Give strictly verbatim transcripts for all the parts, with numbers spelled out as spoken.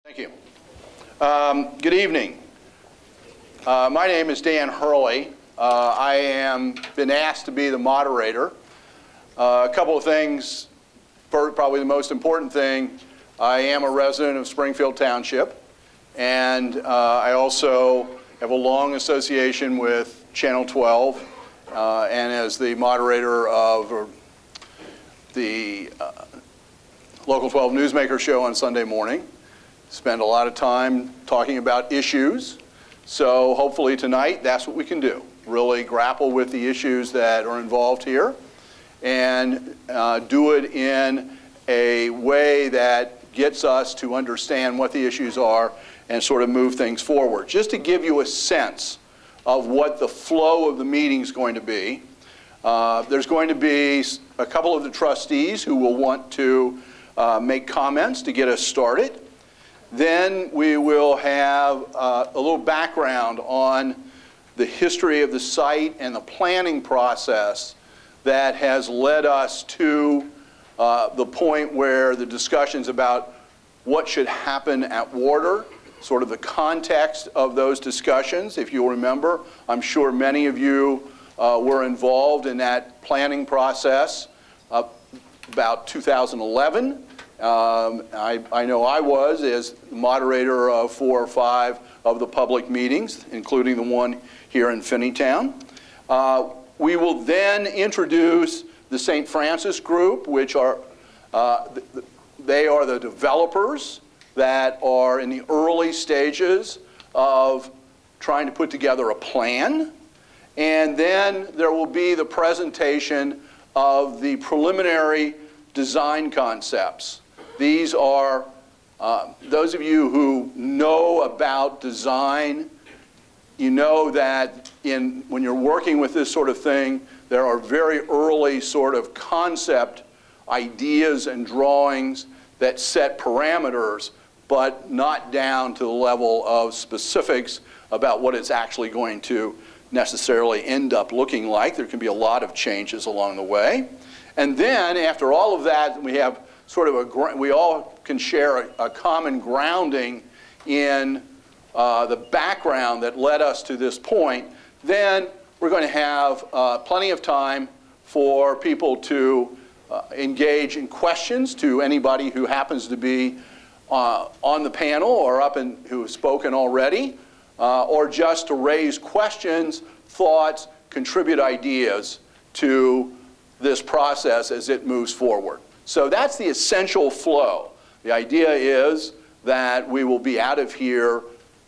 Thank you. Um, good evening. Uh, my name is Dan Hurley. Uh, I am been asked to be the moderator. Uh, a couple of things. First, probably the most important thing, I am a resident of Springfield Township, and uh, I also have a long association with Channel twelve, uh, and as the moderator of the uh, Local twelve Newsmaker show on Sunday morning. Spend a lot of time talking about issues. So hopefully tonight, that's what we can do. Really grapple with the issues that are involved here and uh, do it in a way that gets us to understand what the issues are and sort of move things forward. Just to give you a sense of what the flow of the meeting is going to be, uh, there's going to be a couple of the trustees who will want to uh, make comments to get us started. Then we will have uh, a little background on the history of the site and the planning process that has led us to uh, the point where the discussions about what should happen at Water, sort of the context of those discussions. If you'll remember, I'm sure many of you uh, were involved in that planning process uh, about two thousand eleven. Um, I, I know I was as moderator of four or five of the public meetings, including the one here in Finneytown. Uh, we will then introduce the Saint Francis group, which are, uh, th they are the developers that are in the early stages of trying to put together a plan. And then there will be the presentation of the preliminary design concepts. These are, uh, those of you who know about design, you know that in, when you're working with this sort of thing, there are very early sort of concept ideas and drawings that set parameters, but not down to the level of specifics about what it's actually going to necessarily end up looking like. There can be a lot of changes along the way. And then after all of that, we have sort of a, we all can share a, a common grounding in uh, the background that led us to this point. Then we're going to have uh, plenty of time for people to uh, engage in questions to anybody who happens to be uh, on the panel or up and who has spoken already, uh, or just to raise questions, thoughts, contribute ideas to this process as it moves forward. So that's the essential flow. The idea is that we will be out of here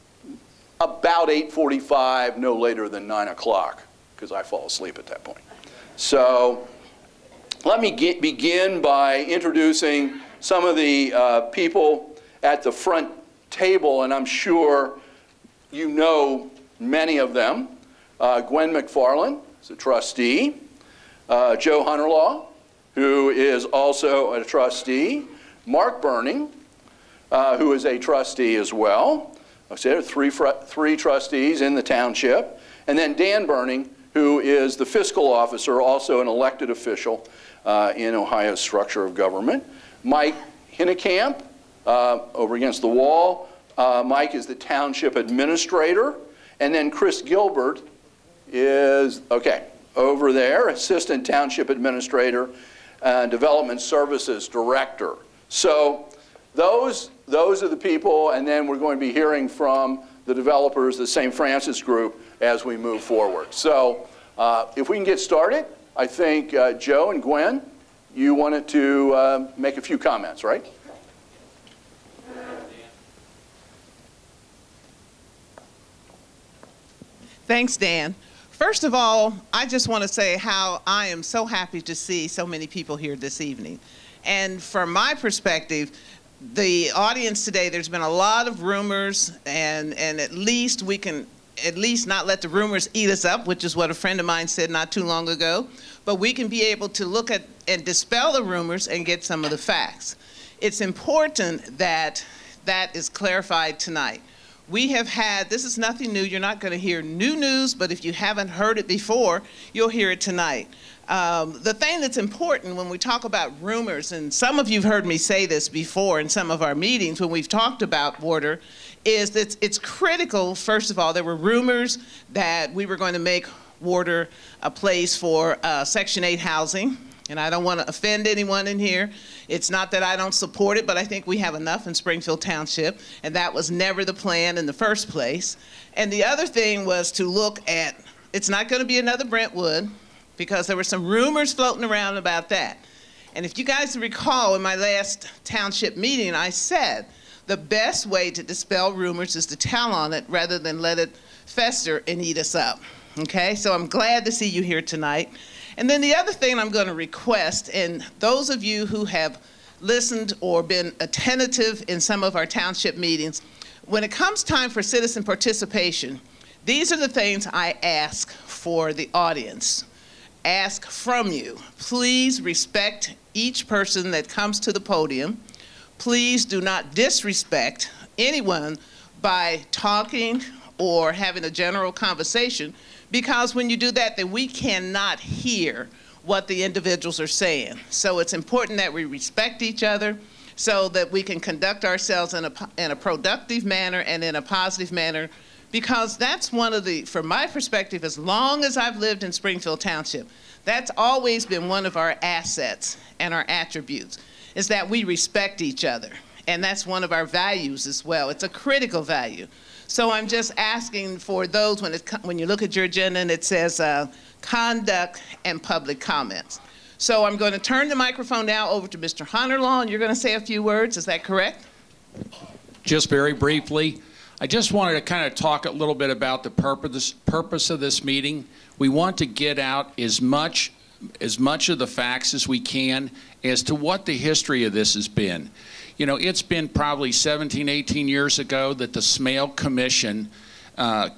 about eight forty-five, no later than nine o'clock, because I fall asleep at that point. So let me get, begin by introducing some of the uh, people at the front table, and I'm sure you know many of them. Uh, Gwen McFarland is a trustee. Uh, Joe Hunterlaw, who is also a trustee. Mark Burning, uh, who is a trustee as well. I said there are three, three trustees in the township. And then Dan Burning, who is the fiscal officer, also an elected official uh, in Ohio's structure of government. Mike Hinnekamp, uh, over against the wall. Uh, Mike is the township administrator. And then Chris Gilbert is, okay, over there, assistant township administrator and development services director. So those, those are the people, and then we're going to be hearing from the developers, the Saint Francis group, as we move forward. So uh, if we can get started, I think uh, Joe and Gwen, you wanted to uh, make a few comments, right? Thanks, Dan. First of all, I just want to say how I am so happy to see so many people here this evening. And from my perspective, the audience today, there's been a lot of rumors, and, and at least we can at least not let the rumors eat us up, which is what a friend of mine said not too long ago. But we can be able to look at and dispel the rumors and get some of the facts. It's important that that is clarified tonight. We have had, this is nothing new, you're not going to hear new news, but if you haven't heard it before, you'll hear it tonight. Um, the thing that's important when we talk about rumors, and some of you have heard me say this before in some of our meetings when we've talked about water, is that it's critical, first of all, there were rumors that we were going to make water a place for uh, Section eight housing. And I don't want to offend anyone in here. It's not that I don't support it, but I think we have enough in Springfield Township, and that was never the plan in the first place. And the other thing was to look at, it's not going to be another Brentwood, because there were some rumors floating around about that. And if you guys recall, in my last township meeting, I said the best way to dispel rumors is to tell on it rather than let it fester and eat us up. Okay, so I'm glad to see you here tonight. And then the other thing I'm going to request, and those of you who have listened or been attentive in some of our township meetings, when it comes time for citizen participation, these are the things I ask for the audience. Ask from you. Please respect each person that comes to the podium. Please do not disrespect anyone by talking or having a general conversation, because when you do that, then we cannot hear what the individuals are saying. So it's important that we respect each other so that we can conduct ourselves in a, in a productive manner and in a positive manner, because that's one of the, from my perspective, as long as I've lived in Springfield Township, that's always been one of our assets and our attributes, is that we respect each other. And that's one of our values as well. It's a critical value. So I'm just asking for those, when, it, when you look at your agenda and it says uh, conduct and public comments. So I'm going to turn the microphone now over to Mister Hunterlaw, and you're going to say a few words. Is that correct? Just very briefly, I just wanted to kind of talk a little bit about the purpose, purpose of this meeting. We want to get out as much, as much of the facts as we can as to what the history of this has been. You know, it's been probably seventeen, eighteen years ago that the Smale Commission uh,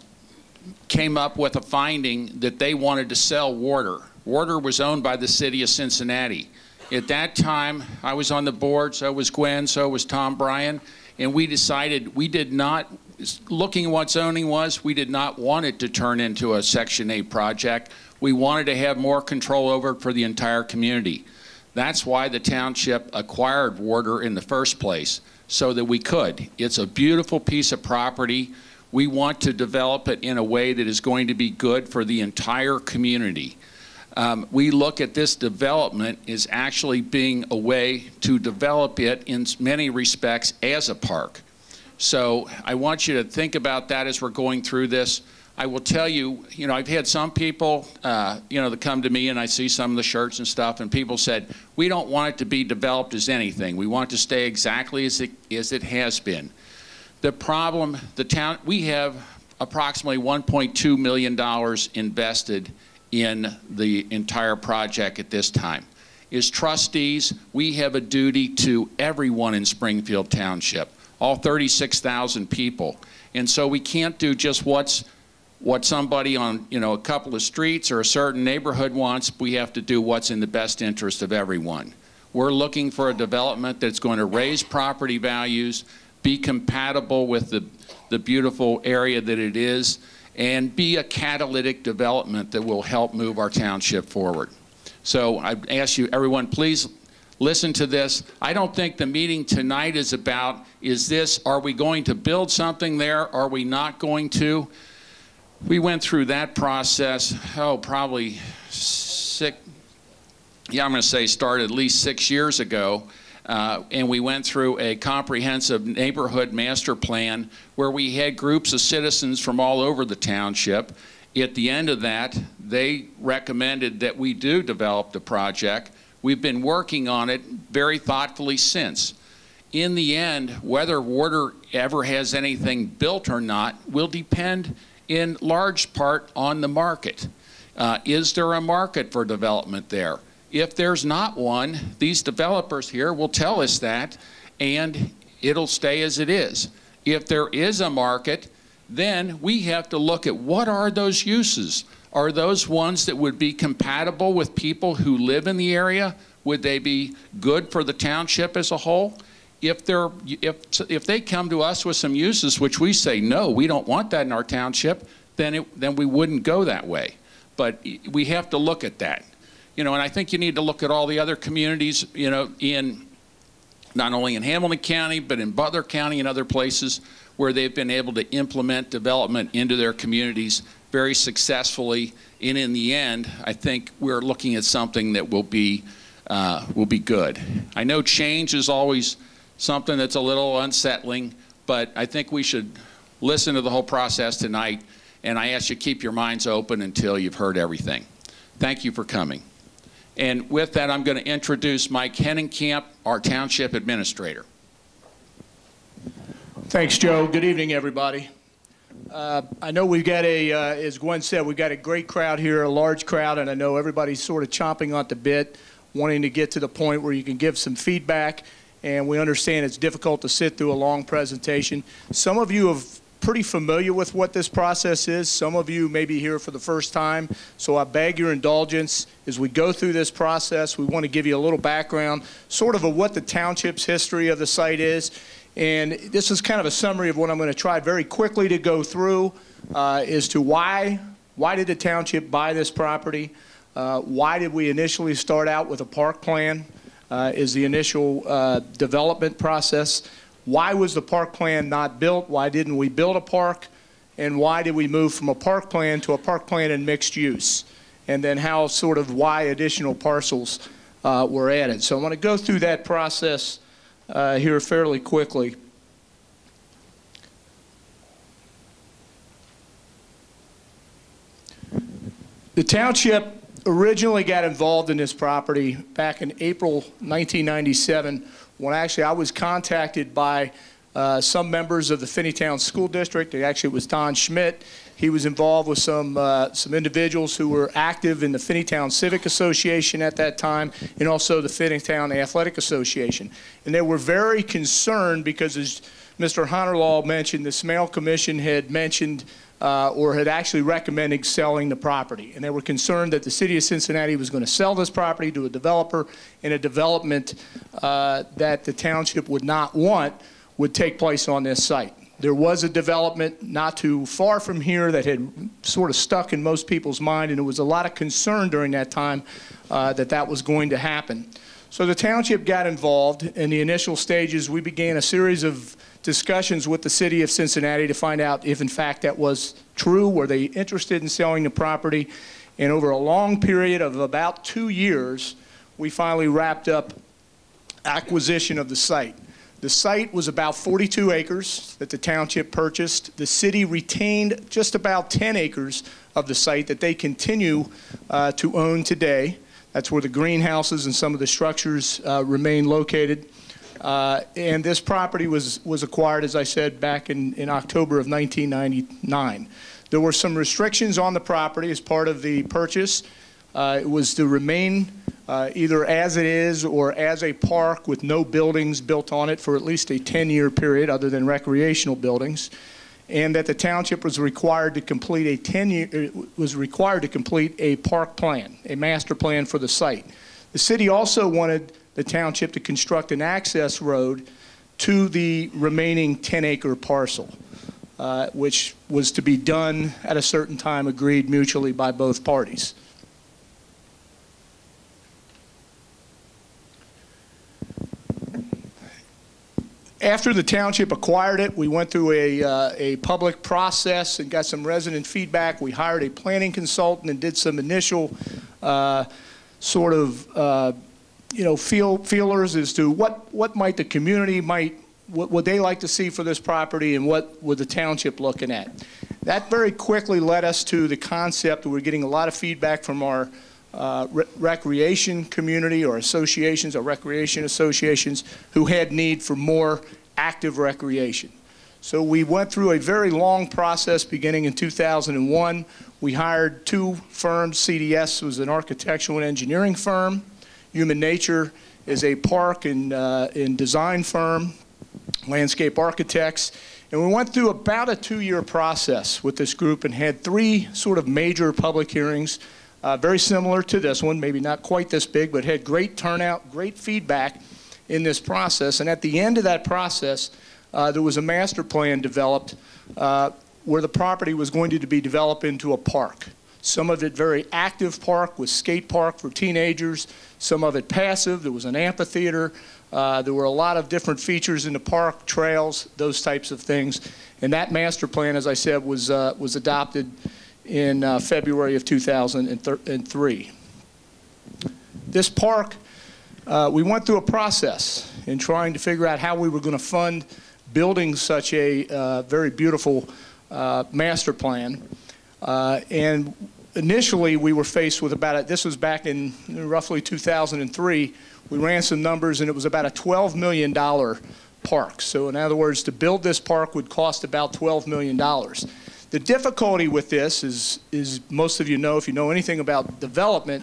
came up with a finding that they wanted to sell water. Water was owned by the city of Cincinnati. At that time, I was on the board, so was Gwen, so was Tom Bryan, and we decided we did not, looking at what zoning was, we did not want it to turn into a Section eight project. We wanted to have more control over it for the entire community. That's why the township acquired water in the first place, so that we could. It's a beautiful piece of property. We want to develop it in a way that is going to be good for the entire community. Um, we look at this development as actually being a way to develop it in many respects as a park. So I want you to think about that as we're going through this. I will tell you, you know, I've had some people, uh, you know, that come to me and I see some of the shirts and stuff, and people said, we don't want it to be developed as anything. We want it to stay exactly as it, as it has been. The problem, the town, we have approximately one point two million dollars invested in the entire project at this time. As trustees, we have a duty to everyone in Springfield Township, all thirty-six thousand people. And so we can't do just what's what somebody on, you know, a couple of streets or a certain neighborhood wants. We have to do what's in the best interest of everyone. We're looking for a development that's going to raise property values, be compatible with the, the beautiful area that it is, and be a catalytic development that will help move our township forward. So I ask you, everyone, please listen to this. I don't think the meeting tonight is about, is this, are we going to build something there? Are we not going to? We went through that process, oh, probably six, yeah, I'm going to say started at least six years ago. Uh, and we went through a comprehensive neighborhood master plan where we had groups of citizens from all over the township. At the end of that, they recommended that we do develop the project. We've been working on it very thoughtfully since. In the end, whether water ever has anything built or not will depend in large part on the market. Uh, is there a market for development there? If there's not one, these developers here will tell us that, and it'll stay as it is. If there is a market, then we have to look at what are those uses. Are those ones that would be compatible with people who live in the area? Would they be good for the township as a whole? if they're if if they come to us with some uses which we say no, we don't want that in our township, then it, then we wouldn't go that way. But we have to look at that, you know. And I think you need to look at all the other communities, you know, in not only in Hamilton County but in Butler County and other places where they've been able to implement development into their communities very successfully. And in the end, I think we're looking at something that will be uh, will be good. I know change is always something that's a little unsettling, but I think we should listen to the whole process tonight, and I ask you to keep your minds open until you've heard everything. Thank you for coming. And with that, I'm going to introduce Mike Hennenkamp, our Township Administrator. Thanks, Joe. Good evening, everybody. Uh, I know we've got a, uh, as Gwen said, we've got a great crowd here, a large crowd, and I know everybody's sort of chomping on the bit, wanting to get to the point where you can give some feedback. And we understand it's difficult to sit through a long presentation. Some of you are pretty familiar with what this process is. Some of you may be here for the first time. So I beg your indulgence as we go through this process. We want to give you a little background, sort of a what the township's history of the site is. And this is kind of a summary of what I'm going to try very quickly to go through uh, as to why, why did the township buy this property? Uh, why did we initially start out with a park plan? Uh, is the initial uh, development process. Why was the park plan not built? Why didn't we build a park? And why did we move from a park plan to a park plan in mixed use? And then how sort of why additional parcels uh, were added. So I want to go through that process uh, here fairly quickly. The township originally got involved in this property back in April nineteen ninety-seven when actually I was contacted by uh, some members of the Finneytown School District. Actually, it was Don Schmidt. He was involved with some, uh, some individuals who were active in the Finneytown Civic Association at that time and also the Finneytown Athletic Association. And they were very concerned because, as Mister Honorlaw mentioned, the Smale Commission had mentioned Uh, or had actually recommended selling the property. And they were concerned that the city of Cincinnati was going to sell this property to a developer, and a development uh, that the township would not want would take place on this site. There was a development not too far from here that had sort of stuck in most people's mind, and there was a lot of concern during that time uh, that that was going to happen. So the township got involved. In the initial stages, we began a series of discussions with the city of Cincinnati to find out if in fact that was true. Were they interested in selling the property? And over a long period of about two years, we finally wrapped up acquisition of the site. The site was about forty-two acres that the township purchased. The city retained just about ten acres of the site that they continue uh, to own today. That's where the greenhouses and some of the structures uh, remain located. Uh, and this property was, was acquired, as I said, back in, in October of nineteen ninety-nine. There were some restrictions on the property as part of the purchase. Uh, it was to remain uh, either as it is or as a park with no buildings built on it for at least a ten-year period other than recreational buildings, and that the township was required to complete a ten-year was required to complete a park plan, a master plan for the site. The city also wanted the township to construct an access road to the remaining ten-acre parcel, uh, which was to be done at a certain time agreed mutually by both parties. After the township acquired it, we went through a, uh, a public process and got some resident feedback. We hired a planning consultant and did some initial uh, sort of uh, you know, feel, feelers as to what, what might the community might, what would they like to see for this property and what would the township looking at. That very quickly led us to the concept that we're getting a lot of feedback from our uh, re recreation community or associations or recreation associations who had need for more active recreation. So we went through a very long process beginning in two thousand one. We hired two firms. C D S was an architectural and engineering firm. Human Nature is a park and, uh, and design firm, landscape architects. And we went through about a two-year process with this group and had three sort of major public hearings, uh, very similar to this one, maybe not quite this big, but had great turnout, great feedback. in this process. And at the end of that process, uh, there was a master plan developed uh, where the property was going to be developed into a park. Some of it very active park with skate park for teenagers, some of it passive. There was an amphitheater. Uh, there were a lot of different features in the park, trails, those types of things. And that master plan, as I said, was, uh, was adopted in uh, February of two thousand three. This park, uh, we went through a process in trying to figure out how we were going to fund building such a uh, very beautiful uh, master plan. Uh, and initially, we were faced with about, a, this was back in roughly two thousand three, we ran some numbers, and it was about a twelve million dollar park. So in other words, to build this park would cost about twelve million dollars. The difficulty with this is, is most of you know, if you know anything about development,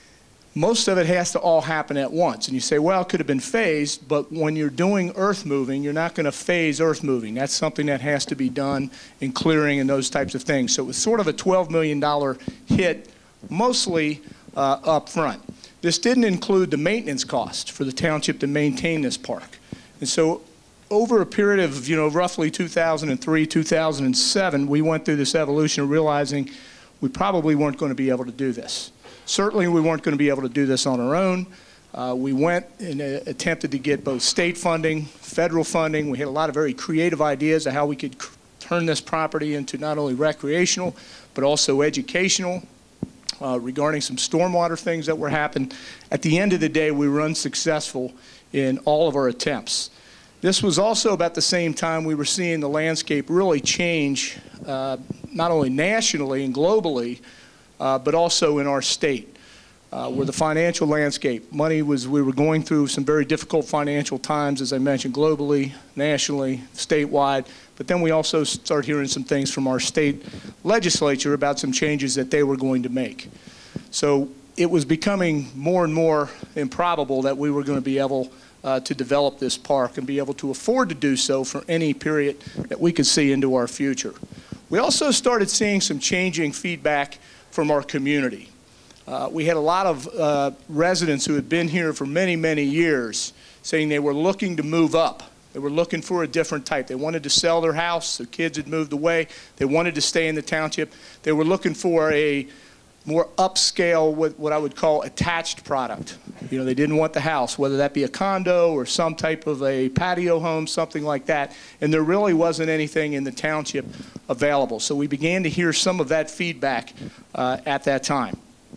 most of it has to all happen at once. And you say, well, it could have been phased, but when you're doing earth moving, you're not going to phase earth moving. That's something that has to be done in clearing and those types of things. So it was sort of a twelve million dollar hit, mostly uh, up front. This didn't include the maintenance cost for the township to maintain this park. And so over a period of, you know, roughly two thousand three, two thousand seven, we went through this evolution of realizing we probably weren't going to be able to do this. Certainly, we weren't going to be able to do this on our own. Uh, we went and uh, attempted to get both state funding, federal funding. We had a lot of very creative ideas of how we could turn this property into not only recreational, but also educational, uh, regarding some stormwater things that were happening. At the end of the day, we were unsuccessful in all of our attempts. This was also about the same time we were seeing the landscape really change, uh, not only nationally and globally, Uh, but also in our state, uh, where the financial landscape, money was, we were going through some very difficult financial times, as I mentioned, globally, nationally, statewide, but then we also start hearing some things from our state legislature about some changes that they were going to make. So it was becoming more and more improbable that we were going to be able uh, to develop this park and be able to afford to do so for any period that we could see into our future. We also started seeing some changing feedback from our community. Uh, we had a lot of uh, residents who had been here for many, many years saying they were looking to move up. They were looking for a different type. They wanted to sell their house. Their kids had moved away. They wanted to stay in the township. They were looking for a more upscale, what, what I would call attached product. You know, they didn't want the house, whether that be a condo or some type of a patio home, something like that. And there really wasn't anything in the township available. So we began to hear some of that feedback uh, at that time.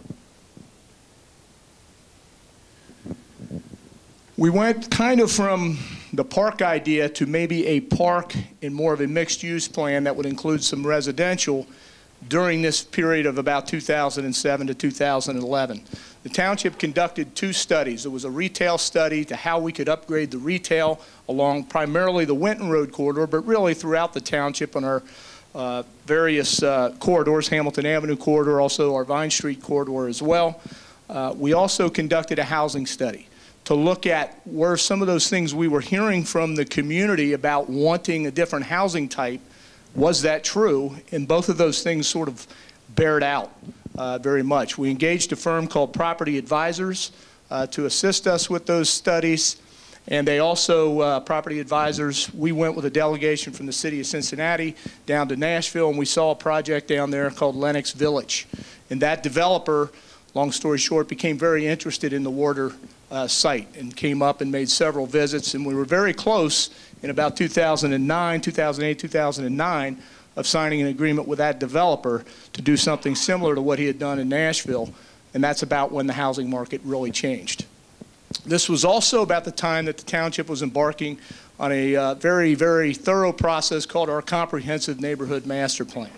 We went kind of from the park idea to maybe a park in more of a mixed-use plan that would include some residential during this period of about two thousand seven to two thousand eleven. The township conducted two studies. There was a retail study to how we could upgrade the retail along primarily the Winton Road corridor, but really throughout the township on our uh, various uh, corridors, Hamilton Avenue corridor, also our Vine Street corridor as well. Uh, we also conducted a housing study to look at where some of those things we were hearing from the community about wanting a different housing type. Was that true? And both of those things sort of bared out uh, very much. We engaged a firm called Property Advisors uh, to assist us with those studies. And they also, uh, Property Advisors, we went with a delegation from the city of Cincinnati down to Nashville, and we saw a project down there called Lenox Village. And that developer, long story short, became very interested in the Warder uh, site and came up and made several visits. And we were very close in about two thousand nine, two thousand eight, two thousand nine, of signing an agreement with that developer to do something similar to what he had done in Nashville, and that's about when the housing market really changed. This was also about the time that the township was embarking on a uh, very, very thorough process called our Comprehensive Neighborhood Master Plan.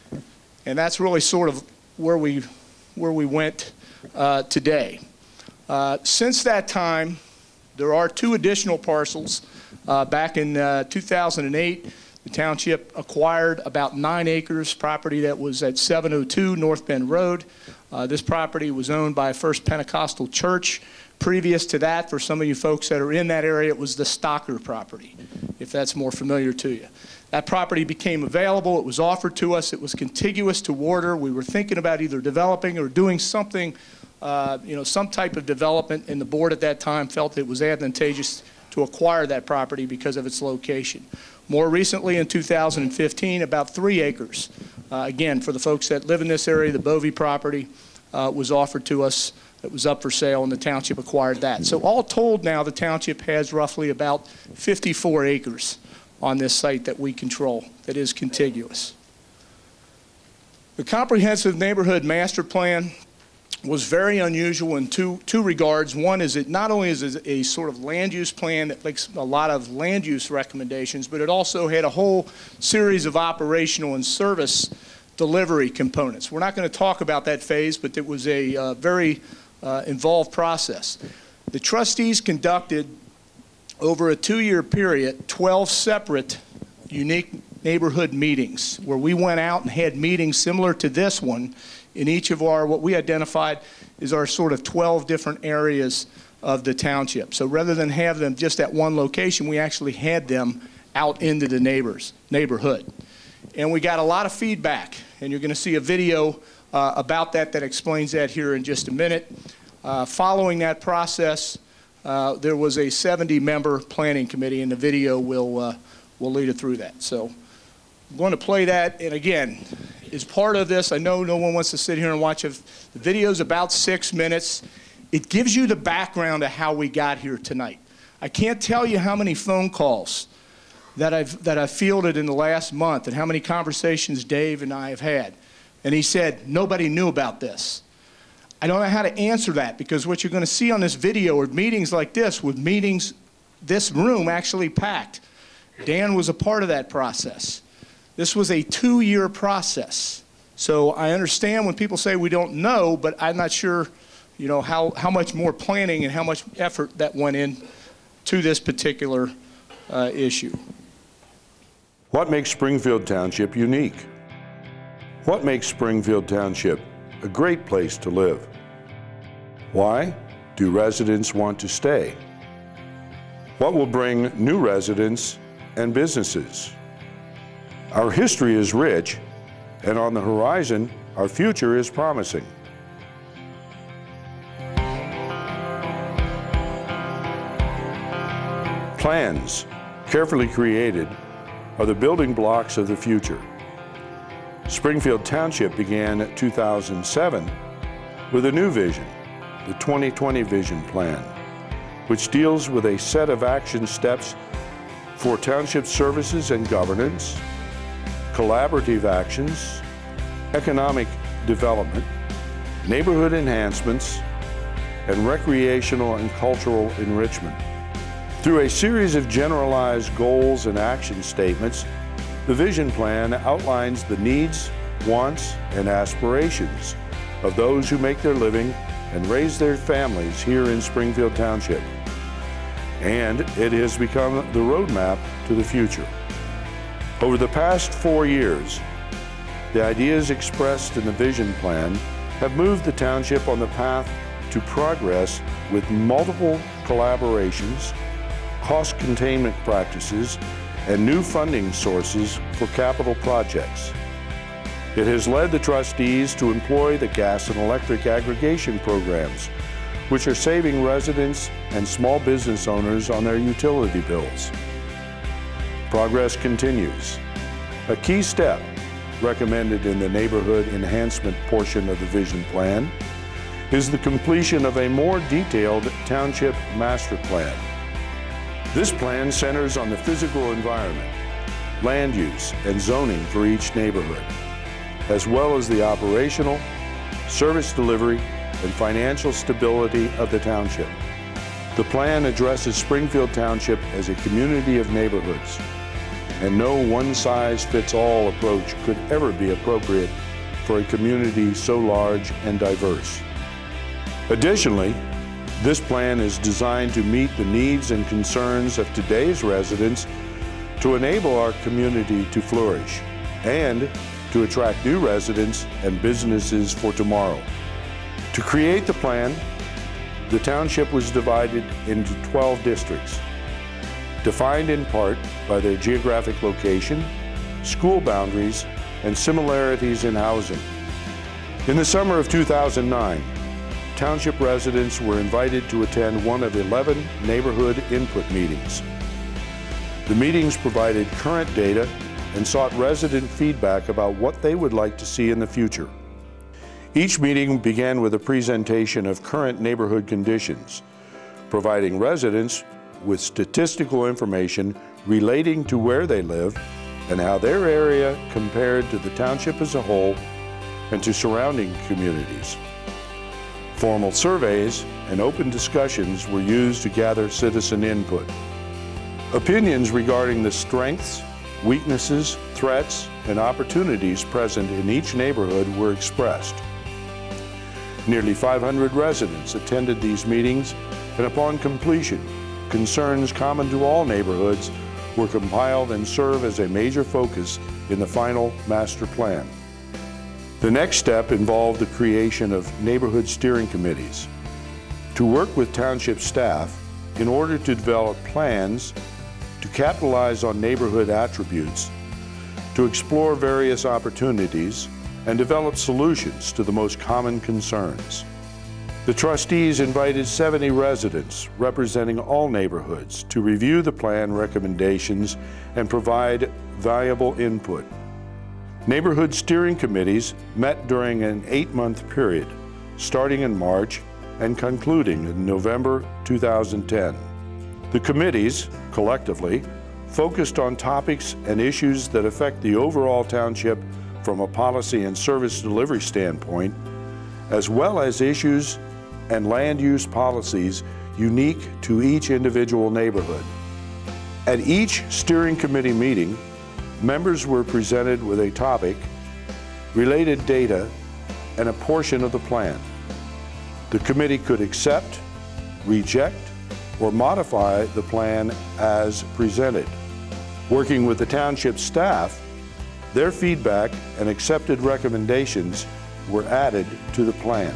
And that's really sort of where we, where we went uh, today. Uh, since that time, there are two additional parcels. Uh, back in uh, two thousand eight, the township acquired about nine acres property that was at seven oh two North Bend Road. Uh, this property was owned by First Pentecostal Church. Previous to that, for some of you folks that are in that area, it was the Stocker property, if that's more familiar to you. That property became available. It was offered to us. It was contiguous to Warder. We were thinking about either developing or doing something uh, you know, some type of development, and the board at that time felt it was advantageous to acquire that property because of its location. More recently, in two thousand fifteen, about three acres, uh, again, for the folks that live in this area, the Bovee property uh, was offered to us. It was up for sale, and the township acquired that. So all told now, the township has roughly about fifty-four acres on this site that we control that is contiguous. The comprehensive neighborhood master plan was very unusual in two, two regards. One is it not only is it a sort of land use plan that makes a lot of land use recommendations, but it also had a whole series of operational and service delivery components. We're not going to talk about that phase, but it was a uh, very uh, involved process. The trustees conducted, over a two-year period, twelve separate unique neighborhood meetings where we went out and had meetings similar to this one in each of our, what we identified is our sort of twelve different areas of the township. So rather than have them just at one location, we actually had them out into the neighbors, neighborhood. And we got a lot of feedback, and you're going to see a video uh, about that that explains that here in just a minute. Uh, following that process, uh, there was a seventy member planning committee, and the video will, uh, will lead it through that. So I'm going to play that, and again, as part of this, I know no one wants to sit here and watch it. The video's about six minutes. It gives you the background of how we got here tonight. I can't tell you how many phone calls that I've, that I've fielded in the last month and how many conversations Dave and I have had. And he said, nobody knew about this. I don't know how to answer that, because what you're going to see on this video are meetings like this, with meetings, this room actually packed. Dan was a part of that process. This was a two-year process. So I understand when people say we don't know, but I'm not sure, you know, how, how much more planning and how much effort that went in to this particular uh, issue. What makes Springfield Township unique? What makes Springfield Township a great place to live? Why do residents want to stay? What will bring new residents and businesses? Our history is rich, and on the horizon, our future is promising. Plans, carefully created, are the building blocks of the future. Springfield Township began in two thousand seven with a new vision, the twenty twenty Vision Plan, which deals with a set of action steps for township services and governance, collaborative actions, economic development, neighborhood enhancements, and recreational and cultural enrichment. Through a series of generalized goals and action statements, the Vision Plan outlines the needs, wants, and aspirations of those who make their living and raise their families here in Springfield Township. And it has become the roadmap to the future. Over the past four years, the ideas expressed in the Vision Plan have moved the township on the path to progress with multiple collaborations, cost containment practices, and new funding sources for capital projects. It has led the trustees to employ the gas and electric aggregation programs, which are saving residents and small business owners on their utility bills. Progress continues. A key step recommended in the neighborhood enhancement portion of the Vision Plan is the completion of a more detailed township master plan. This plan centers on the physical environment, land use, and zoning for each neighborhood, as well as the operational, service delivery, and financial stability of the township. The plan addresses Springfield Township as a community of neighborhoods, and no one-size-fits-all approach could ever be appropriate for a community so large and diverse. Additionally, this plan is designed to meet the needs and concerns of today's residents to enable our community to flourish and to attract new residents and businesses for tomorrow. To create the plan, the township was divided into twelve districts, defined in part by their geographic location, school boundaries, and similarities in housing. In the summer of two thousand nine, Township residents were invited to attend one of eleven neighborhood input meetings. The meetings provided current data and sought resident feedback about what they would like to see in the future. Each meeting began with a presentation of current neighborhood conditions, providing residents with statistical information relating to where they live and how their area compared to the township as a whole and to surrounding communities. Formal surveys and open discussions were used to gather citizen input. Opinions regarding the strengths, weaknesses, threats, and opportunities present in each neighborhood were expressed. Nearly five hundred residents attended these meetings, and upon completion, concerns common to all neighborhoods were compiled and serve as a major focus in the final master plan. The next step involved the creation of neighborhood steering committees to work with township staff in order to develop plans to capitalize on neighborhood attributes, to explore various opportunities, and develop solutions to the most common concerns. The trustees invited seventy residents representing all neighborhoods to review the plan recommendations and provide valuable input. Neighborhood steering committees met during an eight-month period, starting in March and concluding in November two thousand ten. The committees, collectively, focused on topics and issues that affect the overall township from a policy and service delivery standpoint, as well as issues and land use policies unique to each individual neighborhood. At each steering committee meeting, members were presented with a topic, related data, and a portion of the plan. The committee could accept, reject, or modify the plan as presented. Working with the township staff, their feedback and accepted recommendations were added to the plan.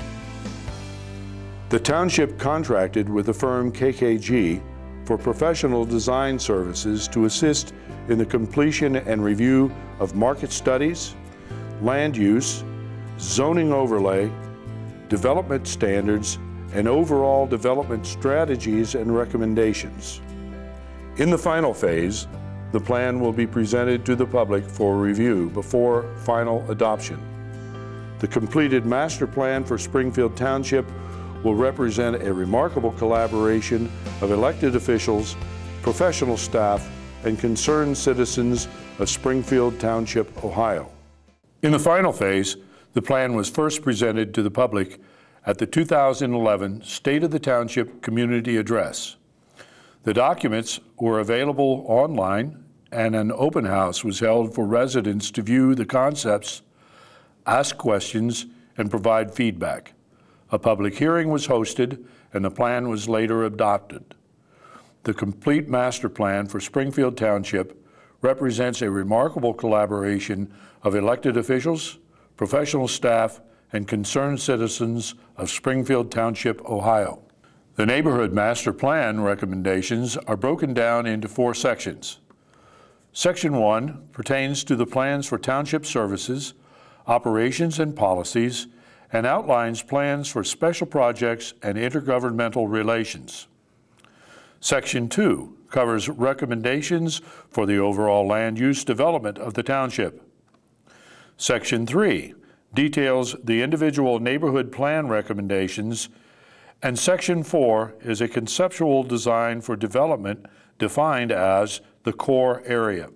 The township contracted with the firm K K G for professional design services to assist in the completion and review of market studies, land use, zoning overlay, development standards, and overall development strategies and recommendations. In the final phase, the plan will be presented to the public for review before final adoption. The completed master plan for Springfield Township will represent a remarkable collaboration of elected officials, professional staff, and concerned citizens of Springfield Township, Ohio. In the final phase, the plan was first presented to the public at the two thousand eleven State of the Township Community Address. The documents were available online, and an open house was held for residents to view the concepts, ask questions, and provide feedback. A public hearing was hosted, and the plan was later adopted. The complete master plan for Springfield Township represents a remarkable collaboration of elected officials, professional staff, and concerned citizens of Springfield Township, Ohio. The neighborhood master plan recommendations are broken down into four sections. Section one pertains to the plans for township services, operations and policies, and outlines plans for special projects and intergovernmental relations. Section two covers recommendations for the overall land use development of the township. Section three details the individual neighborhood plan recommendations, and Section four is a conceptual design for development defined as the core area.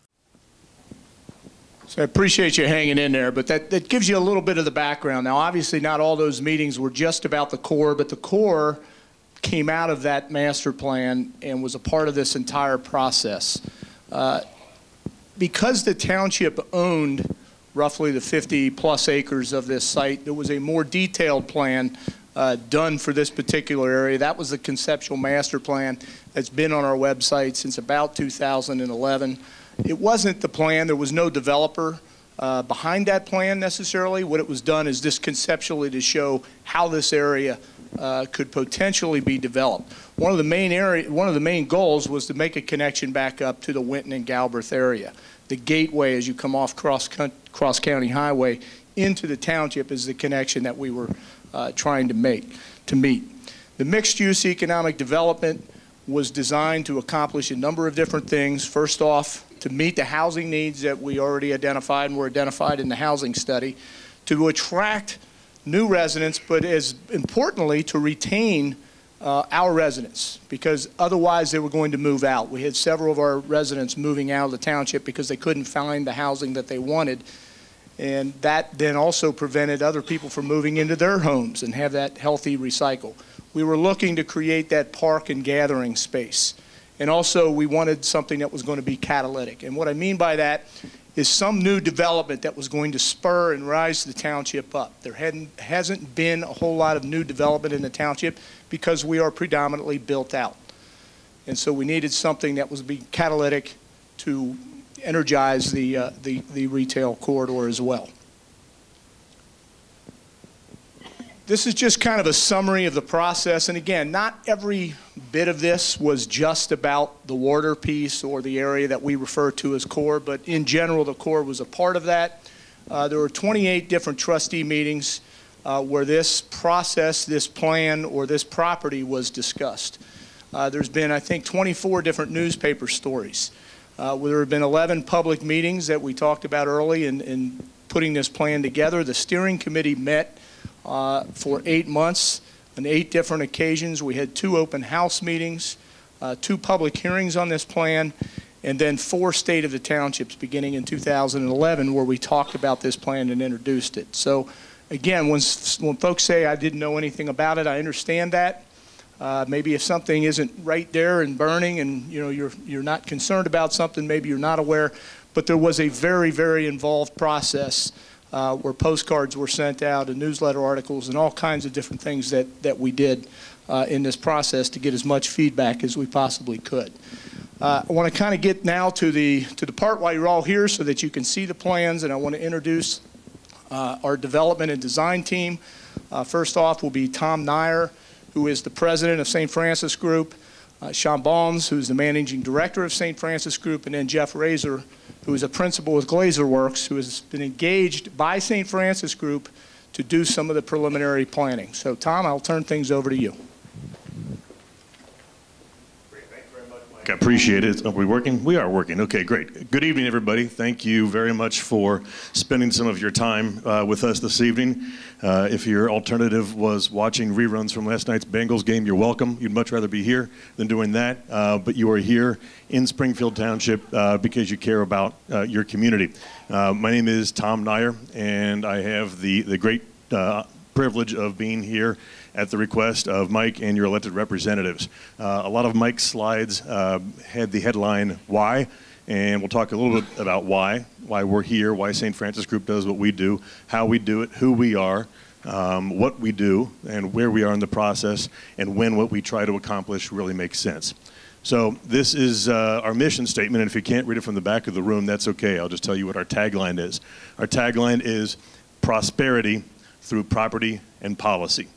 So I appreciate you hanging in there, but that, that gives you a little bit of the background. Now, obviously, not all those meetings were just about the core, but the core came out of that master plan and was a part of this entire process. Uh, because the township owned roughly the fifty plus acres of this site, there was a more detailed plan uh, done for this particular area. That was the conceptual master plan that's been on our website since about two thousand eleven. It wasn't the plan. There was no developer uh, behind that plan necessarily. What it was done is just conceptually to show how this area uh, could potentially be developed. One of the main area, one of the main goals was to make a connection back up to the Winton and Galbraith area. The gateway as you come off cross, cross county highway into the township is the connection that we were uh, trying to make, to meet. The mixed-use economic development was designed to accomplish a number of different things. First off, to meet the housing needs that we already identified and were identified in the housing study, to attract new residents, but as importantly, to retain uh, our residents, because otherwise they were going to move out. We had several of our residents moving out of the township because they couldn't find the housing that they wanted, and that then also prevented other people from moving into their homes and have that healthy recycle. We were looking to create that park and gathering space. And also we wanted something that was going to be catalytic. And what I mean by that is some new development that was going to spur and rise the township up. There hadn't, hasn't been a whole lot of new development in the township because we are predominantly built out. And so we needed something that was be catalytic to energize the, uh, the, the retail corridor as well. This is just kind of a summary of the process. And again, not every bit of this was just about the water piece or the area that we refer to as core, but in general, the core was a part of that. Uh, there were twenty-eight different trustee meetings uh, where this process, this plan, or this property was discussed. Uh, there's been, I think, twenty-four different newspaper stories. Uh, there have been eleven public meetings that we talked about early in, in putting this plan together. The steering committee met Uh, for eight months on eight different occasions. We had two open house meetings, uh, two public hearings on this plan, and then four State of the Townships beginning in two thousand eleven where we talked about this plan and introduced it. So again, when, when folks say I didn't know anything about it, I understand that. Uh, maybe if something isn't right there and burning and you know, you're, you're not concerned about something, maybe you're not aware, but there was a very, very involved process Uh, where postcards were sent out and newsletter articles and all kinds of different things that, that we did uh, in this process to get as much feedback as we possibly could. Uh, I want to kind of get now to the, to the part why you're all here so that you can see the plans, and I want to introduce uh, our development and design team. Uh, first off will be Tom Nyer, who is the president of Saint Francis Group, uh, Sean Bonds, who's the managing director of Saint Francis Group, and then Jeff Razor, who is a principal with Glazer Works, who has been engaged by Saint Francis Group to do some of the preliminary planning. So, Tom, I'll turn things over to you. Great, thank you very much, Mike. I appreciate it. Are we working? We are working. Okay, great. Good evening, everybody. Thank you very much for spending some of your time uh, with us this evening. Uh, if your alternative was watching reruns from last night's Bengals game, you're welcome. You'd much rather be here than doing that, uh, but you are here in Springfield Township uh, because you care about uh, your community. Uh, my name is Tom Nyer, and I have the, the great uh, privilege of being here at the request of Mike and your elected representatives. Uh, a lot of Mike's slides uh, had the headline, Why? And we'll talk a little bit about why, why we're here, why Saint Francis Group does what we do, how we do it, who we are, um, what we do, and where we are in the process, and when what we try to accomplish really makes sense. So this is uh, our mission statement, and if you can't read it from the back of the room, that's okay. I'll just tell you what our tagline is. Our tagline is prosperity through property and policy.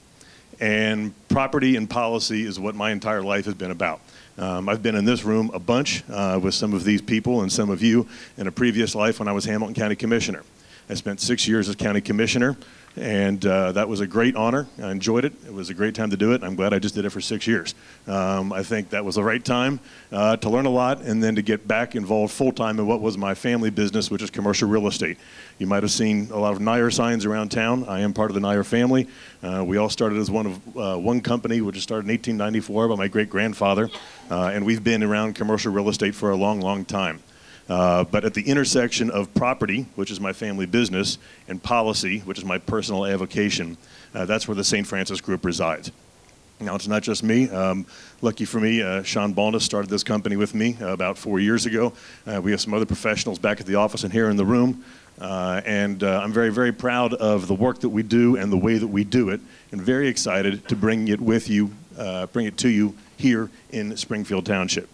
And property and policy is what my entire life has been about. Um, I've been in this room a bunch uh, with some of these people and some of you in a previous life when I was Hamilton County Commissioner. I spent six years as County Commissioner, and uh, that was a great honor. I enjoyed it. It was a great time to do it. I'm glad I just did it for six years. Um, I think that was the right time uh, to learn a lot and then to get back involved full-time in what was my family business, which is commercial real estate. You might have seen a lot of Nyer signs around town. I am part of the Nyer family. Uh, we all started as one of uh, one company, which was started in eighteen ninety-four by my great-grandfather, uh, and we've been around commercial real estate for a long, long time. Uh, but at the intersection of property, which is my family business, and policy, which is my personal avocation, uh, that's where the Saint Francis Group resides. Now, it's not just me. Um, lucky for me, uh, Sean Bondas started this company with me uh, about four years ago. Uh, we have some other professionals back at the office and here in the room. Uh, and uh, I'm very, very proud of the work that we do and the way that we do it, and very excited to bring it with you, uh, bring it to you here in Springfield Township.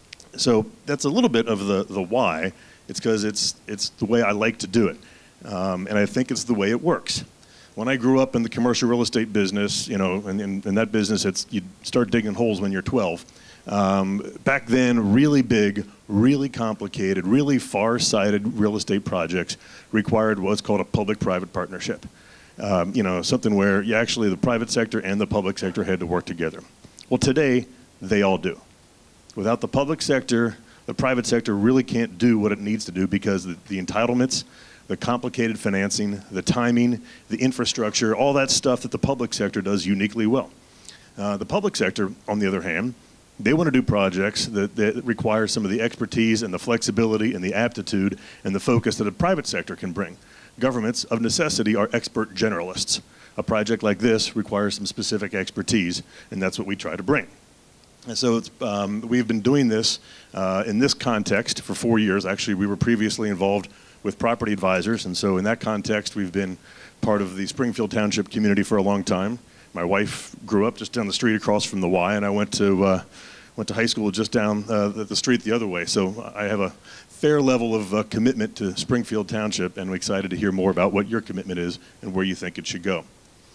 So that's a little bit of the, the why. It's because it's, it's the way I like to do it. Um, and I think it's the way it works. When I grew up in the commercial real estate business, you know, and in, in that business, it's, you start digging holes when you're twelve. Um, back then, really big, really complicated, really far-sighted real estate projects required what's called a public-private partnership. um, you know, something where you actually the private sector and the public sector had to work together. Well, today, they all do. Without the public sector, the private sector really can't do what it needs to do because the, the entitlements, the complicated financing, the timing, the infrastructure, all that stuff that the public sector does uniquely well. Uh, the public sector, on the other hand, they want to do projects that, that require some of the expertise and the flexibility and the aptitude and the focus that a private sector can bring. Governments, of necessity, are expert generalists. A project like this requires some specific expertise, and that's what we try to bring. And so it's, um, we've been doing this uh, in this context for four years. Actually, we were previously involved with property advisors, and so in that context, we've been part of the Springfield Township community for a long time. My wife grew up just down the street across from the Y, and I went to uh, went to high school just down uh, the street the other way. So I have a fair level of uh, commitment to Springfield Township, and I'm excited to hear more about what your commitment is and where you think it should go.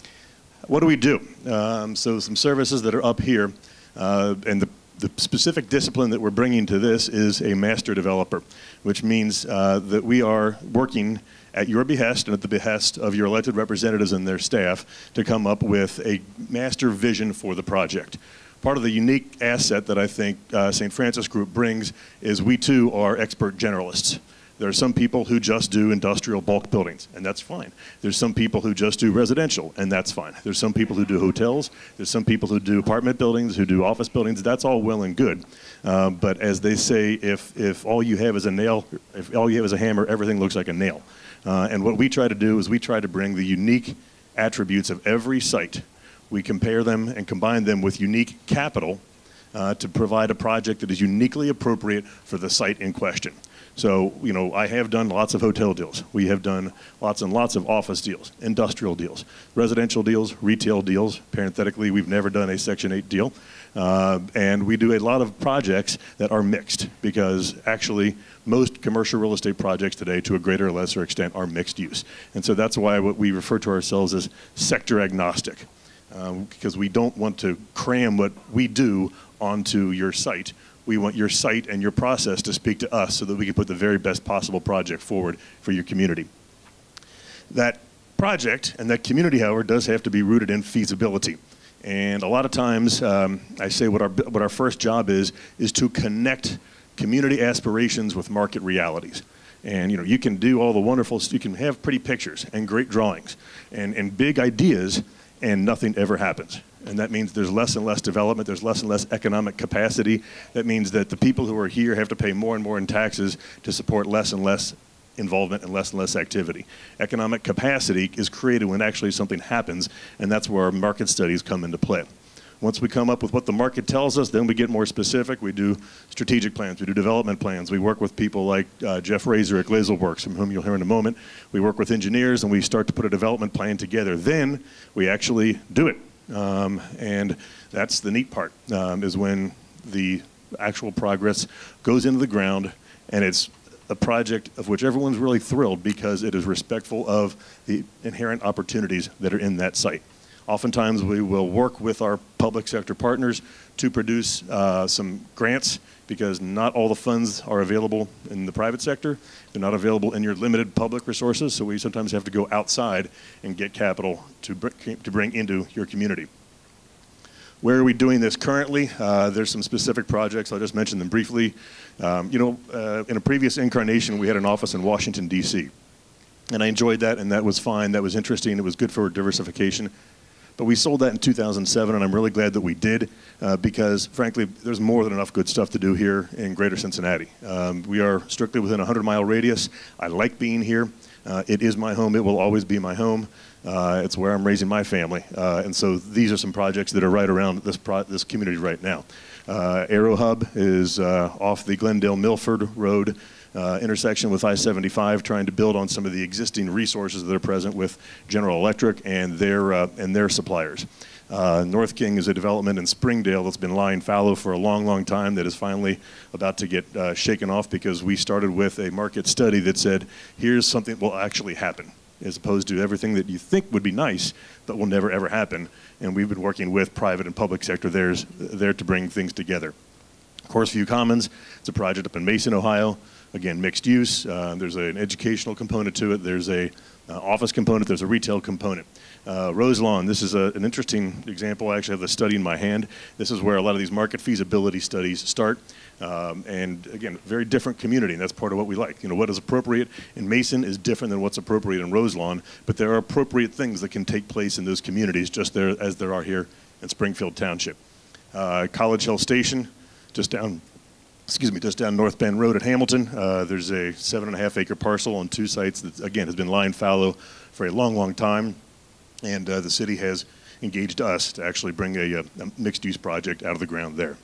What do we do? Um, so some services that are up here, uh, and the, the specific discipline that we're bringing to this is a master developer, which means uh, that we are working at your behest and at the behest of your elected representatives and their staff to come up with a master vision for the project. Part of the unique asset that I think uh, Saint Francis Group brings is we too are expert generalists. There are some people who just do industrial bulk buildings, and that's fine. There's some people who just do residential, and that's fine. There's some people who do hotels. There's some people who do apartment buildings, who do office buildings. That's all well and good. Uh, but as they say, if, if all you have is a nail, if all you have is a hammer, everything looks like a nail. Uh, and what we try to do is we try to bring the unique attributes of every site. We compare them and combine them with unique capital uh, to provide a project that is uniquely appropriate for the site in question. So, you know, I have done lots of hotel deals. We have done lots and lots of office deals, industrial deals, residential deals, retail deals. Parenthetically, we've never done a Section eight deal. Uh, and we do a lot of projects that are mixed because actually most commercial real estate projects today, to a greater or lesser extent, are mixed use. And so that's why what we refer to ourselves as sector agnostic. Um, because we don't want to cram what we do onto your site. We want your site and your process to speak to us so that we can put the very best possible project forward for your community. That project and that community, however, does have to be rooted in feasibility. And a lot of times, um, I say what our, what our first job is, is to connect community aspirations with market realities. And you know, you can do all the wonderful, you can have pretty pictures and great drawings and, and big ideas, and nothing ever happens. And that means there's less and less development, there's less and less economic capacity. That means that the people who are here have to pay more and more in taxes to support less and less involvement and less and less activity. Economic capacity is created when actually something happens, and that's where our market studies come into play. Once we come up with what the market tells us, then we get more specific. We do strategic plans, we do development plans. We work with people like uh, Jeff Razor at Glazelworks, from whom you'll hear in a moment. We work with engineers and we start to put a development plan together. Then we actually do it. Um, and that's the neat part, um, is when the actual progress goes into the ground and it's a project of which everyone's really thrilled because it is respectful of the inherent opportunities that are in that site. Oftentimes we will work with our public sector partners to produce uh, some grants because not all the funds are available in the private sector. They're not available in your limited public resources, so we sometimes have to go outside and get capital to, br to bring into your community. Where are we doing this currently? Uh, there's some specific projects. I'll just mention them briefly. Um, you know, uh, in a previous incarnation, we had an office in Washington, D C And I enjoyed that, and that was fine. That was interesting. It was good for diversification. But we sold that in two thousand seven, and I'm really glad that we did uh, because, frankly, there's more than enough good stuff to do here in greater Cincinnati. Um, we are strictly within a hundred mile radius. I like being here. Uh, it is my home. It will always be my home. Uh, it's where I'm raising my family. Uh, and so these are some projects that are right around this, pro this community right now. Uh, Aero Hub is uh, off the Glendale-Milford Road Uh, intersection with I seventy-five, trying to build on some of the existing resources that are present with General Electric and their, uh, and their suppliers. Uh, North King is a development in Springdale that's been lying fallow for a long, long time that is finally about to get uh, shaken off because we started with a market study that said, here's something that will actually happen, as opposed to everything that you think would be nice but will never ever happen. And we've been working with private and public sector there's, there to bring things together. Course View Commons, it's a project up in Mason, Ohio. again, mixed use. Uh, there's an educational component to it. There's a uh, office component. There's a retail component. Uh, Rose Lawn, this is a, an interesting example. I actually have the study in my hand. This is where a lot of these market feasibility studies start. Um, and again, very different community, and that's part of what we like. You know, what is appropriate in Mason is different than what's appropriate in Rose Lawn, but there are appropriate things that can take place in those communities just there as there are here in Springfield Township. Uh, College Hill Station, just down, excuse me, just down North Bend Road at Hamilton. Uh, there's a seven and a half acre parcel on two sites that, again, has been lying fallow for a long, long time. And uh, the city has engaged us to actually bring a, a mixed-use project out of the ground there.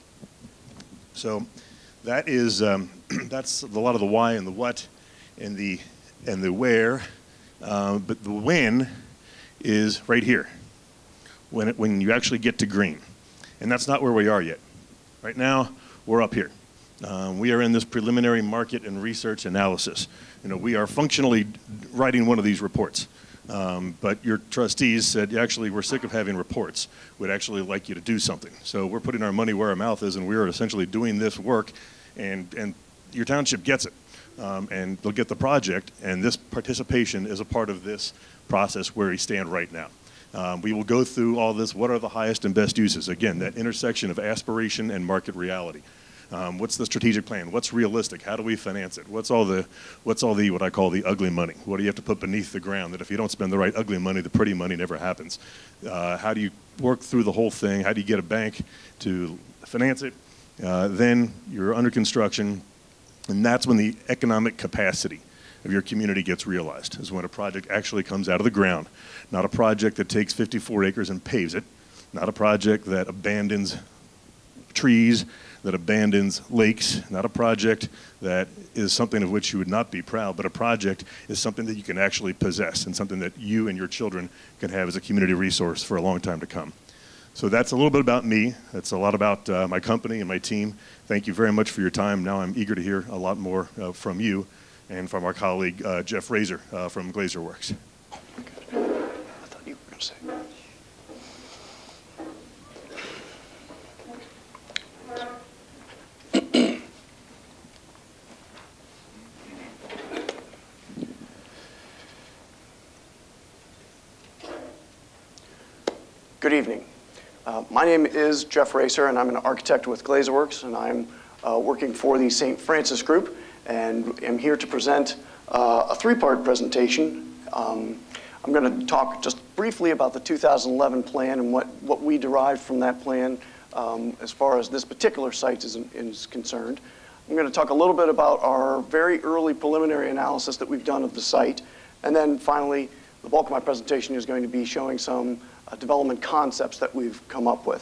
So that is, um, that's a lot of the why and the what and the, and the where. Uh, but the when is right here, when, it, when you actually get to green. And that's not where we are yet. Right now, we're up here. Um, we are in this preliminary market and research analysis. You know, we are functionally writing one of these reports. Um, but your trustees said, actually, we're sick of having reports. We'd actually like you to do something. So we're putting our money where our mouth is, and we are essentially doing this work, and, and your township gets it. Um, and they'll get the project, and this participation is a part of this process where we stand right now. Um, we will go through all this. What are the highest and best uses? Again, that intersection of aspiration and market reality. Um, what's the strategic plan? What's realistic? How do we finance it? What's all the, what's all the, what I call the ugly money? What do you have to put beneath the ground that if you don't spend the right ugly money, the pretty money never happens? Uh, how do you work through the whole thing? How do you get a bank to finance it? Uh, then you're under construction, and that's when the economic capacity of your community gets realized, is when a project actually comes out of the ground. Not a project that takes fifty-four acres and paves it, not a project that abandons trees, that abandons lakes, not a project that is something of which you would not be proud, but a project is something that you can actually possess and something that you and your children can have as a community resource for a long time to come. So that's a little bit about me. That's a lot about uh, my company and my team. Thank you very much for your time. Now I'm eager to hear a lot more uh, from you and from our colleague, uh, Jeff Razor uh, from Glazer Works. I thought you were going to say. Good evening. Uh, my name is Jeff Racer, and I'm an architect with Glazer Works, and I'm uh, working for the Saint Francis Group, and am here to present uh, a three-part presentation. Um, I'm going to talk just briefly about the two thousand eleven plan and what, what we derived from that plan um, as far as this particular site is, is concerned. I'm going to talk a little bit about our very early preliminary analysis that we've done of the site, and then finally, the bulk of my presentation is going to be showing some Uh, development concepts that we've come up with.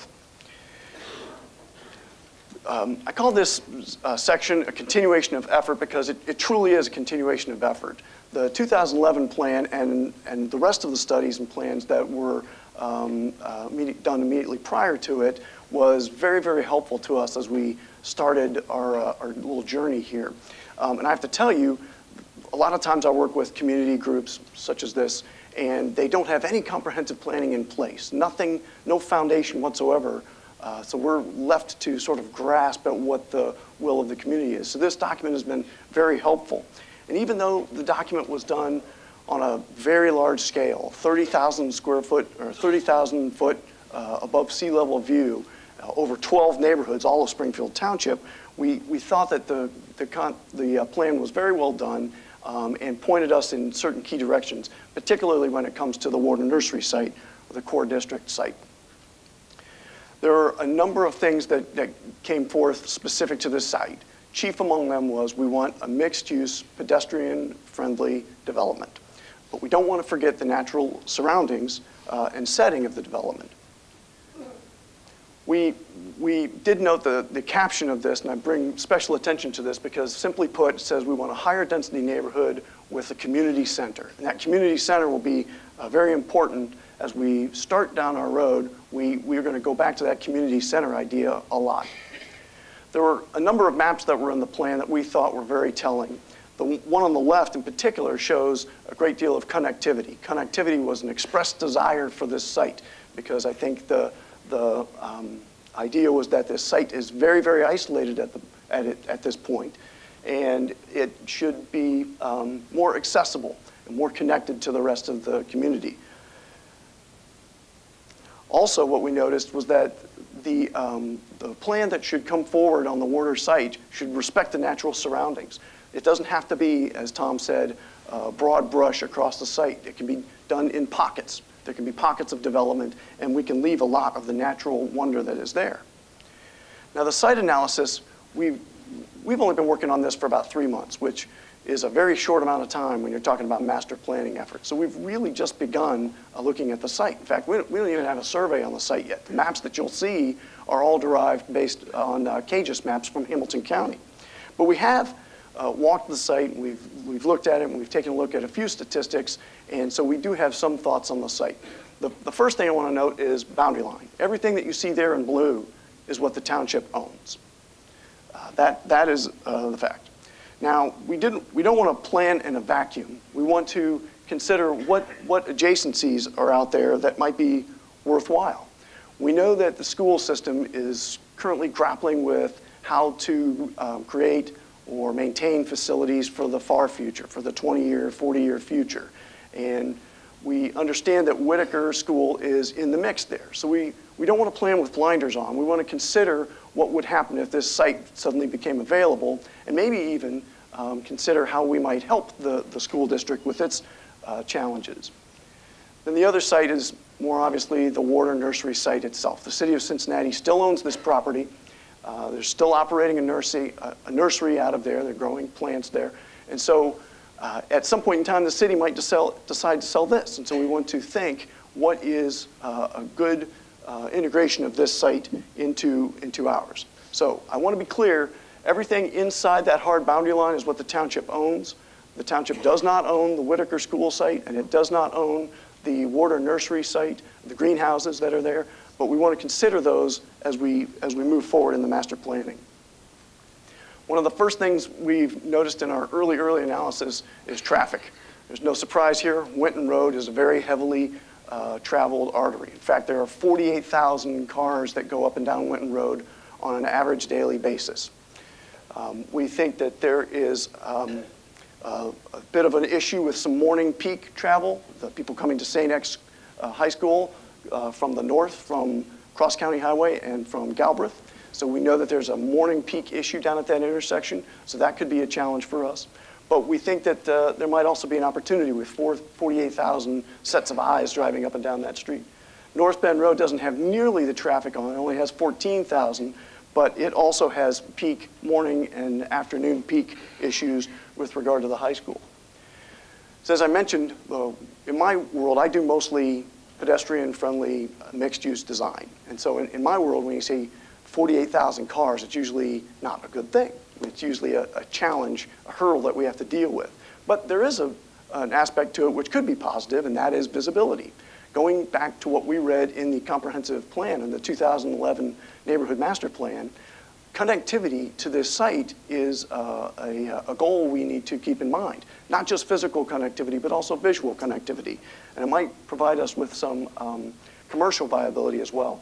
Um, I call this uh, section a continuation of effort because it, it truly is a continuation of effort. The two thousand eleven plan and, and the rest of the studies and plans that were um, uh, done immediately prior to it was very, very helpful to us as we started our, uh, our little journey here. Um, and I have to tell you, a lot of times I work with community groups such as this, and they don't have any comprehensive planning in place, nothing, no foundation whatsoever. Uh, so we're left to sort of grasp at what the will of the community is. So this document has been very helpful. And even though the document was done on a very large scale, thirty thousand square foot or thirty thousand foot uh, above sea level view, uh, over twelve neighborhoods, all of Springfield Township, we, we thought that the, the, con the uh, plan was very well done. Um, and pointed us in certain key directions, particularly when it comes to the Warden Nursery site, or the core district site. There are a number of things that, that came forth specific to this site. Chief among them was we want a mixed-use, pedestrian-friendly development. But we don't want to forget the natural surroundings uh, and setting of the development. We, we did note the, the caption of this, and I bring special attention to this because simply put, it says we want a higher density neighborhood with a community center. And that community center will be uh, very important as we start down our road. We, we're going to go back to that community center idea a lot. There were a number of maps that were in the plan that we thought were very telling. The one on the left in particular shows a great deal of connectivity. Connectivity was an expressed desire for this site because I think the The um, idea was that this site is very, very isolated at, the, at, it, at this point. and it should be um, more accessible and more connected to the rest of the community. Also, what we noticed was that the, um, the plan that should come forward on the Warder site should respect the natural surroundings. It doesn't have to be, as Tom said, uh, broad brush across the site. It can be done in pockets. There can be pockets of development, and we can leave a lot of the natural wonder that is there. Now, the site analysis, we've, we've only been working on this for about three months, which is a very short amount of time when you're talking about master planning efforts. So we've really just begun uh, looking at the site. In fact, we don't, we don't even have a survey on the site yet. The maps that you'll see are all derived based on uh, C A G I S maps from Hamilton County. But we have uh, walked the site, and we've, we've looked at it, and we've taken a look at a few statistics, and so we do have some thoughts on the site. The, the first thing I want to note is boundary line. Everything that you see there in blue is what the township owns. Uh, that, that is uh, the fact. Now, we, didn't, we don't want to plan in a vacuum. We want to consider what, what adjacencies are out there that might be worthwhile. We know that the school system is currently grappling with how to um, create or maintain facilities for the far future, for the twenty year, forty year future. And we understand that Whitaker School is in the mix there. So we, we don't want to plan with blinders on. We want to consider what would happen if this site suddenly became available, and maybe even um, consider how we might help the, the school district with its uh, challenges. Then the other site is more obviously the Warder Nursery site itself. The city of Cincinnati still owns this property. Uh, they're still operating a nursery, a, a nursery out of there. They're growing plants there. And so uh, at some point in time, the city might sell, decide to sell this. And so we want to think what is uh, a good Uh, integration of this site into, into ours. So I want to be clear, everything inside that hard boundary line is what the township owns. The township does not own the Whitaker School site, and it does not own the Warder Nursery site, the greenhouses that are there, but we want to consider those as we, as we move forward in the master planning. One of the first things we've noticed in our early, early analysis is traffic. There's no surprise here. Winton Road is a very heavily Uh, traveled artery. In fact, there are forty-eight thousand cars that go up and down Winton Road on an average daily basis. Um, we think that there is um, uh, a bit of an issue with some morning peak travel, the people coming to Saint X uh, High School uh, from the north, from Cross County Highway and from Galbraith. So we know that there's a morning peak issue down at that intersection, so that could be a challenge for us. But we think that uh, there might also be an opportunity with forty-eight thousand sets of eyes driving up and down that street. North Bend Road doesn't have nearly the traffic on it. It only has fourteen thousand, but it also has peak morning and afternoon peak issues with regard to the high school. So as I mentioned, uh, in my world, I do mostly pedestrian-friendly mixed-use design. And so in, in my world, when you say forty-eight thousand cars, it's usually not a good thing. It's usually a, a challenge, a hurdle that we have to deal with. But there is a, an aspect to it which could be positive, and that is visibility. Going back to what we read in the comprehensive plan, in the two thousand eleven Neighborhood Master Plan, connectivity to this site is uh, a, a goal we need to keep in mind. Not just physical connectivity, but also visual connectivity. And it might provide us with some um, commercial viability as well.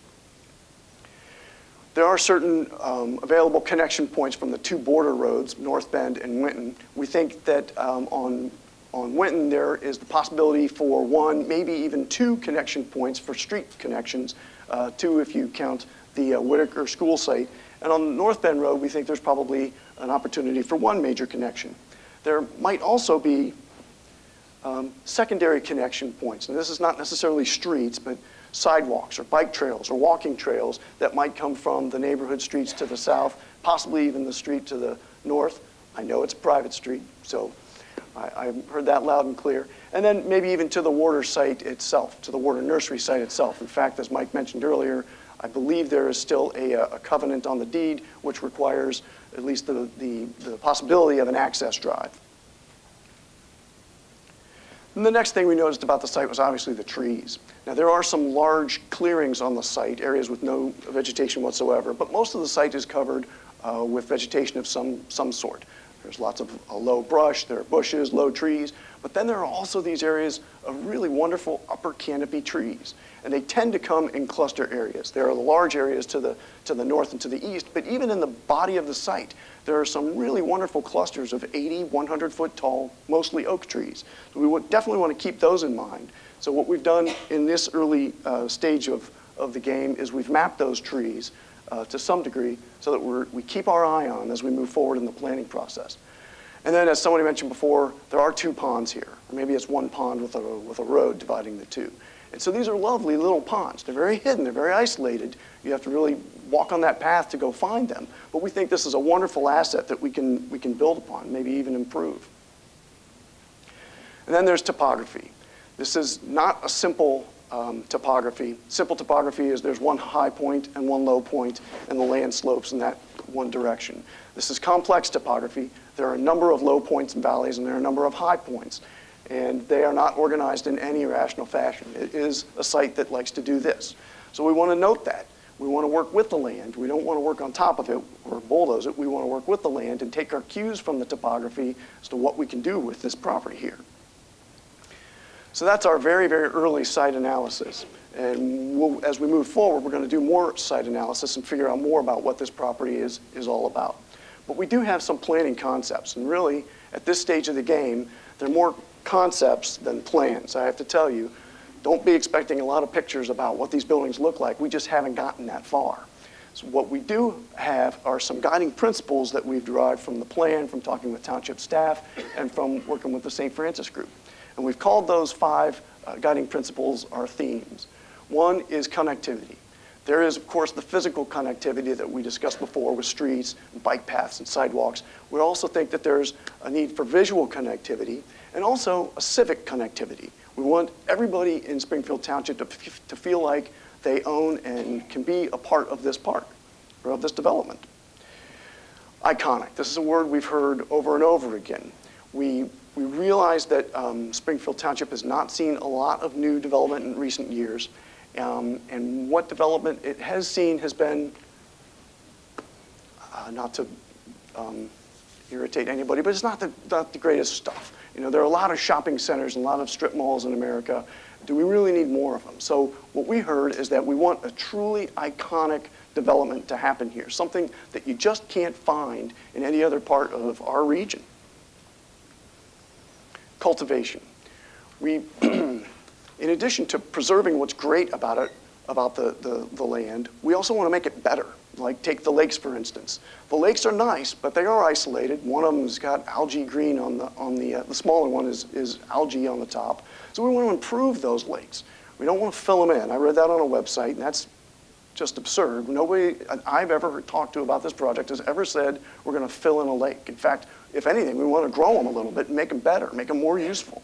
There are certain um, available connection points from the two border roads, North Bend and Winton. We think that um, on, on Winton there is the possibility for one, maybe even two connection points for street connections, uh, two if you count the uh, Whitaker School site. And on North Bend Road, we think there's probably an opportunity for one major connection. There might also be um, secondary connection points. And this is not necessarily streets, but sidewalks or bike trails or walking trails that might come from the neighborhood streets to the south, possibly even the street to the north. I know it's a private street, so I, I heard that loud and clear. And then maybe even to the Warder site itself, to the Warder Nursery site itself. In fact, as Mike mentioned earlier, I believe there is still a, a covenant on the deed which requires at least the, the, the possibility of an access drive. And the next thing we noticed about the site was obviously the trees. Now, there are some large clearings on the site, areas with no vegetation whatsoever, but most of the site is covered uh, with vegetation of some, some sort. There's lots of uh, low brush, there are bushes, low trees, but then there are also these areas of really wonderful upper canopy trees. And they tend to come in cluster areas. There are the large areas to the, to the north and to the east, but even in the body of the site, there are some really wonderful clusters of eighty, one hundred foot tall, mostly oak trees. So we would definitely want to keep those in mind. So what we've done in this early uh, stage of, of the game is we've mapped those trees uh, to some degree so that we're, we keep our eye on them as we move forward in the planning process. And then, as somebody mentioned before, there are two ponds here. Or maybe it's one pond with a, with a road dividing the two. And so these are lovely little ponds. They're very hidden, they're very isolated. You have to really walk on that path to go find them. But we think this is a wonderful asset that we can, we can build upon, maybe even improve. And then there's topography. This is not a simple um, topography. Simple topography is there's one high point and one low point, and the land slopes in that one direction. This is complex topography. There are a number of low points and valleys, and there are a number of high points. And they are not organized in any rational fashion. It is a site that likes to do this. So we want to note that. We want to work with the land. We don't want to work on top of it or bulldoze it. We want to work with the land and take our cues from the topography as to what we can do with this property here. So that's our very, very early site analysis. And we'll, as we move forward, we're going to do more site analysis and figure out more about what this property is, is all about. But we do have some planning concepts. And really, at this stage of the game, they're more concepts than plans. I have to tell you, don't be expecting a lot of pictures about what these buildings look like. We just haven't gotten that far. So what we do have are some guiding principles that we've derived from the plan, from talking with township staff, and from working with the Saint Francis group. And we've called those five uh, guiding principles our themes. One is connectivity. There is, of course, the physical connectivity that we discussed before with streets, and bike paths, and sidewalks. We also think that there's a need for visual connectivity and also a civic connectivity. We want everybody in Springfield Township to, to feel like they own and can be a part of this park or of this development. Iconic. This is a word we've heard over and over again. We, we realize that um, Springfield Township has not seen a lot of new development in recent years. Um, and what development it has seen has been, uh, not to um, irritate anybody, but it's not the, not the greatest stuff. You know, there are a lot of shopping centers and a lot of strip malls in America. Do we really need more of them? So what we heard is that we want a truly iconic development to happen here, something that you just can't find in any other part of our region. Cultivation. We, in addition to preserving what's great about it, about the, the, the land, we also want to make it better. Like take the lakes, for instance. The lakes are nice, but they are isolated. One of them has got algae green on the, on the, uh, the smaller one is, is algae on the top. So we want to improve those lakes. We don't want to fill them in. I read that on a website, and that's just absurd. Nobody I've ever talked to about this project has ever said we're going to fill in a lake. In fact, if anything, we want to grow them a little bit and make them better, make them more useful.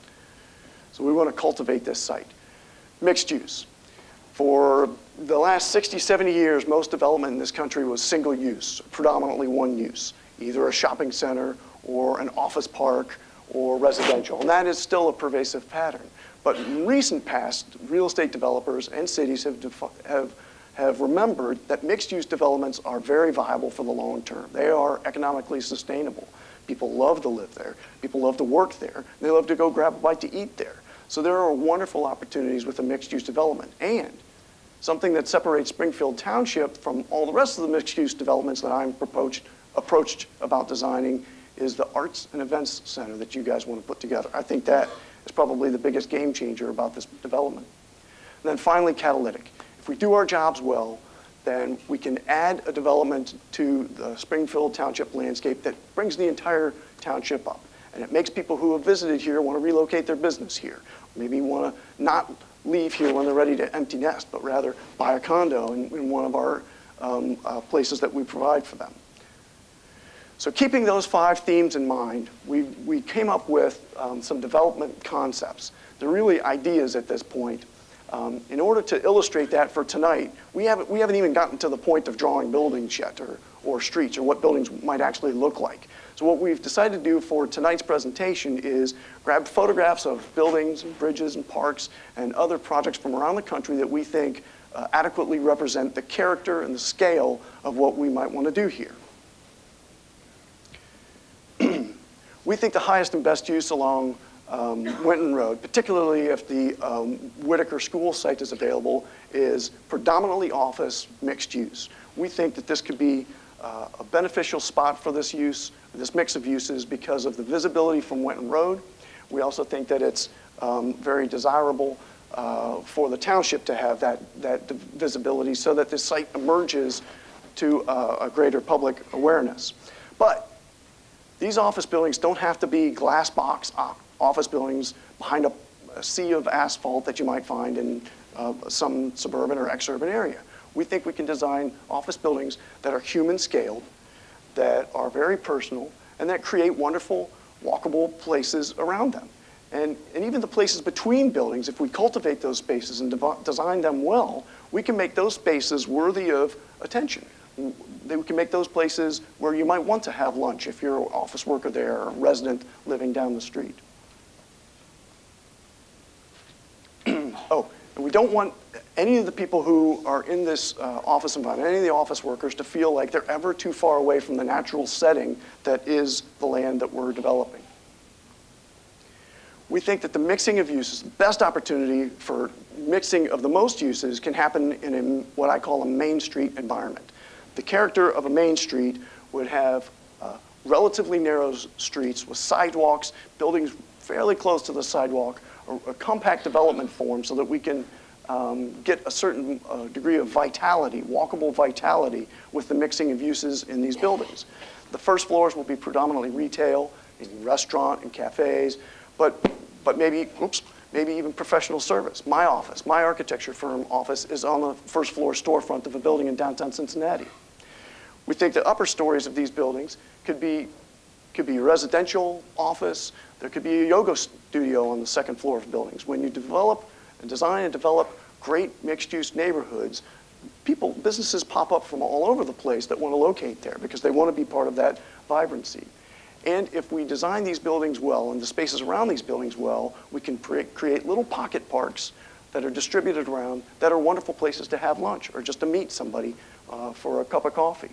So we want to cultivate this site. Mixed use. For the last sixty, seventy years, most development in this country was single use, predominantly one use, either a shopping center or an office park or residential. And that is still a pervasive pattern. But in recent past, real estate developers and cities have, have, have remembered that mixed-use developments are very viable for the long term. They are economically sustainable. People love to live there. People love to work there. They love to go grab a bite to eat there. So there are wonderful opportunities with a mixed-use development. And something that separates Springfield Township from all the rest of the mixed-use developments that I'm approached, approached about designing is the Arts and Events Center that you guys want to put together. I think that is probably the biggest game changer about this development. And then finally, catalytic. If we do our jobs well, then we can add a development to the Springfield Township landscape that brings the entire township up. And it makes people who have visited here want to relocate their business here. Maybe want to not leave here when they're ready to empty nest, but rather buy a condo in, in one of our um, uh, places that we provide for them. So keeping those five themes in mind, we, we came up with um, some development concepts. They're really ideas at this point. Um, in order to illustrate that for tonight, we haven't, we haven't even gotten to the point of drawing buildings yet, or, or streets, or what buildings might actually look like. So what we've decided to do for tonight's presentation is grab photographs of buildings and bridges and parks and other projects from around the country that we think uh, adequately represent the character and the scale of what we might want to do here. We think the highest and best use along um, Winton Road, particularly if the um, Whitaker School site is available, is predominantly office mixed use. We think that this could be uh, a beneficial spot for this use, this mix of uses, because of the visibility from Winton Road. We also think that it's um, very desirable uh, for the township to have that, that visibility so that this site emerges to uh, a greater public awareness. But these office buildings don't have to be glass box office buildings behind a, a sea of asphalt that you might find in uh, some suburban or exurban area. We think we can design office buildings that are human scaled, that are very personal, and that create wonderful walkable places around them. And, and even the places between buildings, if we cultivate those spaces and design them well, we can make those spaces worthy of attention. We can make those places where you might want to have lunch if you're an office worker there or a resident living down the street. Oh, and we don't want any of the people who are in this uh, office environment, any of the office workers, to feel like they're ever too far away from the natural setting that is the land that we're developing. We think that the mixing of uses, the best opportunity for mixing of the most uses can happen in a, what I call a main street environment. The character of a main street would have uh, relatively narrow streets with sidewalks, buildings fairly close to the sidewalk, a, a compact development form so that we can um, get a certain uh, degree of vitality, walkable vitality, with the mixing of uses in these buildings. The first floors will be predominantly retail, maybe restaurant and cafes, but, but maybe, oops, maybe even professional service. My office, my architecture firm office is on the first floor storefront of a building in downtown Cincinnati. We think the upper stories of these buildings could be, could be residential office. There could be a yoga studio on the second floor of buildings. When you develop and design and develop great mixed-use neighborhoods, people, businesses pop up from all over the place that want to locate there because they want to be part of that vibrancy. And if we design these buildings well and the spaces around these buildings well, we can create little pocket parks that are distributed around that are wonderful places to have lunch or just to meet somebody uh, for a cup of coffee.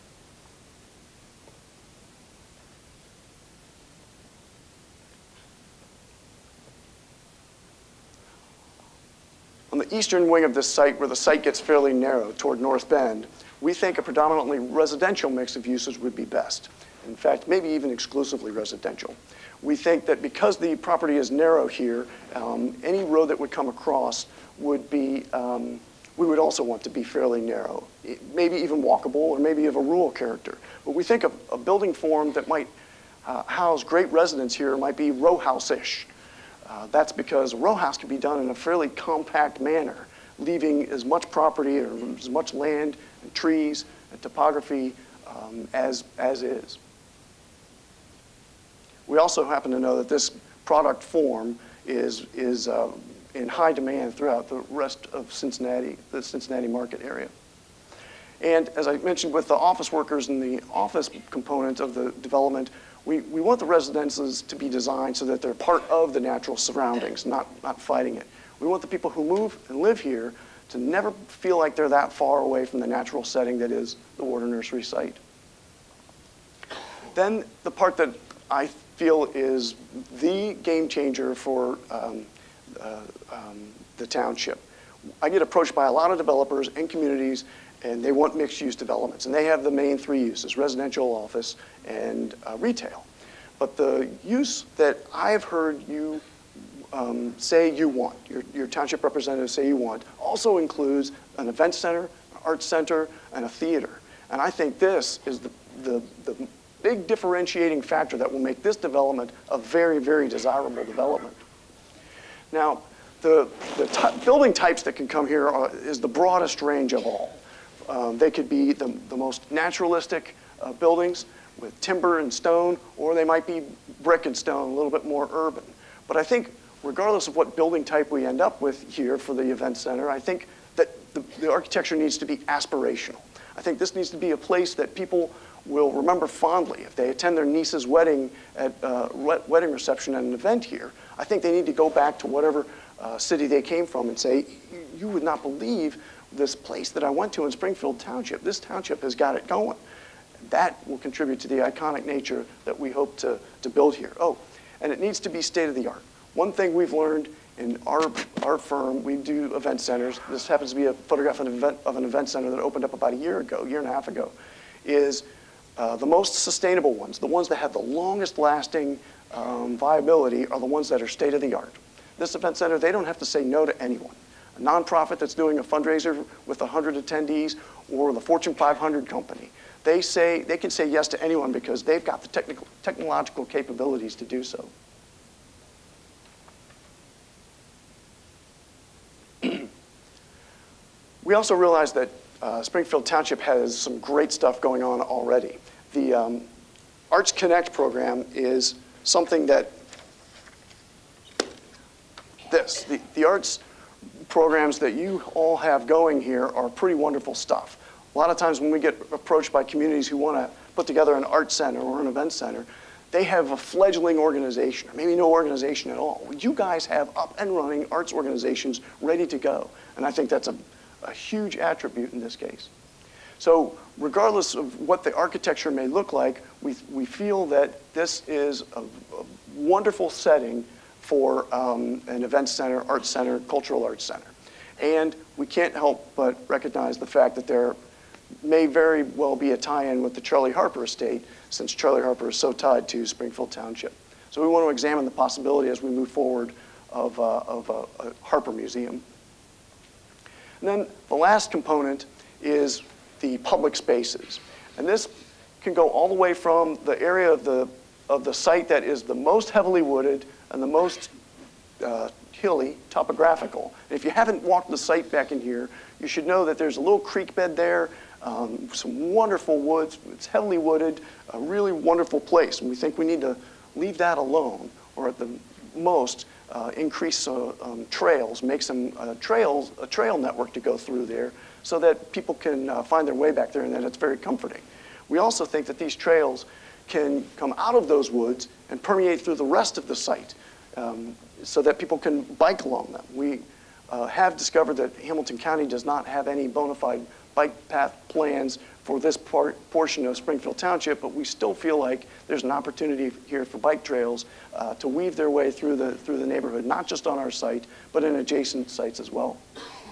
On the eastern wing of this site, where the site gets fairly narrow toward North Bend, we think a predominantly residential mix of uses would be best. In fact, maybe even exclusively residential. We think that because the property is narrow here, um, any road that would come across would be, um, we would also want to be fairly narrow, maybe even walkable or maybe of a rural character. But we think of a building form that might uh, house great residents here might be row house-ish. Uh, that's because a row house can be done in a fairly compact manner, leaving as much property or as much land and trees and topography um, as, as is. We also happen to know that this product form is, is uh, in high demand throughout the rest of Cincinnati, the Cincinnati market area. And as I mentioned with the office workers and the office component of the development, we, we want the residences to be designed so that they're part of the natural surroundings, not, not fighting it. We want the people who move and live here to never feel like they're that far away from the natural setting that is the Water Nursery site. Then the part that I feel is the game changer for um, uh, um, the township. I get approached by a lot of developers and communities, and they want mixed-use developments, and they have the main three uses: residential, office, and uh, retail. But the use that I've heard you um, say you want, your, your township representatives say you want, also includes an event center, an arts center, and a theater. And I think this is the, the, the big differentiating factor that will make this development a very, very desirable development. Now, the, the building types that can come here are, is the broadest range of all. Um, they could be the, the most naturalistic uh, buildings with timber and stone, or they might be brick and stone, a little bit more urban. But I think regardless of what building type we end up with here for the event center, I think that the, the architecture needs to be aspirational. I think this needs to be a place that people will remember fondly. If they attend their niece's wedding at uh, wedding reception at an event here, I think they need to go back to whatever uh, city they came from and say, you would not believe this place that I went to in Springfield Township. This township has got it going. That will contribute to the iconic nature that we hope to, to build here. Oh, and it needs to be state-of-the-art. One thing we've learned in our, our firm, we do event centers. This happens to be a photograph of an event, of an event center that opened up about a year ago, year and a half ago, is uh, the most sustainable ones, the ones that have the longest lasting um, viability are the ones that are state-of-the-art. This event center, they don't have to say no to anyone. A nonprofit that's doing a fundraiser with one hundred attendees or the Fortune five hundred company, they say they can say yes to anyone because they've got the technical, technological capabilities to do so. We also realize that uh, Springfield Township has some great stuff going on already. The um, Arts Connect program is something that this, the, the arts programs that you all have going here are pretty wonderful stuff. A lot of times when we get approached by communities who want to put together an art center or an event center, they have a fledgling organization, or maybe no organization at all. You guys have up and running arts organizations ready to go. And I think that's a, a huge attribute in this case. So regardless of what the architecture may look like, we, we feel that this is a, a wonderful setting for um, an event center, art center, cultural arts center. And we can't help but recognize the fact that there may very well be a tie-in with the Charlie Harper estate, since Charlie Harper is so tied to Springfield Township. So we want to examine the possibility as we move forward of, uh, of a, a Harper Museum. And then the last component is the public spaces. And this can go all the way from the area of the, of the site that is the most heavily wooded and the most uh, hilly, topographical. And if you haven't walked the site back in here, you should know that there's a little creek bed there, um, some wonderful woods. It's heavily wooded, a really wonderful place. And we think we need to leave that alone, or at the most, uh, increase uh, um, trails, make some uh, trails, a trail network to go through there so that people can uh, find their way back there and that it's very comforting. We also think that these trails can come out of those woods and permeate through the rest of the site um, so that people can bike along them. We uh, have discovered that Hamilton County does not have any bona fide bike path plans for this part, portion of Springfield Township, but we still feel like there's an opportunity here for bike trails uh, to weave their way through the, through the neighborhood, not just on our site, but in adjacent sites as well.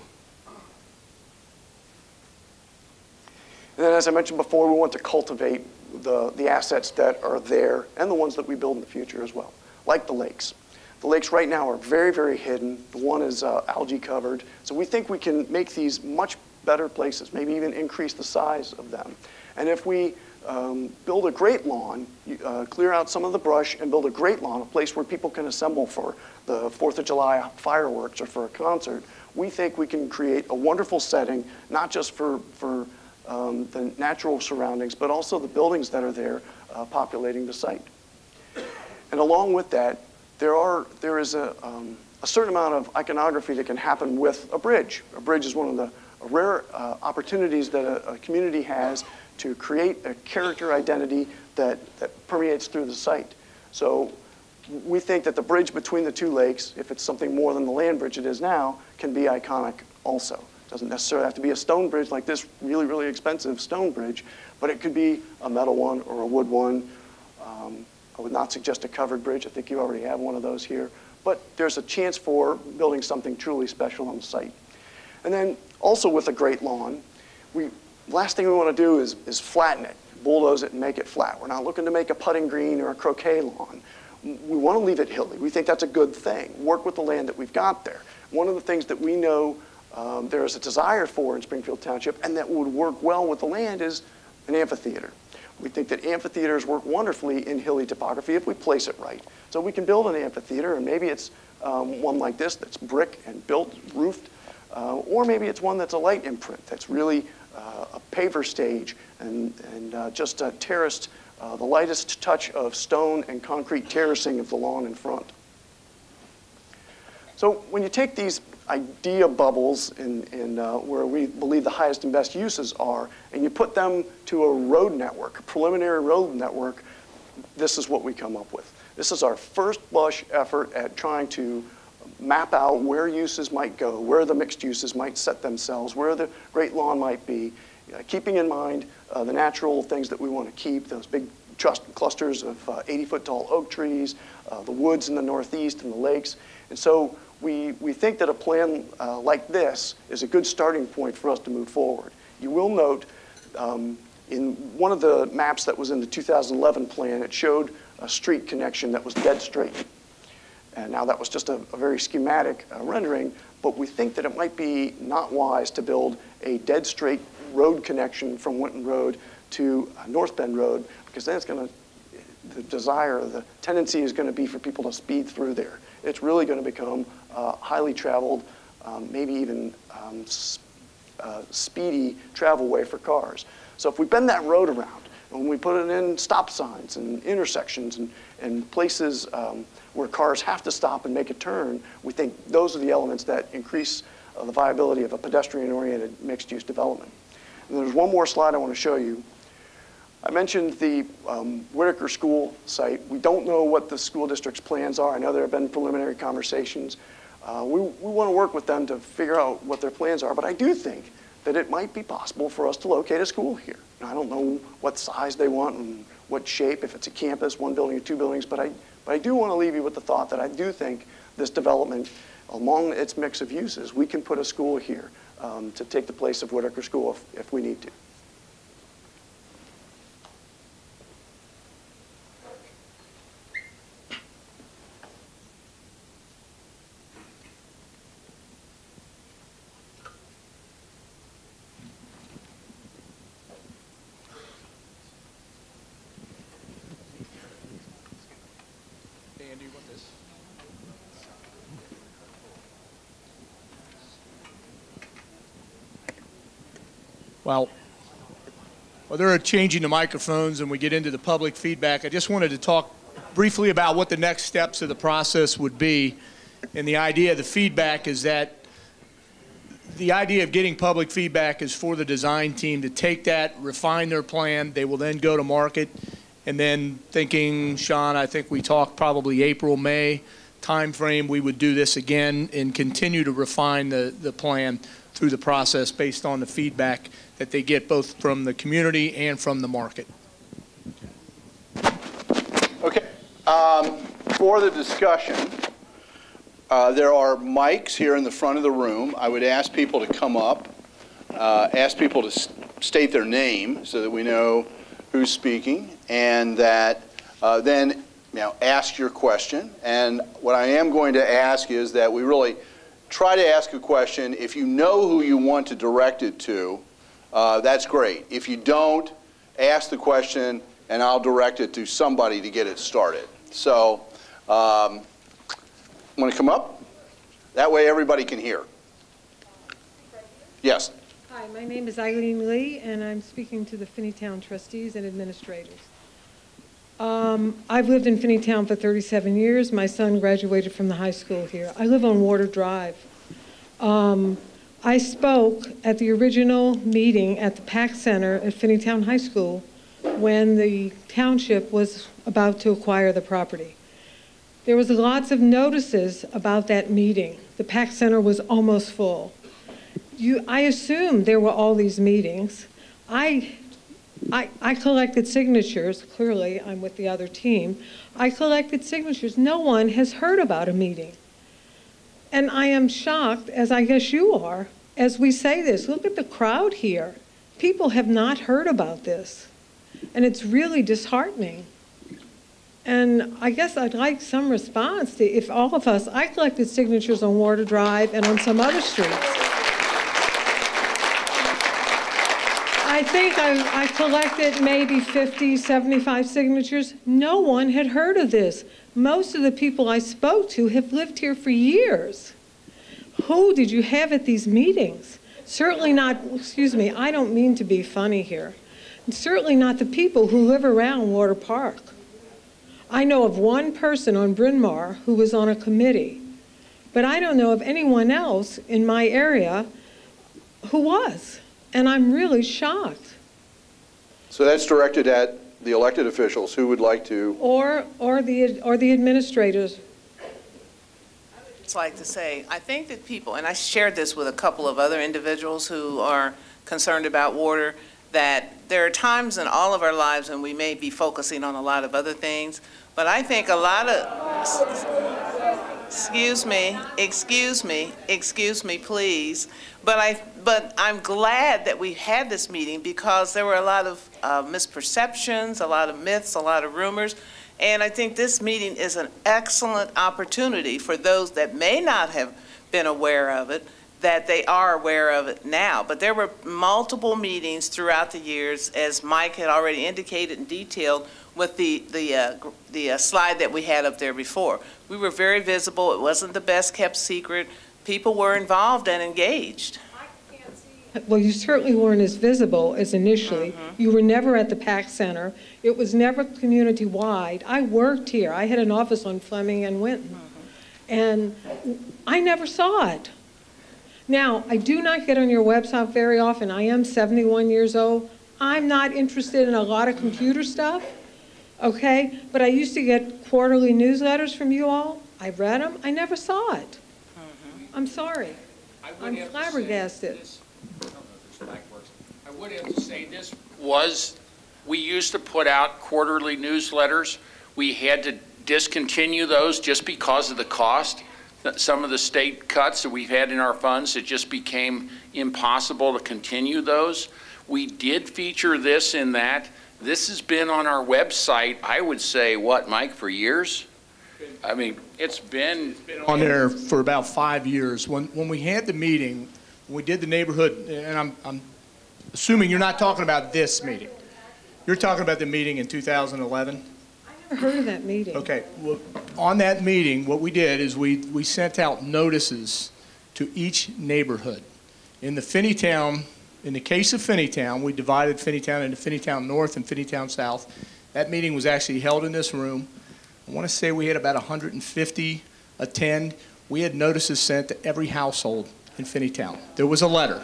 And then, as I mentioned before, we want to cultivate the, the assets that are there and the ones that we build in the future as well, like the lakes. The lakes right now are very, very hidden. The one is uh, algae covered. So we think we can make these much better places, maybe even increase the size of them. And if we um, build a great lawn, uh, clear out some of the brush and build a great lawn, a place where people can assemble for the fourth of July fireworks or for a concert, we think we can create a wonderful setting, not just for, for Um, the natural surroundings, but also the buildings that are there uh, populating the site. And along with that, there, are, there is a, um, a certain amount of iconography that can happen with a bridge. A bridge is one of the rare uh, opportunities that a, a community has to create a character identity that, that permeates through the site. So we think that the bridge between the two lakes, if it's something more than the land bridge it is now, can be iconic also. Doesn't necessarily have to be a stone bridge like this really, really expensive stone bridge, but it could be a metal one or a wood one. Um, I would not suggest a covered bridge. I think you already have one of those here. But there's a chance for building something truly special on the site. And then also with a great lawn, we, last thing we want to do is, is flatten it, bulldoze it and make it flat. We're not looking to make a putting green or a croquet lawn. We want to leave it hilly. We think that's a good thing. Work with the land that we've got there. One of the things that we know Um, there is a desire for in Springfield Township, and that would work well with the land, is an amphitheater. We think that amphitheaters work wonderfully in hilly topography if we place it right. So we can build an amphitheater, and maybe it's um, one like this that's brick and built, roofed, uh, or maybe it's one that's a light imprint that's really uh, a paver stage and, and uh, just uh, terraced, uh, the lightest touch of stone and concrete terracing of the lawn in front. So when you take these idea bubbles in, in uh, where we believe the highest and best uses are, and you put them to a road network, a preliminary road network, this is what we come up with. This is our first blush effort at trying to map out where uses might go, where the mixed uses might set themselves, where the great lawn might be, uh, keeping in mind uh, the natural things that we want to keep, those big trust clusters of uh, eighty foot tall oak trees, uh, the woods in the northeast and the lakes. And so we, we think that a plan uh, like this is a good starting point for us to move forward. You will note um, in one of the maps that was in the two thousand eleven plan, it showed a street connection that was dead straight. And now that was just a, a very schematic uh, rendering, but we think that it might be not wise to build a dead straight road connection from Winton Road to uh, North Bend Road, because then it's going to, the desire, the tendency is going to be for people to speed through there. It's really going to become uh, highly traveled, um, maybe even um, uh, speedy travel way for cars. So if we bend that road around, and when we put it in stop signs and intersections and, and places um, where cars have to stop and make a turn, we think those are the elements that increase uh, the viability of a pedestrian-oriented mixed-use development. And there's one more slide I want to show you. I mentioned the um, Whitaker School site. We don't know what the school district's plans are. I know there have been preliminary conversations. Uh, we we want to work with them to figure out what their plans are, but I do think that it might be possible for us to locate a school here. Now, I don't know what size they want and what shape, if it's a campus, one building or two buildings, but I, but I do want to leave you with the thought that I do think this development, among its mix of uses, we can put a school here um, to take the place of Whitaker School if, if we need to. Well, while they're changing the microphones and we get into the public feedback, I just wanted to talk briefly about what the next steps of the process would be. And the idea of the feedback is that the idea of getting public feedback is for the design team to take that, refine their plan. They will then go to market. And then thinking, Sean, I think we talked probably April, May timeframe, we would do this again and continue to refine the, the plan through the process based on the feedback that they get both from the community and from the market. Okay. Um, for the discussion, uh, there are mics here in the front of the room. I would ask people to come up, uh, ask people to s state their name so that we know who's speaking, and that uh, then you know, ask your question. And what I am going to ask is that we really try to ask a question. If you know who you want to direct it to, uh, that's great. If you don't, ask the question and I'll direct it to somebody to get it started. So, um, want to come up? That way everybody can hear. Yes. Hi, my name is Eileen Lee, and I'm speaking to the Finneytown trustees and administrators. Um, I've lived in Finneytown for thirty-seven years. My son graduated from the high school here. I live on Water Drive. Um, I spoke at the original meeting at the PAC Center at Finneytown High School when the township was about to acquire the property. There was lots of notices about that meeting. The PAC Center was almost full. You, I assumed there were all these meetings. I, I, I collected signatures. Clearly, I'm with the other team. I collected signatures. No one has heard about a meeting. And I am shocked, as I guess you are, as we say this. Look at the crowd here. People have not heard about this. And it's really disheartening. And I guess I'd like some response to, if all of us, I collected signatures on Water Drive and on some other streets. I think I, I collected maybe fifty, seventy-five signatures. No one had heard of this. Most of the people I spoke to have lived here for years. Who did you have at these meetings? Certainly not, excuse me, I don't mean to be funny here. Certainly not the people who live around Water Park. I know of one person on Bryn Mawr who was on a committee, but I don't know of anyone else in my area who was, and I'm really shocked. So that's directed at the elected officials who would like to... Or, or, the, or the administrators. I would just like to say, I think that people, and I shared this with a couple of other individuals who are concerned about water, that there are times in all of our lives when we may be focusing on a lot of other things, but I think a lot of, excuse me, excuse me, excuse me, please, but, I, but I'm glad that we had this meeting because there were a lot of uh, misperceptions, a lot of myths, a lot of rumors, and I think this meeting is an excellent opportunity for those that may not have been aware of it, that they are aware of it now. But there were multiple meetings throughout the years, as Mike had already indicated and detailed with the, the, uh, the uh, slide that we had up there before. We were very visible. It wasn't the best kept secret. People were involved and engaged. Well, you certainly weren't as visible as initially. Mm-hmm. You were never at the PAC Center. It was never community-wide. I worked here. I had an office on Fleming and Winton. Mm-hmm. And I never saw it. Now, I do not get on your website very often. I am seventy-one years old. I'm not interested in a lot of computer stuff, okay? But I used to get quarterly newsletters from you all. I read them. I never saw it. Mm-hmm. I'm sorry. I'm flabbergasted. I would have to say this was, we used to put out quarterly newsletters. We had to discontinue those just because of the cost. Some of the state cuts that we've had in our funds, it just became impossible to continue those. We did feature this in that. This has been on our website, I would say, what, Mike, for years? I mean, it's been, It's been on there for about five years. When, when we had the meeting, when we did the neighborhood, and I'm, I'm assuming you're not talking about this meeting. You're talking about the meeting in two thousand eleven? I never heard of that meeting. Okay. Well, on that meeting, what we did is we, we sent out notices to each neighborhood. In the Finneytown, in the case of Finneytown, we divided Finneytown into Finneytown North and Finneytown South. That meeting was actually held in this room. I want to say we had about one hundred fifty attend. We had notices sent to every household in Finneytown. There was a letter.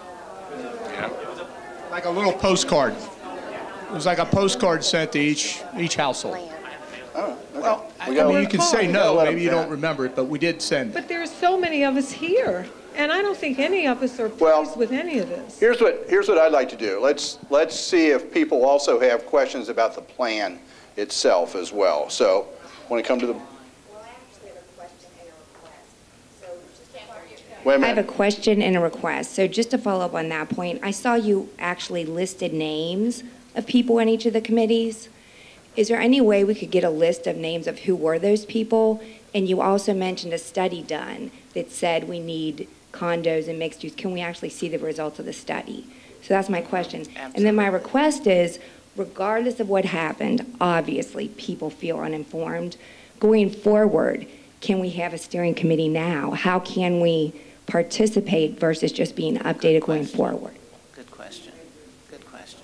yeah. Like a little postcard. It was like a postcard sent to each each household. Oh, Well, I, We I gotta- mean, you can say we gotta no, let maybe them you don't finish. remember it, but we did send it. But there are so many of us here, and I don't think any of us are Well, pleased with any of this. Here's what, here's what I'd like to do. Let's, let's see if people also have questions about the plan itself as well. So, when it comes to the, Well, I actually have a question and a request. So just to follow- wait a I have a minute. question and a request. So just to follow up on that point, I saw you actually listed names of people in each of the committees. Is there any way we could get a list of names of who were those people? And you also mentioned a study done that said we need condos and mixed use. Can we actually see the results of the study? So that's my question. And then my request is, regardless of what happened, obviously people feel uninformed. Going forward, can we have a steering committee now? How can we participate versus just being updated going forward? Good question. Good question.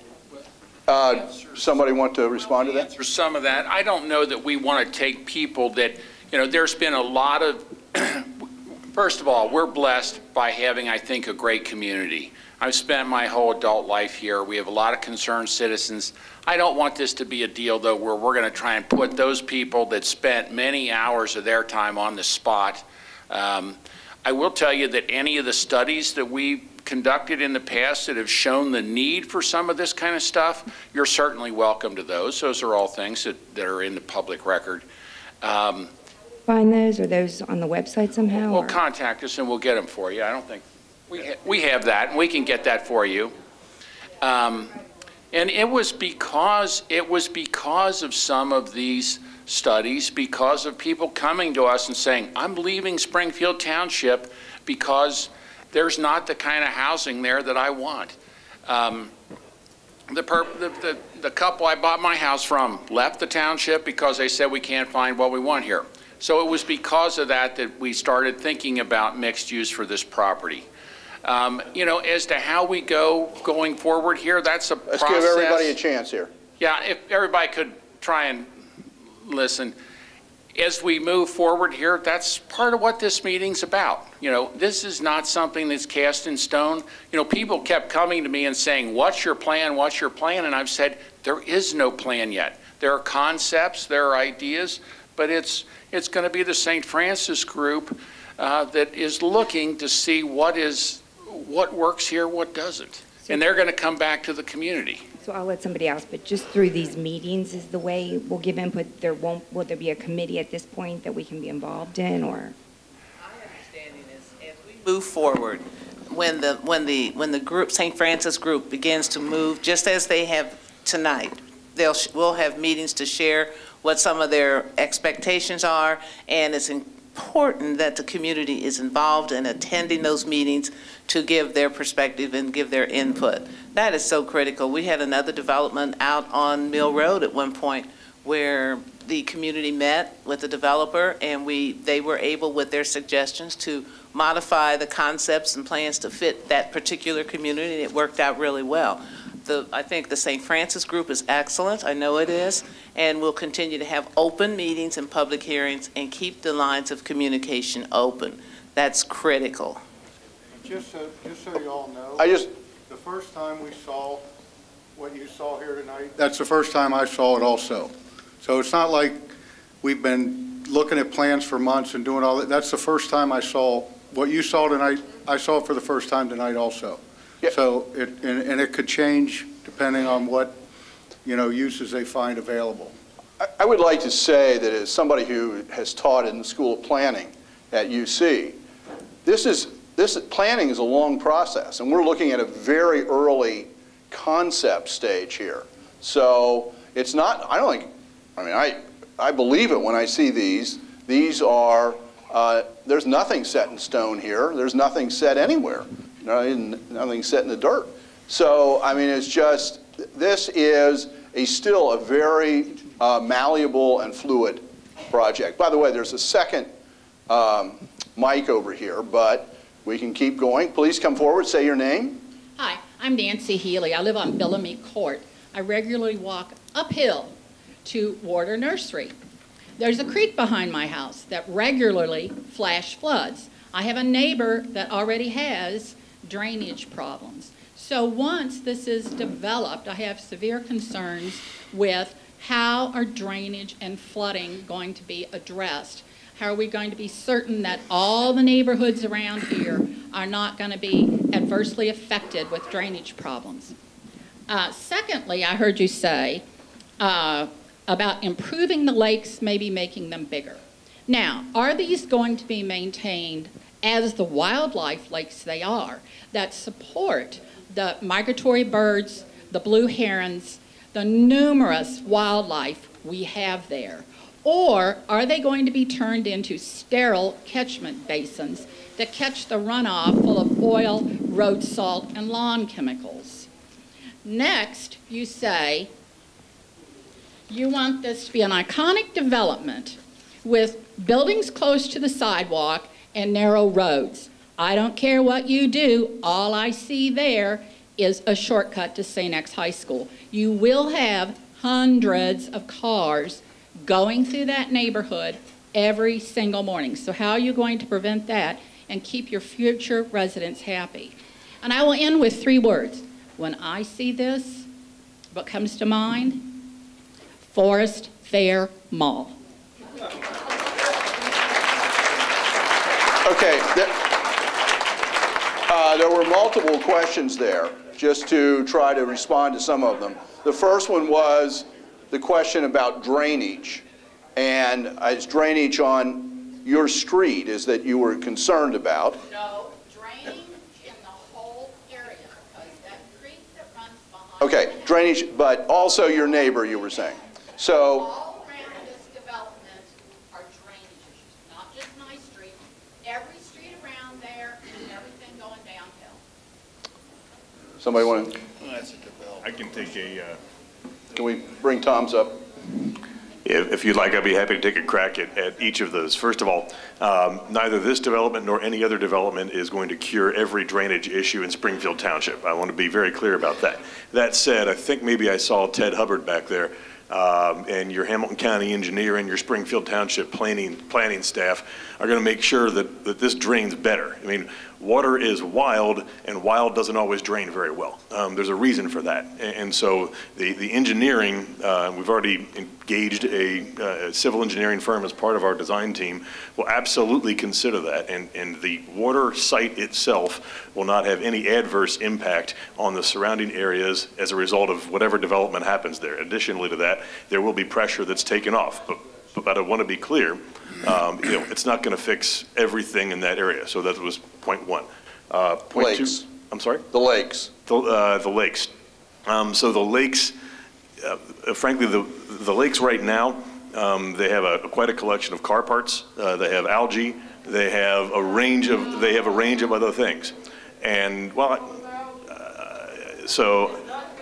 Uh, somebody want to respond to that? Answer some of that. I don't know that we want to take people that, you know, there's been a lot of, first of all, we're blessed by having, I think, a great community. I've spent my whole adult life here. We have a lot of concerned citizens. I don't want this to be a deal, though, where we're going to try and put those people that spent many hours of their time on the spot. Um, I will tell you that any of the studies that we conducted in the past that have shown the need for some of this kind of stuff, you're certainly welcome to those. Those are all things that, that are in the public record. Um, Find those, or those on the website somehow? Well, or- contact us and we'll get them for you. I don't think, we, ha we have that and we can get that for you. Um, and it was because, it was because of some of these studies, because of people coming to us and saying, I'm leaving Springfield Township because there's not the kind of housing there that I want. Um, the, perp the, the, the couple I bought my house from left the township because they said we can't find what we want here. So it was because of that that we started thinking about mixed use for this property. Um, you know, as to how we go going forward here, that's a Let's process. give everybody a chance here. Yeah, if everybody could try and listen. As we move forward here, that's part of what this meeting's about. You know, this is not something that's cast in stone. You know, people kept coming to me and saying, what's your plan, what's your plan? And I've said, there is no plan yet. There are concepts, there are ideas, but it's, it's going to be the Saint Francis group uh, that is looking to see what is, what works here, what doesn't. and they're going to come back to the community. So I'll let somebody else, but just through these meetings is the way we'll give input. There won't, will there be a committee at this point that we can be involved in, or? My understanding is as we move forward, when the, when the, when the group, Saint Francis group begins to move, just as they have tonight, they'll, we'll have meetings to share what some of their expectations are, and it's important that the community is involved in attending those meetings to give their perspective and give their input. That is so critical. We had another development out on Mill Road at one point where the community met with the developer, and we they were able, with their suggestions, to modify the concepts and plans to fit that particular community, and it worked out really well. The, I think the Saint Francis group is excellent. I know it is. And we'll continue to have open meetings and public hearings and keep the lines of communication open. That's critical. Just so, just so you all know, I just, the first time we saw what you saw here tonight, that's the first time I saw it also. So it's not like we've been looking at plans for months and doing all that. That's the first time I saw what you saw tonight. I saw it for the first time tonight also. Yep. So it, and, and it could change depending on what, you know, uses they find available. I, I would like to say that as somebody who has taught in the School of Planning at U C, this is, this planning is a long process, and we're looking at a very early concept stage here. So it's not, I don't think, I mean, I, I believe it when I see these. These are, uh, there's nothing set in stone here. There's nothing set anywhere. Nothing set in the dirt. So, I mean, it's just, this is a still a very uh, malleable and fluid project. By the way, there's a second um, mic over here, but we can keep going. Please come forward, say your name. Hi, I'm Nancy Healy. I live on Bellamy Court. I regularly walk uphill to Warder Nursery. There's a creek behind my house that regularly flash floods. I have a neighbor that already has drainage problems. So once this is developed, I have severe concerns with how are drainage and flooding going to be addressed. How are we going to be certain that all the neighborhoods around here are not going to be adversely affected with drainage problems? Uh, secondly, I heard you say uh, about improving the lakes, maybe making them bigger. Now, are these going to be maintained as the wildlife lakes they are, that support the migratory birds, the blue herons, the numerous wildlife we have there? Or are they going to be turned into sterile catchment basins that catch the runoff full of oil, road salt, and lawn chemicals? Next, you say you want this to be an iconic development with buildings close to the sidewalk and narrow roads. I don't care what you do. All I see there is a shortcut to Saint X High School. You will have hundreds of cars going through that neighborhood every single morning. So how are you going to prevent that and keep your future residents happy? And I will end with three words. When I see this, what comes to mind? Forest Fair Mall. Okay, there, uh, there were multiple questions there, just to try to respond to some of them. The first one was the question about drainage, and uh, it's drainage on your street is that you were concerned about. No, draining in the whole area, because that creek that runs behind. Okay, drainage, but also your neighbor, you were saying. So. All around this development are drainage issues, not just my street. Every street around there and everything going downhill. Somebody want to? I can take a. Uh, Can we bring Tom's up? If, if you'd like, I'd be happy to take a crack at, at each of those. First of all, um, neither this development nor any other development is going to cure every drainage issue in Springfield Township. I want to be very clear about that. That said, I think maybe I saw Ted Hubbard back there. um, and your Hamilton County engineer and your Springfield Township planning, planning staff are going to make sure that, that this drains better. I mean, water is wild, and wild doesn't always drain very well. Um, there's a reason for that. And, and so the, the engineering, uh, we've already engaged a uh, civil engineering firm as part of our design team, will absolutely consider that. And, and the water site itself will not have any adverse impact on the surrounding areas as a result of whatever development happens there. Additionally to that, there will be pressure that's taken off. But, but I want to be clear, um, you know, it's not going to fix everything in that area. So that was point one. Uh, point lakes. two, I'm sorry? The lakes. The, uh, the lakes. Um, so the lakes, uh, frankly, the, the lakes right now, um, they have a, quite a collection of car parts. Uh, they have algae. They have a range of, they have a range of other things. And, well, uh, so.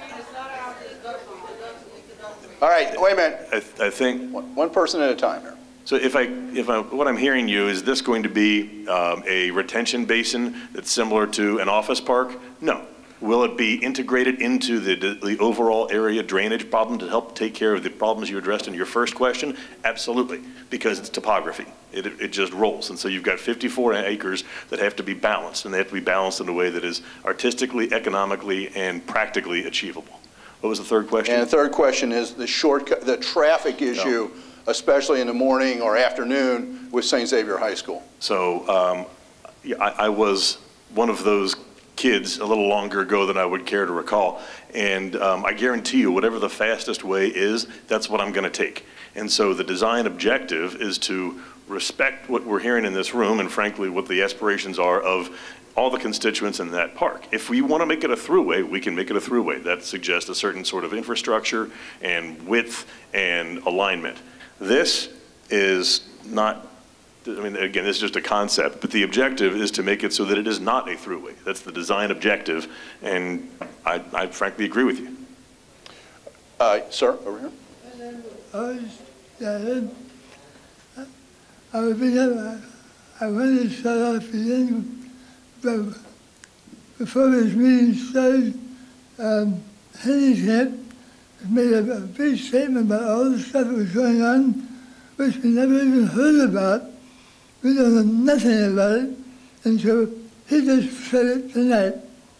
All right, wait a minute. I, th I think. One, one person at a time here. So if I, if I, what I'm hearing you, is this going to be um, a retention basin that's similar to an office park? No. Will it be integrated into the, the overall area drainage problem to help take care of the problems you addressed in your first question? Absolutely, because it's topography. It, it just rolls. And so you've got fifty-four acres that have to be balanced, and they have to be balanced in a way that is artistically, economically, and practically achievable. What was the third question? And the third question is the shortcut, the traffic issue, no. especially in the morning or afternoon with Saint Xavier High School. So um, yeah, I, I was one of those kids a little longer ago than I would care to recall. And um, I guarantee you, whatever the fastest way is, that's what I'm going to take. And so the design objective is to respect what we're hearing in this room and, frankly, what the aspirations are of all the constituents in that park. If we want to make it a throughway, we can make it a throughway. That suggests a certain sort of infrastructure and width and alignment. This is not, I mean, again, this is just a concept, but the objective is to make it so that it is not a throughway. That's the design objective, and I, I frankly agree with you. Uh, sir, over here. I want to start off again. But before this meeting started, um, Handicap made a, a big statement about all the stuff that was going on, which we never even heard about. We don't know nothing about it, and so he just said it tonight.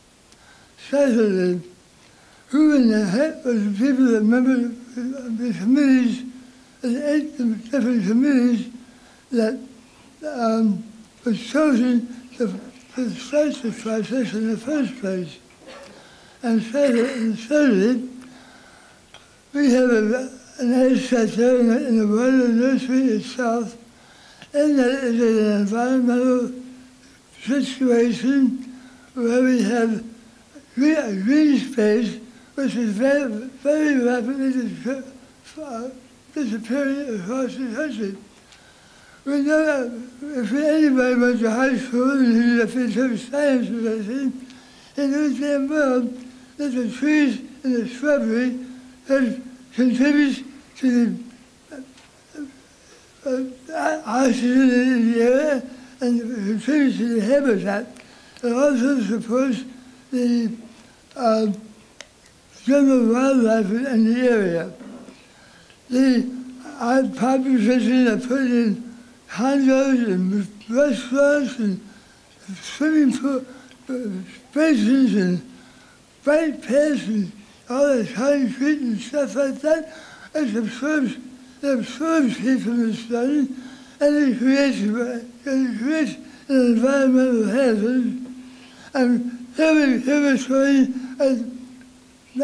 Saturday, who in the heck was the people that remember the committees, the eight different committees that um, was chosen to to start the process in the first place. And thirdly, we have a, an ice sector in the, in the water nursery itself, and that is an environmental situation where we have green, green space, which is very, very rapidly dis uh, disappearing across the country. We know that if anybody went to high school and he if he took science or anything, he knows damn well that the trees and the shrubbery that contributes to the uh, uh, oxygen in the air and contributes to the habitat. It also supports the uh, general wildlife in the area. The uh, population that put in condos and restaurants and swimming pool basins and bike paths and all the concrete and stuff like that, it absorbs, it absorbs heat from the sun, and it creates, it creates an environmental hazard. And here we, here we're showing a,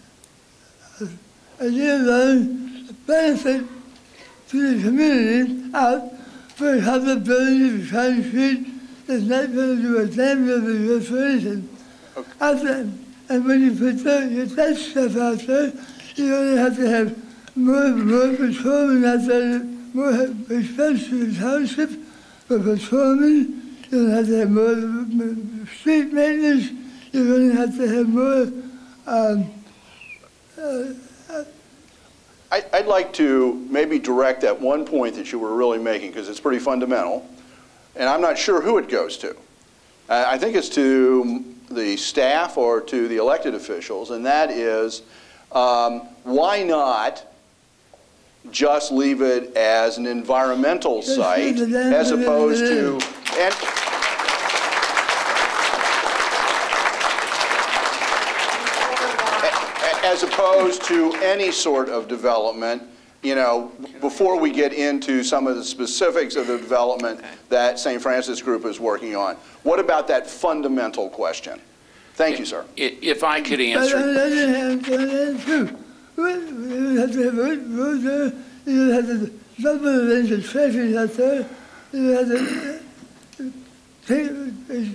a, a year-long benefit to the community out for a couple of buildings of concrete that's not going to do a damn good for anything. Okay. After, and when you put that, that stuff out there, you only have to have more, more patrolmen out there, more expense to the township for patrolmen. You don't have to have more street maintenance. You don't have to have more. Um, uh, I'd like to maybe direct that one point that you were really making, because it's pretty fundamental, and I'm not sure who it goes to. I think it's to the staff or to the elected officials, and that is, um, why not just leave it as an environmental site as opposed to, and, as opposed to any sort of development, you know, before we get into some of the specifics of the development that Saint Francis Group is working on. What about that fundamental question? Thank you, sir. If I could answer. You have to have a road there, you have to supplement the traffic out there, you have to take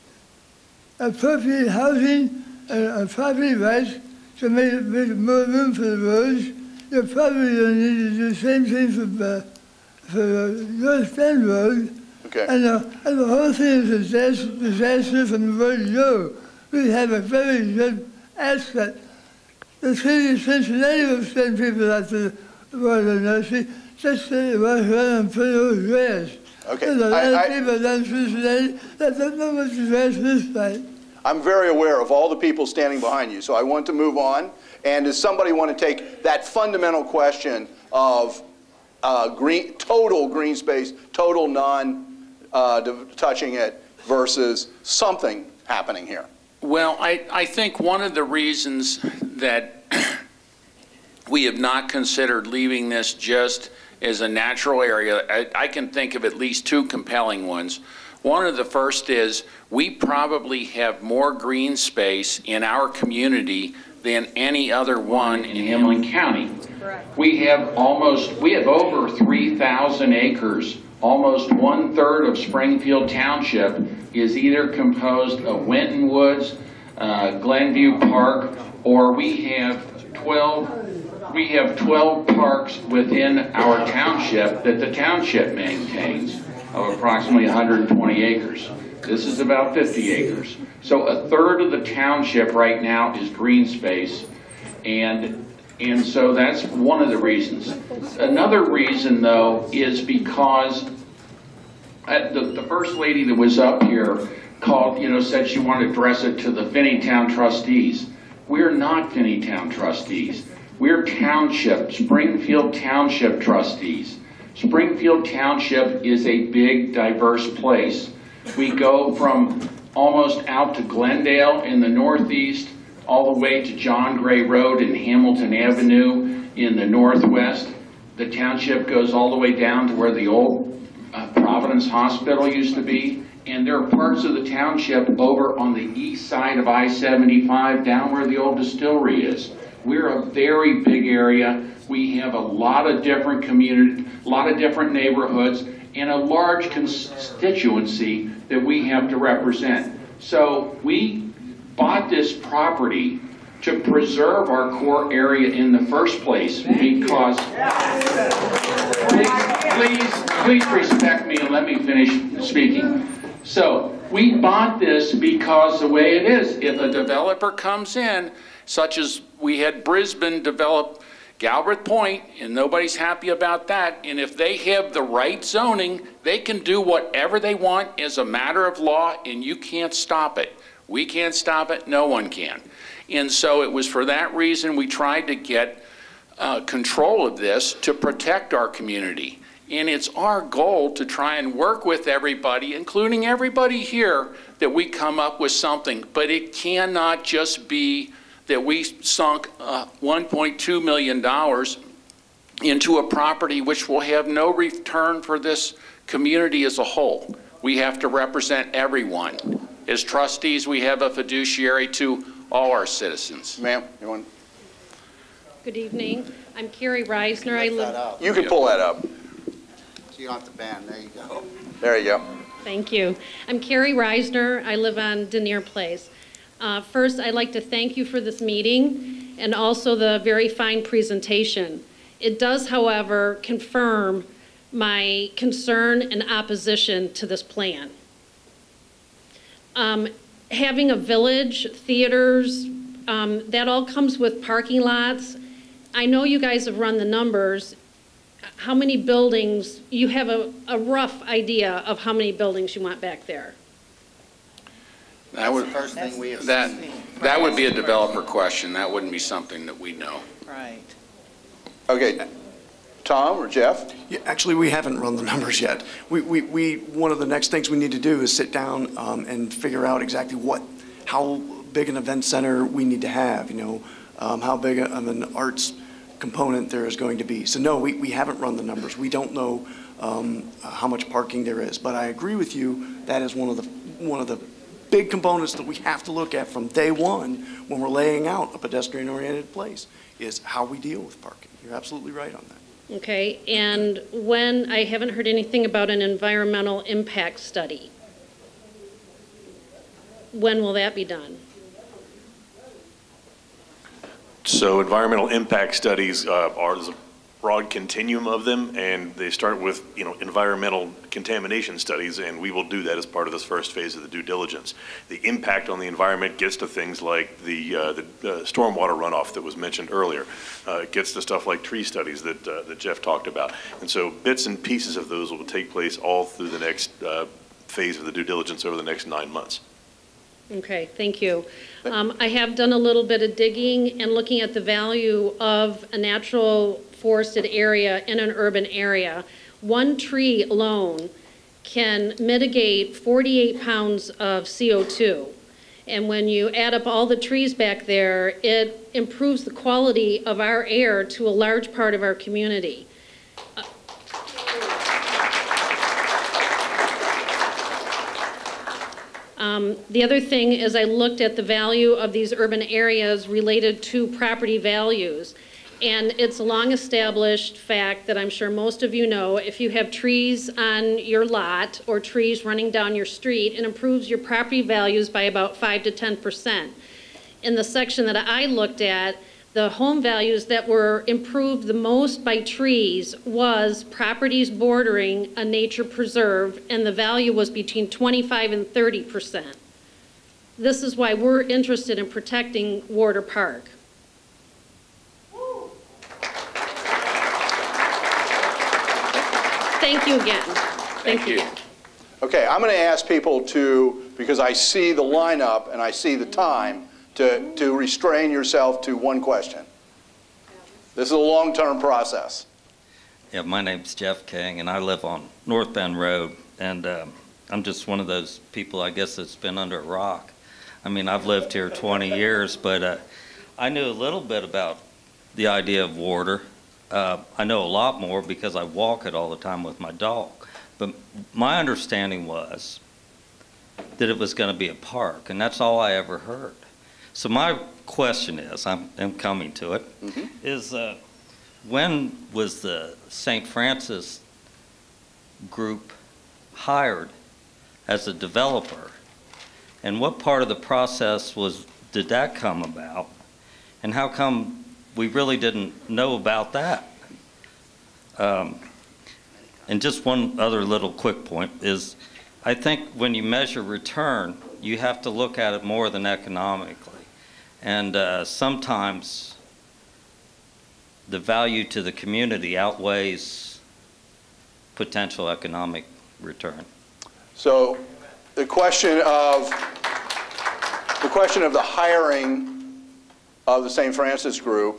appropriate housing and property rights to make, make more room for the roads. You probably don't need to do the same thing for, uh, for uh, North Bend Road. Okay. And, uh, and the whole thing is a disaster, disaster from the word go. We have a very good asset. The city of Cincinnati will send people out to the water nursery just to walk around and put those grass. Okay. There's a lot I, of I, people down Cincinnati that don't know what the grass looks like. I'm very aware of all the people standing behind you, so I want to move on. And does somebody want to take that fundamental question of uh, green, total green space, total non-touching uh, it versus something happening here? Well, I, I think one of the reasons that we have not considered leaving this just as a natural area, I, I can think of at least two compelling ones. One of the first is we probably have more green space in our community than any other one in Hamlin County. Correct. We have almost, we have over three thousand acres. Almost one third of Springfield Township is either composed of Winton Woods, uh, Glenview Park, or we have twelve, we have twelve parks within our township that the township maintains of approximately one hundred twenty acres. This is about fifty acres. So a third of the township right now is green space, and And so that's one of the reasons. Another reason, though, is because uh, the, the first lady that was up here called, you know, said she wanted to address it to the Finneytown trustees. We're not Finneytown trustees. We're Township, Springfield Township trustees. Springfield Township is a big, diverse place. We go from almost out to Glendale in the northeast, all the way to John Gray Road and Hamilton Avenue in the northwest. The township goes all the way down to where the old uh, Providence Hospital used to be. And there are parts of the township over on the east side of I seventy-five, down where the old distillery is. We're a very big area. We have a lot of different communities, a lot of different neighborhoods, and a large constituency that we have to represent. So we bought this property to preserve our core area in the first place because, please, please, please respect me and let me finish speaking. So we bought this because the way it is, if a developer comes in, such as we had Brisbane develop Galbraith Point, and nobody's happy about that, and if they have the right zoning, they can do whatever they want as a matter of law, and you can't stop it. We can't stop it, no one can. And so it was for that reason we tried to get uh, control of this to protect our community. And it's our goal to try and work with everybody, including everybody here, that we come up with something. But it cannot just be that we sunk uh, one point two million dollars into a property which will have no return for this community as a whole. We have to represent everyone. As trustees, we have a fiduciary to all our citizens. Ma'am, you want? Good evening. I'm Carrie Reisner. I live. You can pull that up. So you don't have to ban. There you go. There you go. Thank you. I'm Carrie Reisner. I live on Denier Place. Uh, first, I'd like to thank you for this meeting and also the very fine presentation. It does, however, confirm my concern and opposition to this plan. Um, having a village, theaters, um, that all comes with parking lots. I know you guys have run the numbers. How many buildings, you have a, a rough idea of how many buildings you want back there? That would, the first thing we have that, seen. that would be a developer question. That wouldn't be something that we know. Right. Okay. Tom or Jeff? Yeah, actually, we haven't run the numbers yet. We, we, we, one of the next things we need to do is sit down um, and figure out exactly what, how big an event center we need to have, you know, um, how big of an arts component there is going to be. So no, we, we haven't run the numbers. We don't know um, how much parking there is. But I agree with you, that is one of the, one of the big components that we have to look at from day one when we're laying out a pedestrian-oriented place, is how we deal with parking. You're absolutely right on that. Okay, and when, I haven't heard anything about an environmental impact study. When will that be done? So environmental impact studies uh, are there's a broad continuum of them, and they start with, you know, environmental contamination studies, and we will do that as part of this first phase of the due diligence. The impact on the environment gets to things like the, uh, the uh, stormwater runoff that was mentioned earlier. Uh, it gets to stuff like tree studies that, uh, that Jeff talked about. And so bits and pieces of those will take place all through the next uh, phase of the due diligence over the next nine months. Okay, thank you. Um, I have done a little bit of digging and looking at the value of a natural forested area in an urban area. One tree alone can mitigate forty-eight pounds of C O two. And when you add up all the trees back there, it improves the quality of our air to a large part of our community. Uh, Um, the other thing is I looked at the value of these urban areas related to property values. And it's a long established fact that I'm sure most of you know, if you have trees on your lot or trees running down your street, it improves your property values by about five to ten percent. In the section that I looked at, the home values that were improved the most by trees was properties bordering a nature preserve, and the value was between twenty-five and thirty percent. This is why we're interested in protecting Warder Park. Thank you again. Thank, Thank you. you. Okay, I'm going to ask people to, because I see the lineup and I see the time, to, to restrain yourself to one question. This is a long-term process. Yeah, my name's Jeff King, and I live on North Bend Road, and um, I'm just one of those people, I guess, that's been under a rock. I mean, I've lived here twenty years, but uh, I knew a little bit about the idea of Warder. Uh, I know a lot more because I walk it all the time with my dog. But my understanding was that it was going to be a park, and that's all I ever heard. So my question is, I'm, I'm coming to it, mm-hmm. is uh, when was the Saint Francis group hired as a developer? And what part of the process was did that come about? And how come we really didn't know about that? Um, and just one other little quick point is, I think when you measure return, you have to look at it more than economically. And uh, sometimes the value to the community outweighs potential economic return. So the question of the question of the hiring of the Saint Francis group,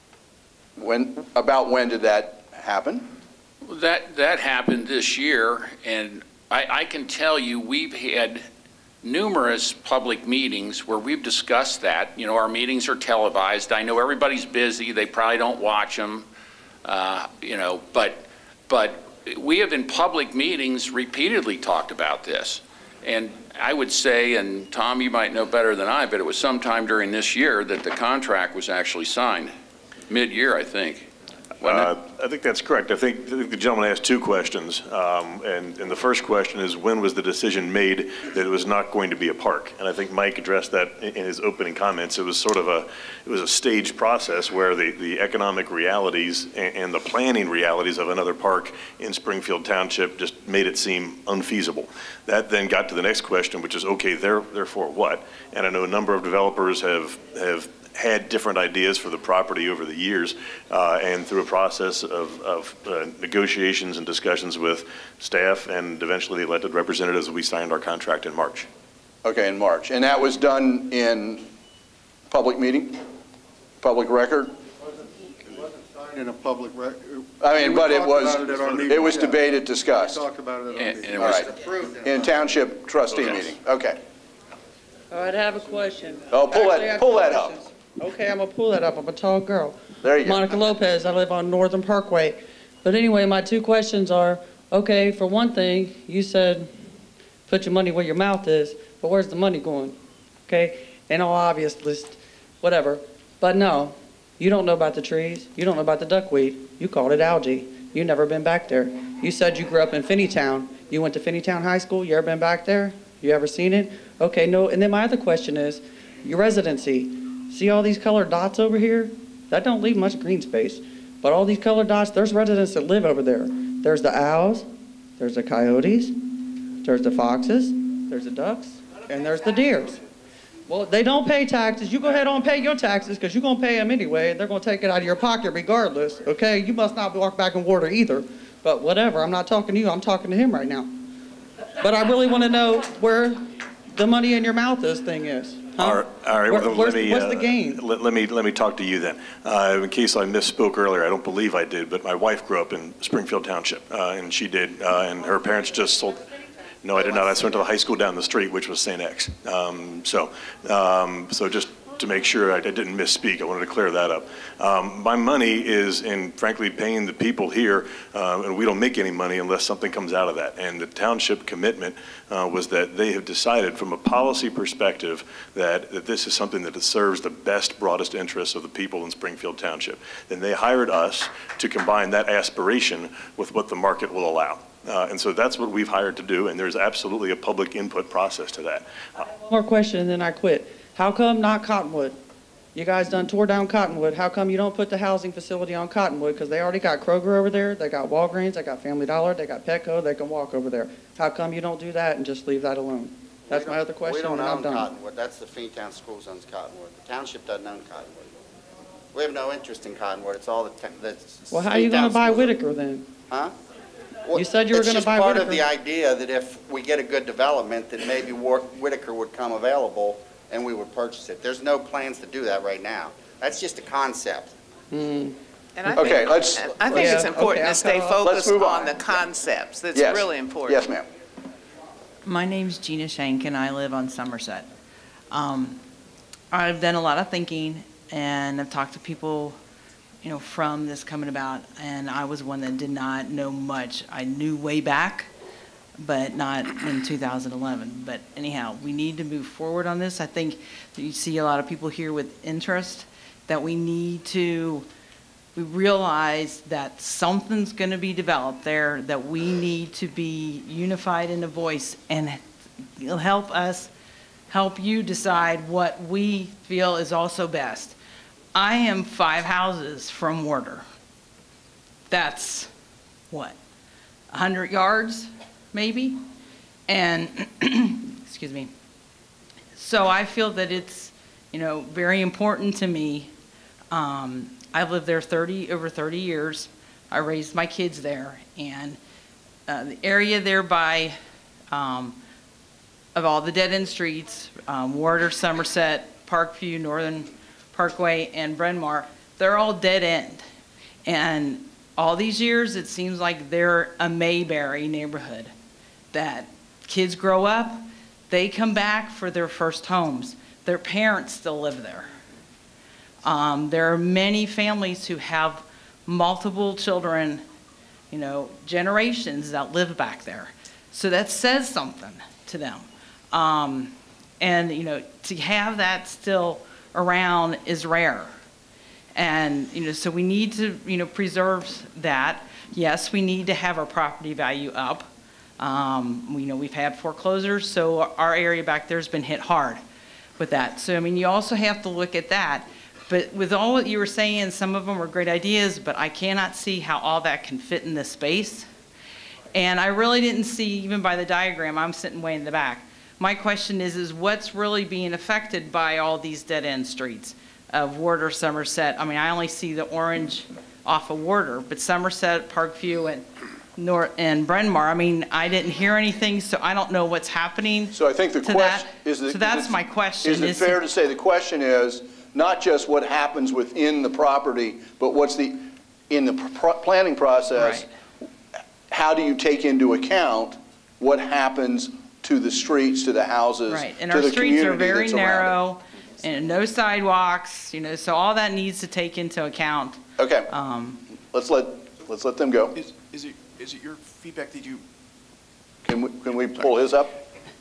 when about when did that happen? That that happened this year, and I, I can tell you we've had numerous public meetings where we've discussed that. You know, our meetings are televised. I know everybody's busy. They probably don't watch them, uh, you know, but, but we have in public meetings repeatedly talked about this. And I would say, and Tom, you might know better than I, but it was sometime during this year that the contract was actually signed, mid-year, I think. Uh, I think that's correct. I think, I think the gentleman asked two questions, um, and, and the first question is, when was the decision made that it was not going to be a park? And I think Mike addressed that in, in his opening comments. It was sort of a, it was a staged process where the, the economic realities and, and the planning realities of another park in Springfield Township just made it seem unfeasible. That then got to the next question, which is, okay, there, therefore what? And I know a number of developers have, have had different ideas for the property over the years, uh, and through a process of, of uh, negotiations and discussions with staff and eventually the elected representatives, we signed our contract in March. Okay, in March. And that was done in public meeting, public record? It wasn't, it wasn't signed In a public rec. I mean, we but it talked was, about at our meeting. it was Yeah. debated, We discussed. talked about it at our And- meeting. and it All was right. approved. In Township trustee Okay. meeting. Okay. All right, I have a question. Oh, pull that- Actually, I have pull two that up. questions. Okay, I'm gonna pull that up. I'm a tall girl. There you go. Monica Lopez, I live on Northern Parkway. But anyway, my two questions are, okay, for one thing, you said put your money where your mouth is, but where's the money going? Okay, in all obvious list, whatever. But no, you don't know about the trees. You don't know about the duckweed. You called it algae. You never been back there. You said you grew up in Finneytown. You went to Finneytown High School. You ever been back there? You ever seen it? Okay, no. And then my other question is, your residency. See all these colored dots over here? That don't leave much green space. But all these colored dots, there's residents that live over there. There's the owls, there's the coyotes, there's the foxes, there's the ducks, and there's the deers. Well, they don't pay taxes. You go ahead and pay your taxes because you're going to pay them anyway. They're going to take it out of your pocket regardless, okay? You must not walk back in water either. But whatever, I'm not talking to you. I'm talking to him right now. But I really want to know where the money in your mouth is thing is. Huh? All right, all right. Where, Well, where's, let me, what's uh, the gain? Let, let me let me talk to you then. Uh, in case I misspoke earlier, I don't believe I did, but my wife grew up in Springfield Township, uh, and she did, uh, and her parents just sold. No, I did not. I went to the high school down the street, which was Saint X. Um, so, um, so just to make sure I, I didn't misspeak, I wanted to clear that up. Um, my money is in, frankly, paying the people here, uh, and we don't make any money unless something comes out of that. And the township commitment uh, was that they have decided from a policy perspective that, that this is something that serves the best, broadest interests of the people in Springfield Township. And they hired us to combine that aspiration with what the market will allow. Uh, and so that's what we've hired to do, and there's absolutely a public input process to that. Uh, One more question and then I quit. How come not Cottonwood? You guys done tore down Cottonwood. How come you don't put the housing facility on Cottonwood? Because they already got Kroger over there, they got Walgreens, they got Family Dollar, they got Petco, they can walk over there. How come you don't do that and just leave that alone? That's my other question, We don't and I'm own done. Cottonwood. That's the Finneytown Schools owns Cottonwood. The township doesn't own Cottonwood. We have no interest in Cottonwood. It's all the, ta- the Well, how are you going to Finneytown buy schools. Whitaker then? Huh? You said you were going to buy It's just part Whitaker. of the idea that if we get a good development, that maybe War- Whitaker would come available and we would purchase it. There's no plans to do that right now. That's just a concept. Mm. And I Okay, think, let's- I think Yeah, it's important okay, to I'll stay cut off. Let's focused move on on. the concepts. That's Yes. really important. Yes, ma'am. My name's Gina Shank, and I live on Somerset. Um, I've done a lot of thinking, and I've talked to people, you know, from this coming about, and I was one that did not know much. I knew way back, but not in two thousand eleven. But anyhow, we need to move forward on this. I think that you see a lot of people here with interest, that we need to, we realize that something's going to be developed there, that we need to be unified in a voice, and it'll help us, help you decide what we feel is also best. I am five houses from Warder. That's what, one hundred yards, maybe? And, excuse me. So I feel that it's, you know, very important to me. Um, I've lived there thirty, over thirty years. I raised my kids there, and uh, the area there by, um, of all the dead-end streets, um, Warder, Somerset, Parkview, Northern Parkway, and Bryn Mawr, they're all dead-end. And all these years, it seems like they're a Mayberry neighborhood, that kids grow up, they come back for their first homes. Their parents still live there. Um, there are many families who have multiple children, you know, generations that live back there. So that says something to them. Um, and, you know, to have that still around is rare. And, you know, so we need to, you know, preserve that. Yes, we need to have our property value up. Um, you know, we've had foreclosures, so our area back there has been hit hard with that. So, I mean, you also have to look at that. But with all what you were saying, some of them were great ideas, but I cannot see how all that can fit in this space. And I really didn't see, even by the diagram, I'm sitting way in the back. My question is, is what's really being affected by all these dead-end streets of Warder, Somerset? I mean, I only see the orange off of Warder, but Somerset, Parkview, and North and Bryn Mawr, I mean, I didn't hear anything, so I don't know what's happening. So I think the to question that. is, the, so that's is it, my question. Is it is fair to say the question is not just what happens within the property, but what's the in the pr planning process, Right. how do you take into account what happens to the streets, to the houses, Right, and to our the streets are community very that's around it? narrow, and no sidewalks, you know, so all that needs to take into account. Okay, Um, let's let, let's let them go. Is, is it, is it your feedback that you, Can we, can we pull his up?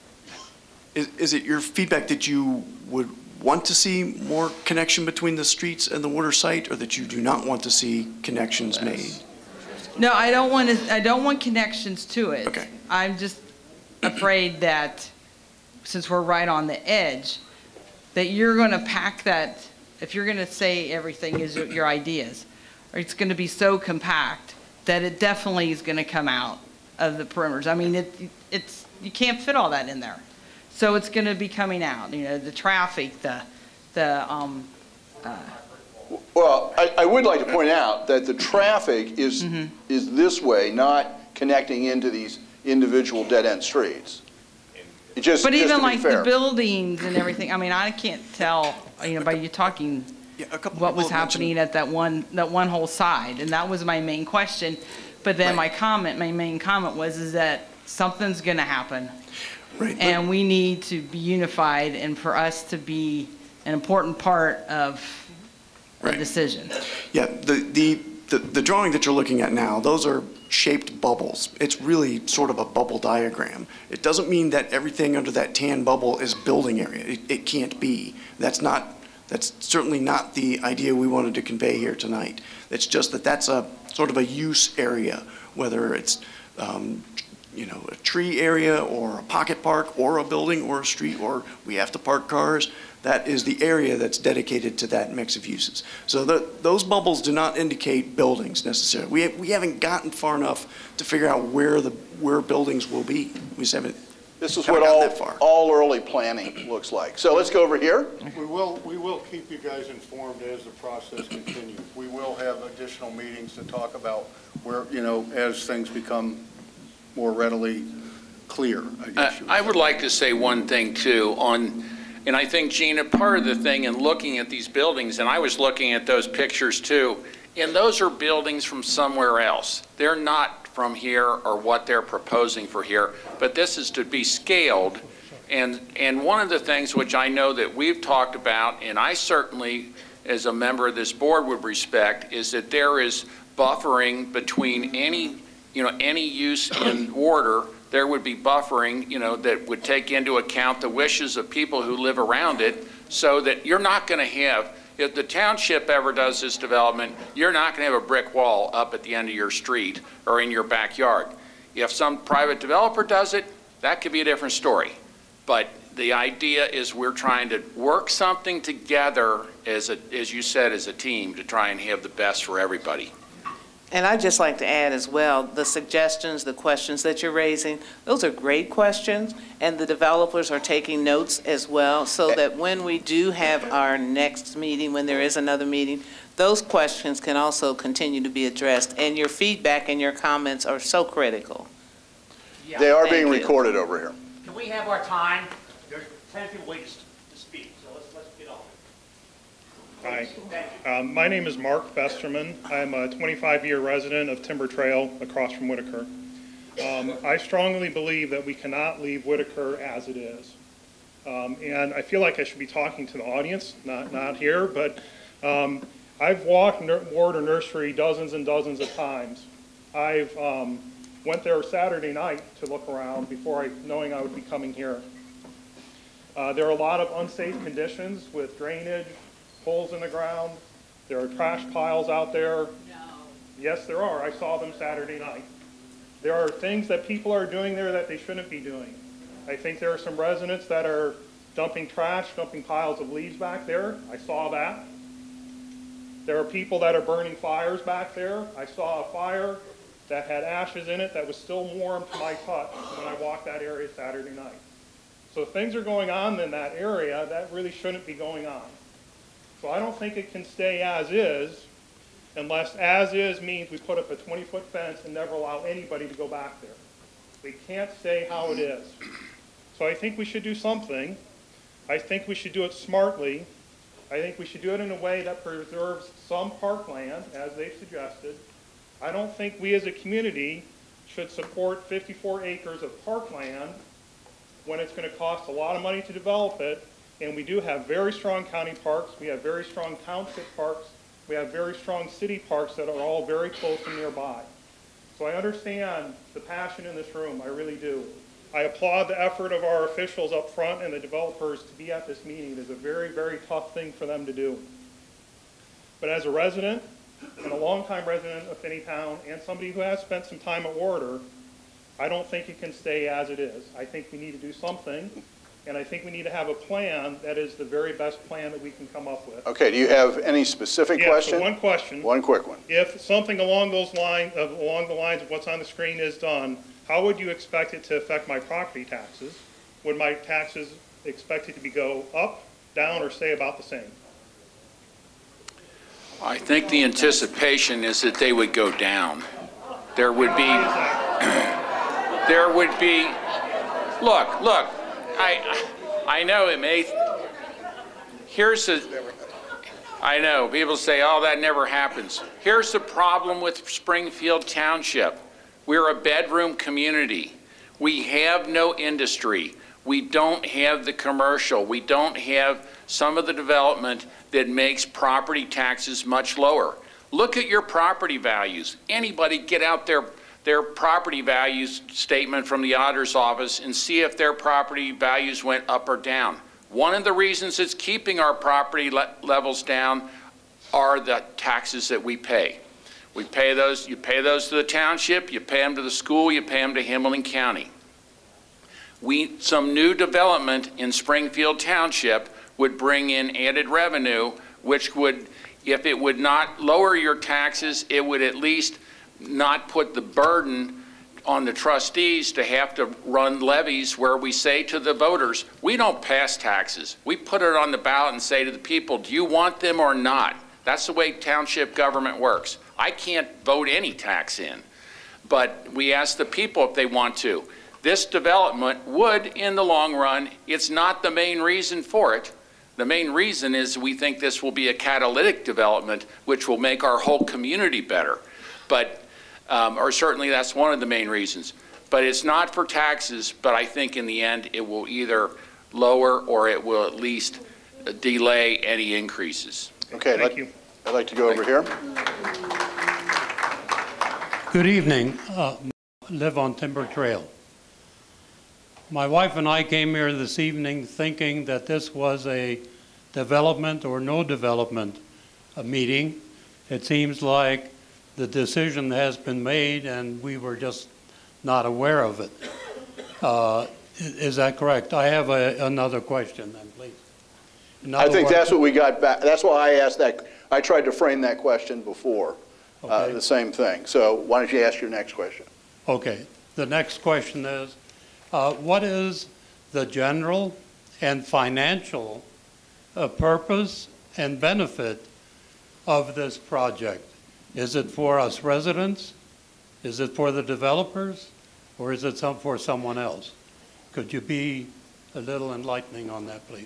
is, is it your feedback that you would want to see more connection between the streets and the water site, or that you do not want to see connections made? No, I don't want to, I don't want connections to it. Okay. I'm just afraid that, since we're right on the edge, that you're going to pack that, if you're going to say everything is your ideas, or it's going to be so compact that it definitely is going to come out of the perimeters. I mean, it, it's, you can't fit all that in there. So it's going to be coming out, you know, the traffic, the, the, um, uh, Well, I, I would like to point out that the traffic is, Mm-hmm. is this way, not connecting into these individual dead-end streets. It just, but just even to be like fair. the buildings and everything, I mean, I can't tell, you know, by you talking what was happening at that one, that one whole side, and that was my main question. But then my comment, my main comment was, is that something's gonna happen. Right. And we need to be unified, and for us to be an important part of the decision. Yeah, the, the, the, the drawing that you're looking at now, those are shaped bubbles. It's really sort of a bubble diagram. It doesn't mean that everything under that tan bubble is building area. It, it can't be. That's not, that's certainly not the idea we wanted to convey here tonight. It's just that that's a sort of a use area, whether it's, um, you know, a tree area or a pocket park or a building or a street, or we have to park cars. That is the area that's dedicated to that mix of uses. So the, those bubbles do not indicate buildings necessarily. We, we haven't gotten far enough to figure out where the where buildings will be. We just haven't. This is haven't what gotten all, that far. all early planning looks like. So let's go over here. We will, we will keep you guys informed as the process continues. We will have additional meetings to talk about where, you know, as things become more readily clear, I guess. Uh, I would like to say one thing too on, and I think, Gina, part of the thing in looking at these buildings, and I was looking at those pictures too, and those are buildings from somewhere else. They're not from here or what they're proposing for here, but this is to be scaled. And, and one of the things which I know that we've talked about, and I certainly, as a member of this board, would respect, is that there is buffering between any, you know, any use in water. There would be buffering, you know, that would take into account the wishes of people who live around it, so that you're not going to have, if the township ever does this development, you're not going to have a brick wall up at the end of your street or in your backyard. If some private developer does it, that could be a different story. But the idea is we're trying to work something together, as, a, as you said, as a team, to try and have the best for everybody. And I'd just like to add as well, the suggestions, the questions that you're raising, those are great questions, and the developers are taking notes as well, so that when we do have our next meeting, when there is another meeting, those questions can also continue to be addressed, and your feedback and your comments are so critical. Yeah, they are Thank being you. recorded over here. Can we have our time? There's ten people waiting to speak, so let's, let's get on. Hi, um, my name is Mark Besterman. I'm a twenty-five year resident of Timber Trail across from Whitaker. Um, I strongly believe that we cannot leave Whitaker as it is. Um, and I feel like I should be talking to the audience, not, not here, but um, I've walked Warder Nursery dozens and dozens of times. I've um, went there Saturday night to look around before I, knowing I would be coming here. Uh, there are a lot of unsafe conditions with drainage, holes in the ground. There are trash piles out there. No. Yes, there are. I saw them Saturday night. There are things that people are doing there that they shouldn't be doing. I think there are some residents that are dumping trash, dumping piles of leaves back there. I saw that. There are people that are burning fires back there. I saw a fire that had ashes in it that was still warm to my touch when I walked that area Saturday night. So things are going on in that area that really shouldn't be going on. So I don't think it can stay as is, unless as is means we put up a twenty foot fence and never allow anybody to go back there. We can't stay how it is. So I think we should do something. I think we should do it smartly. I think we should do it in a way that preserves some parkland, as they've suggested. I don't think we as a community should support fifty-four acres of parkland when it's going to cost a lot of money to develop it. And we do have very strong county parks. We have very strong township parks. We have very strong city parks that are all very close and nearby. So I understand the passion in this room. I really do. I applaud the effort of our officials up front and the developers to be at this meeting. It is a very, very tough thing for them to do. But as a resident, and a longtime resident of Finneytown, and somebody who has spent some time at Warder, I don't think it can stay as it is. I think we need to do something, and I think we need to have a plan that is the very best plan that we can come up with. Okay, do you have any specific yeah, question? So one question. One quick one. If something along those lines, of, along the lines of what's on the screen is done, how would you expect it to affect my property taxes? Would my taxes expected to be go up, down, or stay about the same? I think the anticipation is that they would go down. There would be, there would be, look, look, I, I know it may, here's the, I know, people say, oh, that never happens. Here's the problem with Springfield Township. We're a bedroom community. We have no industry. We don't have the commercial. We don't have some of the development that makes property taxes much lower. Look at your property values. Anybody get out their, their property values statement from the auditor's office and see if their property values went up or down. One of the reasons it's keeping our property le levels down are the taxes that we pay. We pay those, you pay those to the township, you pay them to the school, you pay them to Hamilton County. We, some new development in Springfield Township would bring in added revenue, which would, if it would not lower your taxes, it would at least not put the burden on the trustees to have to run levies where we say to the voters, we don't pass taxes. We put it on the ballot and say to the people, do you want them or not? That's the way township government works. I can't vote any tax in, but we ask the people if they want to. This development would, in the long run, it's not the main reason for it. The main reason is we think this will be a catalytic development which will make our whole community better. But, um, or certainly that's one of the main reasons. But it's not for taxes, but I think in the end it will either lower or it will at least delay any increases. Okay, Thank I'd, you. I'd like to go over here. Good evening. Uh, live on Timber Trail. My wife and I came here this evening thinking that this was a development or no development a meeting. It seems like the decision has been made and we were just not aware of it. Uh, is that correct? I have a, another question then, please. I think words, that's what we got back. That's why I asked that. I tried to frame that question before, okay. uh, the same thing. So why don't you ask your next question? Okay. The next question is, Uh, what is the general and financial uh, purpose and benefit of this project? Is it for us residents? Is it for the developers? Or is it some, for someone else? Could you be a little enlightening on that, please?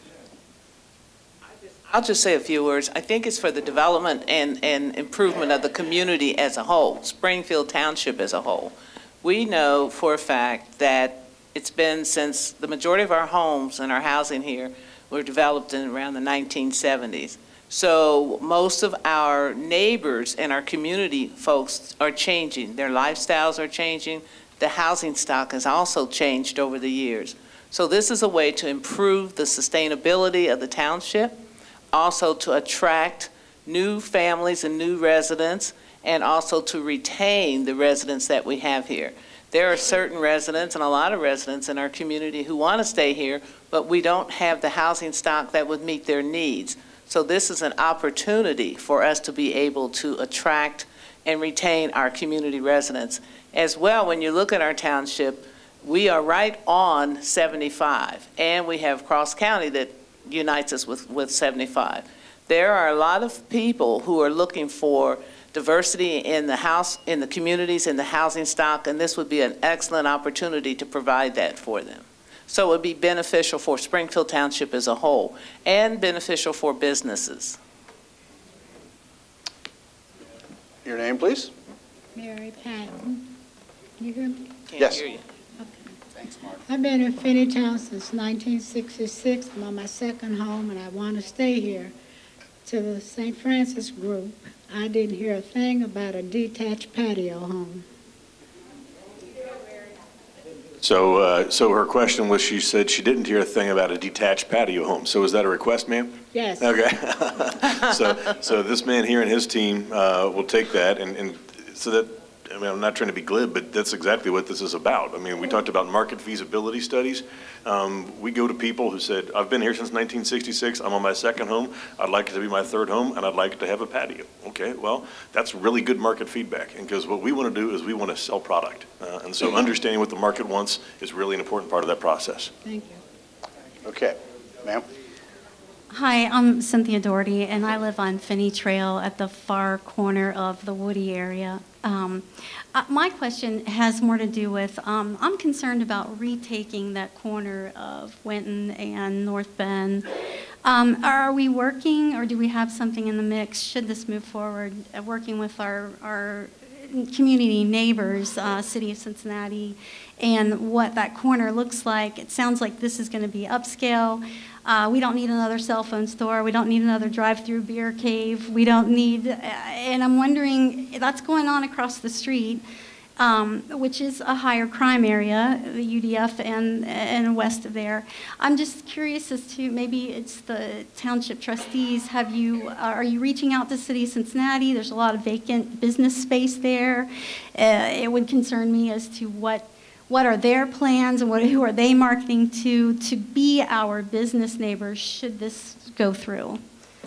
I'll just say a few words. I think it's for the development and, and improvement of the community as a whole, Springfield Township as a whole. We know for a fact that it's been since the majority of our homes and our housing here were developed in around the nineteen seventies. So most of our neighbors and our community folks are changing. Their lifestyles are changing. The housing stock has also changed over the years. So this is a way to improve the sustainability of the township, also to attract new families and new residents, and also to retain the residents that we have here. There are certain residents and a lot of residents in our community who want to stay here, but we don't have the housing stock that would meet their needs. So this is an opportunity for us to be able to attract and retain our community residents. As well, when you look at our township, we are right on seventy-five, and we have Cross County that unites us with, with seventy-five. There are a lot of people who are looking for diversity in the house, in the communities, in the housing stock, and this would be an excellent opportunity to provide that for them. So it would be beneficial for Springfield Township as a whole and beneficial for businesses. Your name, please? Mary Patton. You hear me? Can't Yes. hear you. Thanks, Mark. I've been in Finneytown since nineteen sixty-six. I'm on my second home, and I want to stay here. To the Saint Francis group, I didn't hear a thing about a detached patio home. So, uh, so her question was, she said she didn't hear a thing about a detached patio home. So is that a request, ma'am? Yes. Okay. so, so this man here and his team uh, will take that, and, and so that, I mean, I'm not trying to be glib, but that's exactly what this is about. I mean, we talked about market feasibility studies. Um, we go to people who said, I've been here since nineteen sixty-six, I'm on my second home, I'd like it to be my third home, and I'd like it to have a patio. Okay, well, that's really good market feedback, and because what we want to do is we want to sell product. Uh, and so understanding what the market wants is really an important part of that process. Thank you. Okay, ma'am. Hi, I'm Cynthia Doherty, and I live on Finney Trail at the far corner of the Woody area. Um, uh, my question has more to do with, um, I'm concerned about retaking that corner of Winton and North Bend. Um, are we working, or do we have something in the mix, should this move forward, uh, working with our, our community neighbors, uh, City of Cincinnati, and what that corner looks like? It sounds like this is going to be upscale. Uh, we don't need another cell phone store. We don't need another drive-through beer cave. We don't need, uh, and I'm wondering, that's going on across the street, um, which is a higher crime area, the U D F and, and west of there. I'm just curious as to, maybe it's the township trustees, have you, are you reaching out to City of Cincinnati? There's a lot of vacant business space there. Uh, it would concern me as to what What are their plans, and what, who are they marketing to, to be our business neighbors should this go through?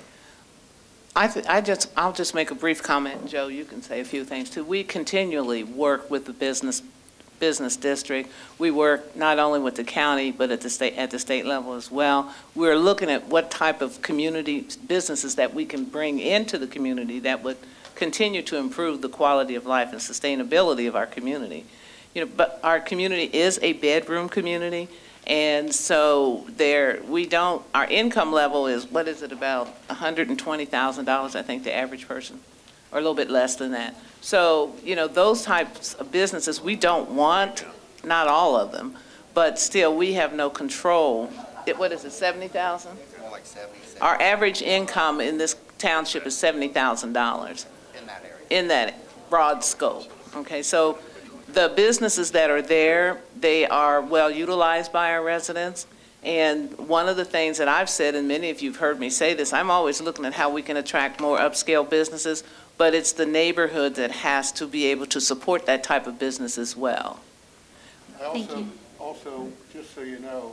I, th I just, I'll just make a brief comment, and Joe, you can say a few things too. We continually work with the business, business district. We work not only with the county, but at the state, at the state level as well. We're looking at what type of community businesses that we can bring into the community that would continue to improve the quality of life and sustainability of our community. You know, but our community is a bedroom community, and so there we don't, our income level is, what is it, about one hundred twenty thousand dollars, I think, the average person, or a little bit less than that. So, you know, those types of businesses, we don't want, not all of them, but still we have no control. It, what is it, seventy thousand dollars? More like seventy. Our average income in this township is seventy thousand dollars. In that area. In that broad scope, okay? So the businesses that are there, they are well utilized by our residents. And one of the things that I've said, and many of you have heard me say this, I'm always looking at how we can attract more upscale businesses, but it's the neighborhood that has to be able to support that type of business as well. I also, also, just so you know,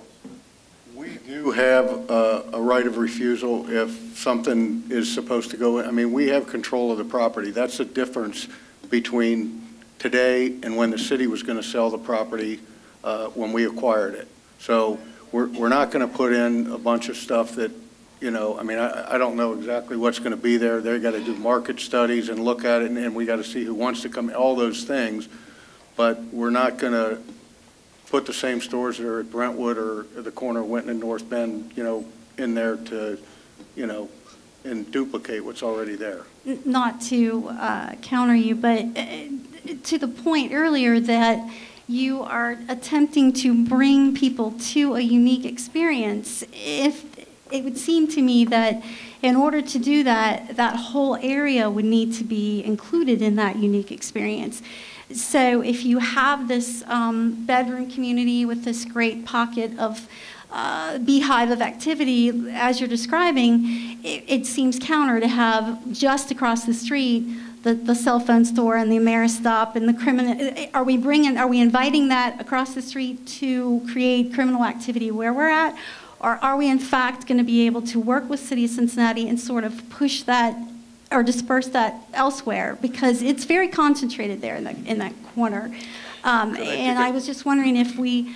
we do have a, a right of refusal if something is supposed to go in. I mean, we have control of the property. That's the difference between today and when the city was going to sell the property uh, when we acquired it. So we're, we're not going to put in a bunch of stuff that, you know, I mean, I, I don't know exactly what's going to be there. They've got to do market studies and look at it, and, and we got to see who wants to come, all those things. But we're not going to put the same stores that are at Brentwood or the corner of Winton and North Bend, you know, in there to, you know, and duplicate what's already there. Not to uh, counter you, but uh, to the point earlier that you are attempting to bring people to a unique experience. If it would seem to me that in order to do that, that whole area would need to be included in that unique experience. So if you have this um, bedroom community with this great pocket of uh, beehive of activity, as you're describing, it, it seems counter to have just across the street the, the cell phone store and the Ameristop and the criminal. Are we bringing, are we inviting that across the street to create criminal activity where we're at? Or are we in fact going to be able to work with City of Cincinnati and sort of push that or disperse that elsewhere? Because it's very concentrated there in, the, in that corner. Um, and I was just wondering if we,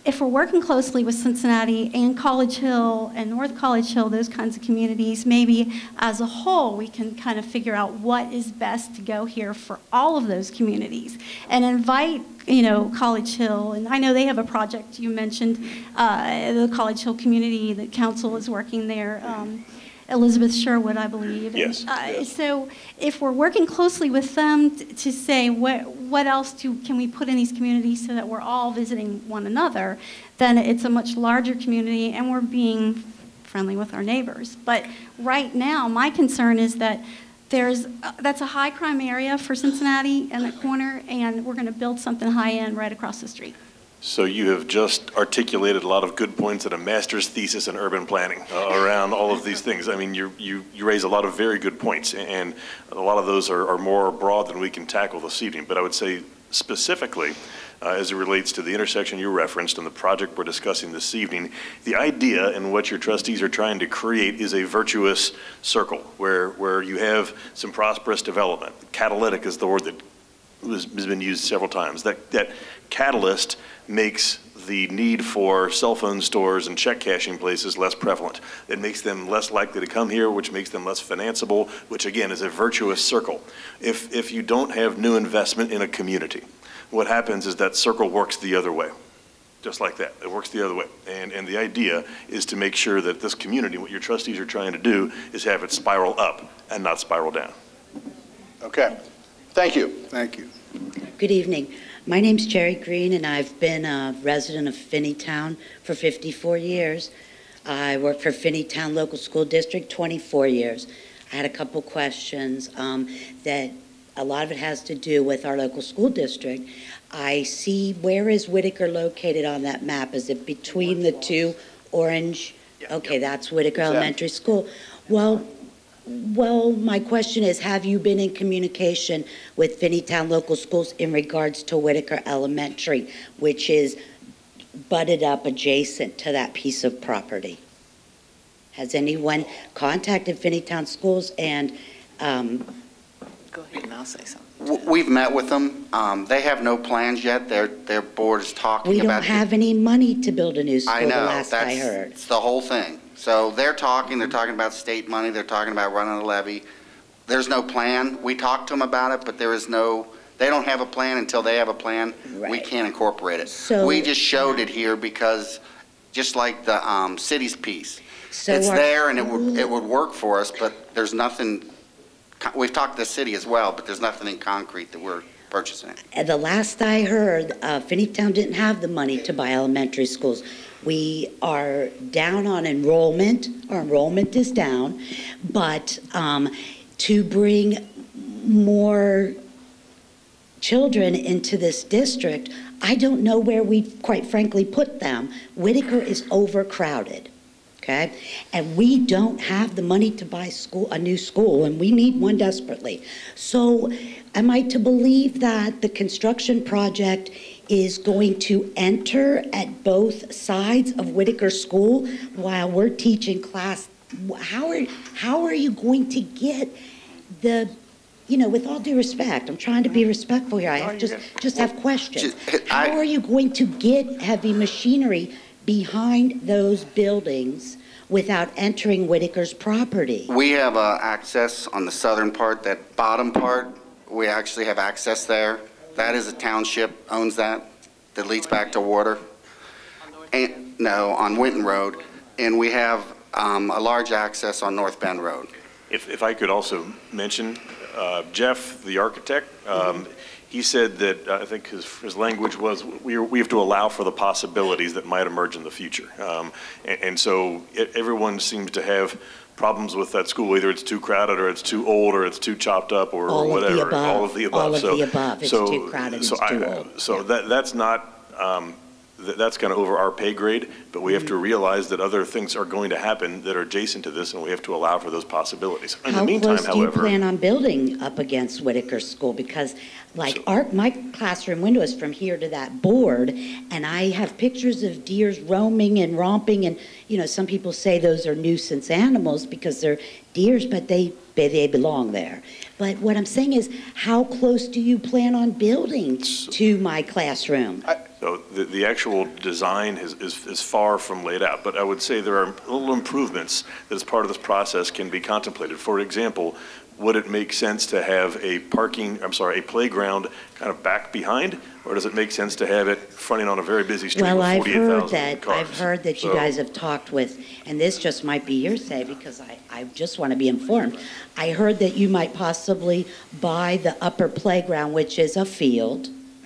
if we're working closely with Cincinnati and College Hill and North College Hill, those kinds of communities, maybe as a whole, we can kind of figure out what is best to go here for all of those communities and invite, you know, College Hill. And I know they have a project you mentioned, uh, the College Hill Community, the council is working there. Um, Elizabeth Sherwood, I believe. Yes, And, uh, yes. So if we're working closely with them t- to say what, what else do, can we put in these communities so that we're all visiting one another, then it's a much larger community and we're being friendly with our neighbors. But right now, my concern is that there's, uh, that's a high crime area for Cincinnati and the corner, and we're going to build something high end right across the street. So you have just articulated a lot of good points in a master's thesis in urban planning uh, around all of these things. I mean, you, you, you raise a lot of very good points, and a lot of those are, are more broad than we can tackle this evening. But I would say specifically, uh, as it relates to the intersection you referenced and the project we're discussing this evening, the idea and what your trustees are trying to create is a virtuous circle where, where you have some prosperous development. Catalytic is the word that was, has been used several times. That, that catalyst makes the need for cell phone stores and check cashing places less prevalent. It makes them less likely to come here, which makes them less financeable, which again is a virtuous circle. If, if you don't have new investment in a community, what happens is that circle works the other way. Just like that, it works the other way. And, and the idea is to make sure that this community, what your trustees are trying to do, is have it spiral up and not spiral down. Okay, thank you. Thank you. Good evening. My name's Jerry Green, and I've been a resident of Finneytown for fifty-four years. I worked for Finneytown Local School District twenty-four years. I had a couple questions um, that a lot of it has to do with our local school district. I see, where is Whitaker located on that map? Is it between the two orange? Okay, that's Whitaker Elementary School. Well, Well, my question is, have you been in communication with Finneytown Local Schools in regards to Whitaker Elementary, which is butted up adjacent to that piece of property? Has anyone contacted Finneytown Schools and... Um, Go ahead and I'll say something. W- We've met with them. Um, They have no plans yet. Their, their board is talking we about... don't have any money to build a new school, I know, the last I that's, heard. it's the whole thing. So they're talking, they're talking about state money, they're talking about running a levy. There's no plan. We talked to them about it, but there is no, they don't have a plan until they have a plan. Right. We can't incorporate it. So- We just showed it here because, just like the um, city's piece, So it's are- there and it would, it would work for us, but there's nothing, co- we've talked to the city as well, but there's nothing in concrete that we're purchasing it. And the last I heard, uh, Finneytown didn't have the money to buy elementary schools. We are down on enrollment. Our enrollment is down, but um, to bring more children into this district, I don't know where we, quite frankly, put them. Whitaker is overcrowded, okay? And we don't have the money to buy school, a new school, and we need one desperately. So am I to believe that the construction project is going to enter at both sides of Whitaker School while we're teaching class? How are, how are you going to get the, you know, with all due respect, I'm trying to be respectful here, I have just, just have questions. How are you going to get heavy machinery behind those buildings without entering Whitaker's property? We have uh, access on the southern part, that bottom part, we actually have access there. That is a township, owns that, that leads back to water. And, no, on Winton Road. And we have um, a large access on North Bend Road. If, if I could also mention, uh, Jeff, the architect, um, he said that, uh, I think his, his language was, we, we have to allow for the possibilities that might emerge in the future. Um, and, and so it, everyone seems to have problems with that school, either it's too crowded or it's too old or it's too chopped up or, All or of the whatever. above. All of the above. All of so, the above. It's so, too crowded, so it's too I, old. So that, that's not, um, th that's kind of over our pay grade, but we have to realize that other things are going to happen that are adjacent to this, and we have to allow for those possibilities. In How the meantime, close do you however, plan on building up against Whitaker School? Because like our, my classroom window is from here to that board, and I have pictures of deers roaming and romping, and you know, some people say those are nuisance animals because they're deers, but they, they belong there. But what I'm saying is, how close do you plan on building to my classroom? I, So the, the actual design is, is, is far from laid out, but I would say there are little improvements that as part of this process can be contemplated. For example, would it make sense to have a parking, I'm sorry, a playground kind of back behind, or does it make sense to have it fronting on a very busy street Well, with I've forty-eight heard thousand that, cars? I've heard that you So- guys have talked with, and this just might be hearsay because I, I just want to be informed. I heard that you might possibly buy the upper playground, which is a field,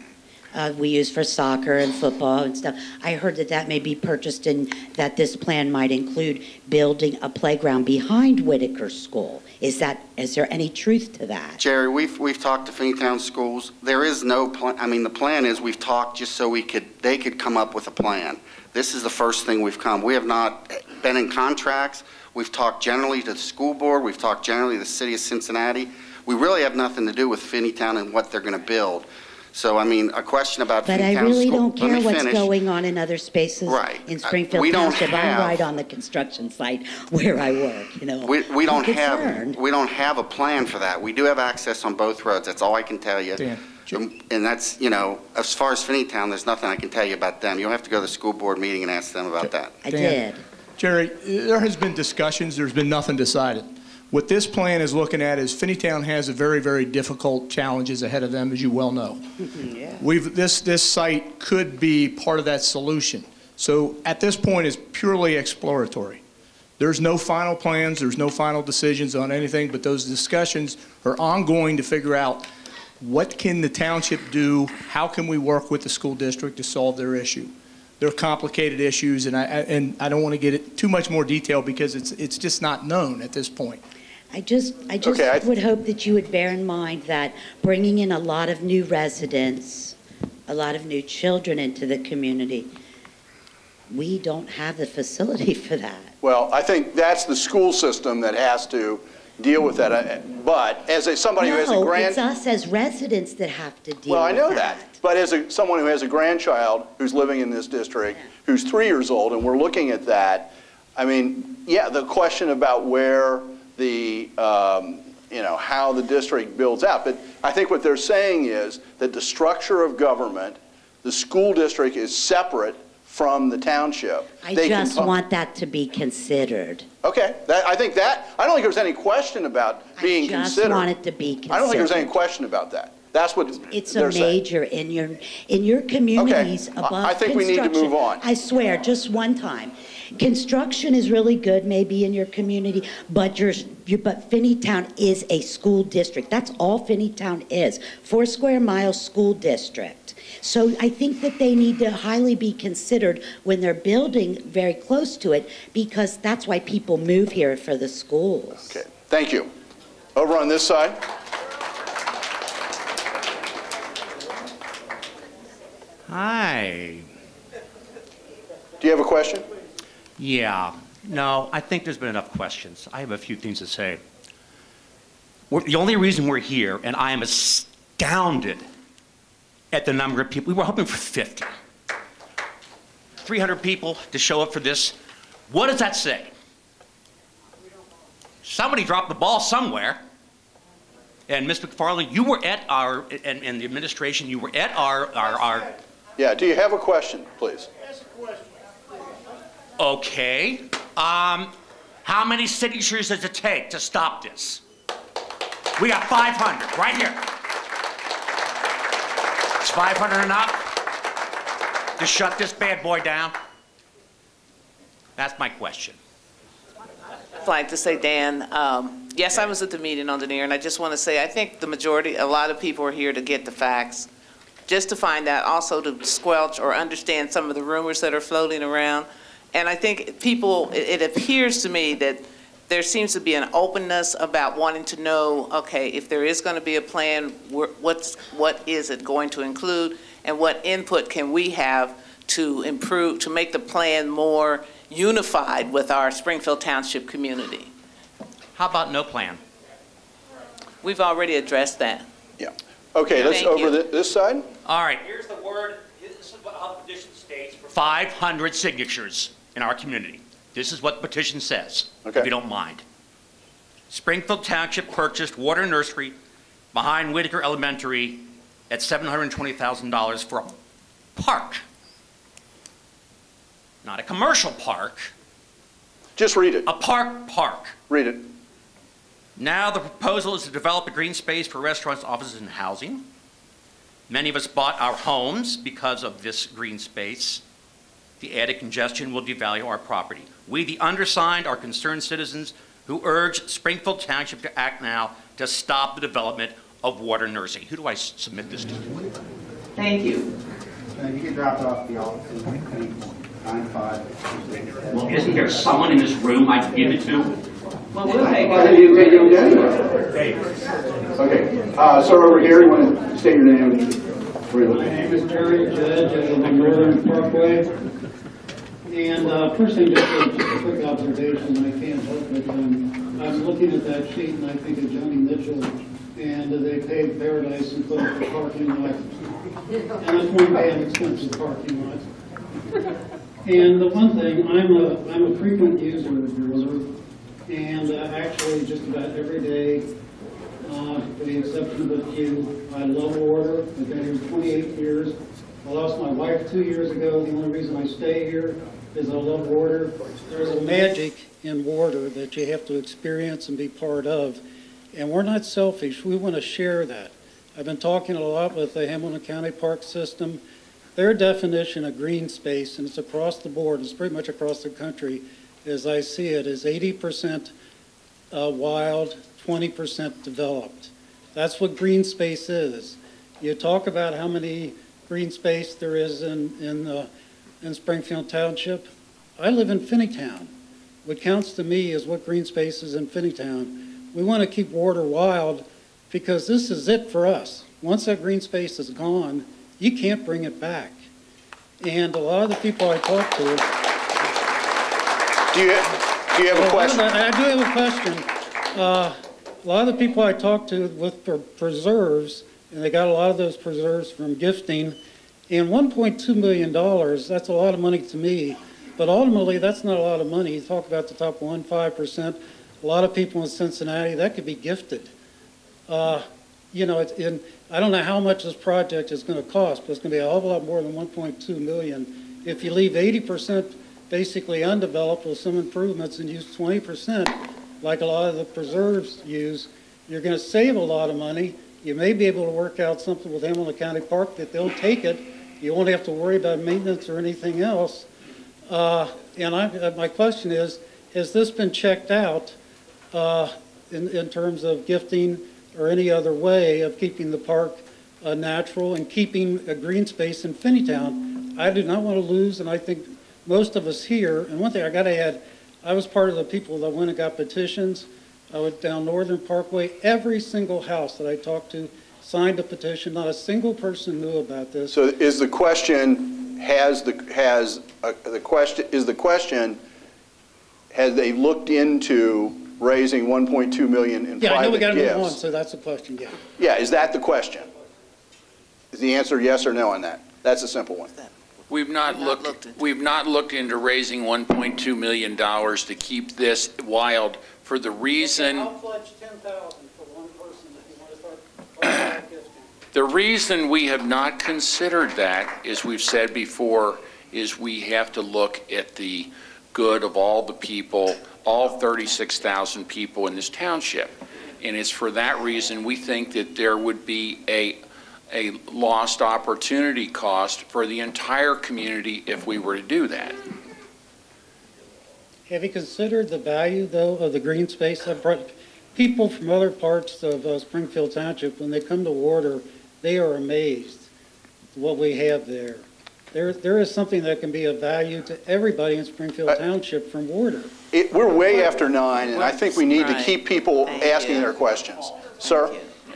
uh, we use for soccer and football and stuff. I heard that that may be purchased and that this plan might include building a playground behind Whitaker School. Is that, is there any truth to that? Jerry, we've, we've talked to Finneytown Schools. There is no plan. I mean, the plan is we've talked just so we could, they could come up with a plan. This is the first thing we've come. We have not been in contracts. We've talked generally to the school board. We've talked generally to the city of Cincinnati. We really have nothing to do with Finneytown and what they're going to build. So, I mean, a question about But Finneytown I really School- don't let care me what's finish. going on in other spaces Right. in Uh, Springfield we don't Township. I'm have- right on the construction site where I work, you know. We, we don't I'm have, concerned. we don't have a plan for that. We do have access on both roads. That's all I can tell you. Dan, Um, And that's, you know, as far as Finneytown, there's nothing I can tell you about them. You'll have to go to the school board meeting and ask them about that. I Dan. did. Jerry, there has been discussions, there's been nothing decided. What this plan is looking at is Finneytown has a very, very difficult challenges ahead of them, as you well know. Yeah. We've, this, this site could be part of that solution. So at this point, it's purely exploratory. There's no final plans, there's no final decisions on anything, but those discussions are ongoing to figure out what can the township do, how can we work with the school district to solve their issue. They're complicated issues, and I, and I don't want to get it too much more detail because it's, it's just not known at this point. I just, I just Okay, I- would hope that you would bear in mind that bringing in a lot of new residents, a lot of new children into the community, we don't have the facility for that. Well, I think that's the school system that has to deal with that. I- But as a, somebody who has a No, grand... it's us as residents that have to deal Well, I with know that. that. But as a, someone who has a grandchild who's living in this district, who's three years old, and we're looking at that, I mean, yeah, the question about where the, um, you know, how the district builds out. But I think what they're saying is that the structure of government, the school district is separate from the township. I They can just talk- want that to be considered. Okay, that, I think that, I don't think there's any question about being I just considered. want it to be considered. I don't think there's any question about that. That's what It's a they're saying. major in your, in your communities I- above I think we need to construction. move on. I swear, just one time. Construction is really good maybe in your community, but your, your, but Finneytown is a school district. That's all Finneytown is, four square mile school district. So I think that they need to highly be considered when they're building very close to it, because that's why people move here for the schools. Okay, thank you. Over on this side. Hi. Do you have a question? Yeah. No, I think there's been enough questions. I have a few things to say. We're, the only reason we're here, and I am astounded at the number of people, we were hoping for fifty. three hundred people to show up for this. What does that say? Somebody dropped the ball somewhere. And Miz McFarland, you were at our, and, and the administration, you were at our, our, our Yeah, do you have a question, please? Okay. Um, how many signatures does it take to stop this? We got five hundred right here. Is five hundred enough to shut this bad boy down? That's my question. I'd like to say, Dan, um, yes, I was at the meeting on Denier, and I just want to say I think the majority, a lot of people are here to get the facts, just to find out, also to squelch or understand some of the rumors that are floating around. And I think people, it, it appears to me that there seems to be an openness about wanting to know, okay, if there is going to be a plan, what's, what is it going to include, and what input can we have to improve, to make the plan more unified with our Springfield Township community. How about no plan? We've already addressed that. Yeah. Okay, let's Thank over you. the, this side. All right, here's the word, this is how the petition states. five hundred signatures in our community. This is what the petition says, Okay. if you don't mind. Springfield Township purchased Water Nursery behind Whitaker Elementary at seven hundred twenty thousand dollars for a park. not a commercial park. Just read it. A park park. Read it. Now the proposal is to develop a green space for restaurants, offices, and housing. Many of us bought our homes because of this green space. The added congestion will devalue our property. We, the undersigned, are concerned citizens who urge Springfield Township to act now to stop the development of water nursing. Who do I s- submit this to? Thank you. Uh, you can drop it off the office. nine five. Well, isn't there someone in this room I can give it to? Well, we'll take Why it. did you take it anyway? Okay. Uh, sir, over here, you want to state your name? My name is Terry Judge. I live on Northern Parkway. And uh, first thing, just a, just a quick observation. I can't help but um, I'm looking at that sheet and I think of Joni Mitchell. And uh, they paved Paradise and put up a parking lot. And it's one damn expensive parking lot. And the one thing, I'm a I'm a frequent user of water, and uh, actually just about every day, uh, with the exception of a few, I love water. I've been here twenty-eight years. I lost my wife two years ago. The only reason I stay here is I love water. There's a magic in water that you have to experience and be part of. And we're not selfish. We want to share that. I've been talking a lot with the Hamilton County Park System. Their definition of green space, and it's across the board, it's pretty much across the country, as I see it, is eighty percent uh, wild, twenty percent developed. That's what green space is. You talk about how many green space there is in, in, uh, in Springfield Township. I live in Finneytown. What counts to me is what green space is in Finneytown. We want to keep water wild because this is it for us. Once that green space is gone, you can't bring it back. And a lot of the people I talk to... Do you, do you have a question? I, I do have a question. Uh, a lot of the people I talk to with for preserves, and they got a lot of those preserves from gifting, and one point two million dollars, that's a lot of money to me, but ultimately that's not a lot of money. You talk about the top one, five percent. A lot of people in Cincinnati, that could be gifted. Uh, you know, it's in, I don't know how much this project is going to cost, but it's going to be a hell of a lot more than one point two million dollars. If you leave eighty percent basically undeveloped with some improvements and use twenty percent, like a lot of the preserves use, you're going to save a lot of money. You may be able to work out something with Hamilton County Park that they'll take it. You won't have to worry about maintenance or anything else. Uh, and I, my question is, has this been checked out uh, in, in terms of gifting or any other way of keeping the park uh, natural and keeping a green space in Finneytown? I do not want to lose, and I think most of us here, and one thing I got to add, I was part of the people that went and got petitions. I went down Northern Parkway. Every single house that I talked to signed a petition. Not a single person knew about this. So is the question, has the, has, uh, the question, is the question, has they looked into raising one point two million dollars in yeah, private I know we got to gifts? move on, so that's the question, yeah. Yeah, is that the question? Is the answer yes or no on that? That's a simple one. We've not looked, we've not looked into raising one point two million dollars to keep this wild for the reason. I'll pledge ten thousand for one person if you want to start gifting. The reason we have not considered that, as we've said before, is we have to look at the good of all the people, all thirty-six thousand people in this township. And it's for that reason we think that there would be a a lost opportunity cost for the entire community if we were to do that. Have you considered the value, though, of the green space? I've brought people from other parts of uh, Springfield Township, when they come to water, they are amazed at what we have there. There, there is something that can be of value to everybody in Springfield Uh, Township from water. It, we're way after nine, and I think we need Right. to keep people Thank asking you. their questions. Sir?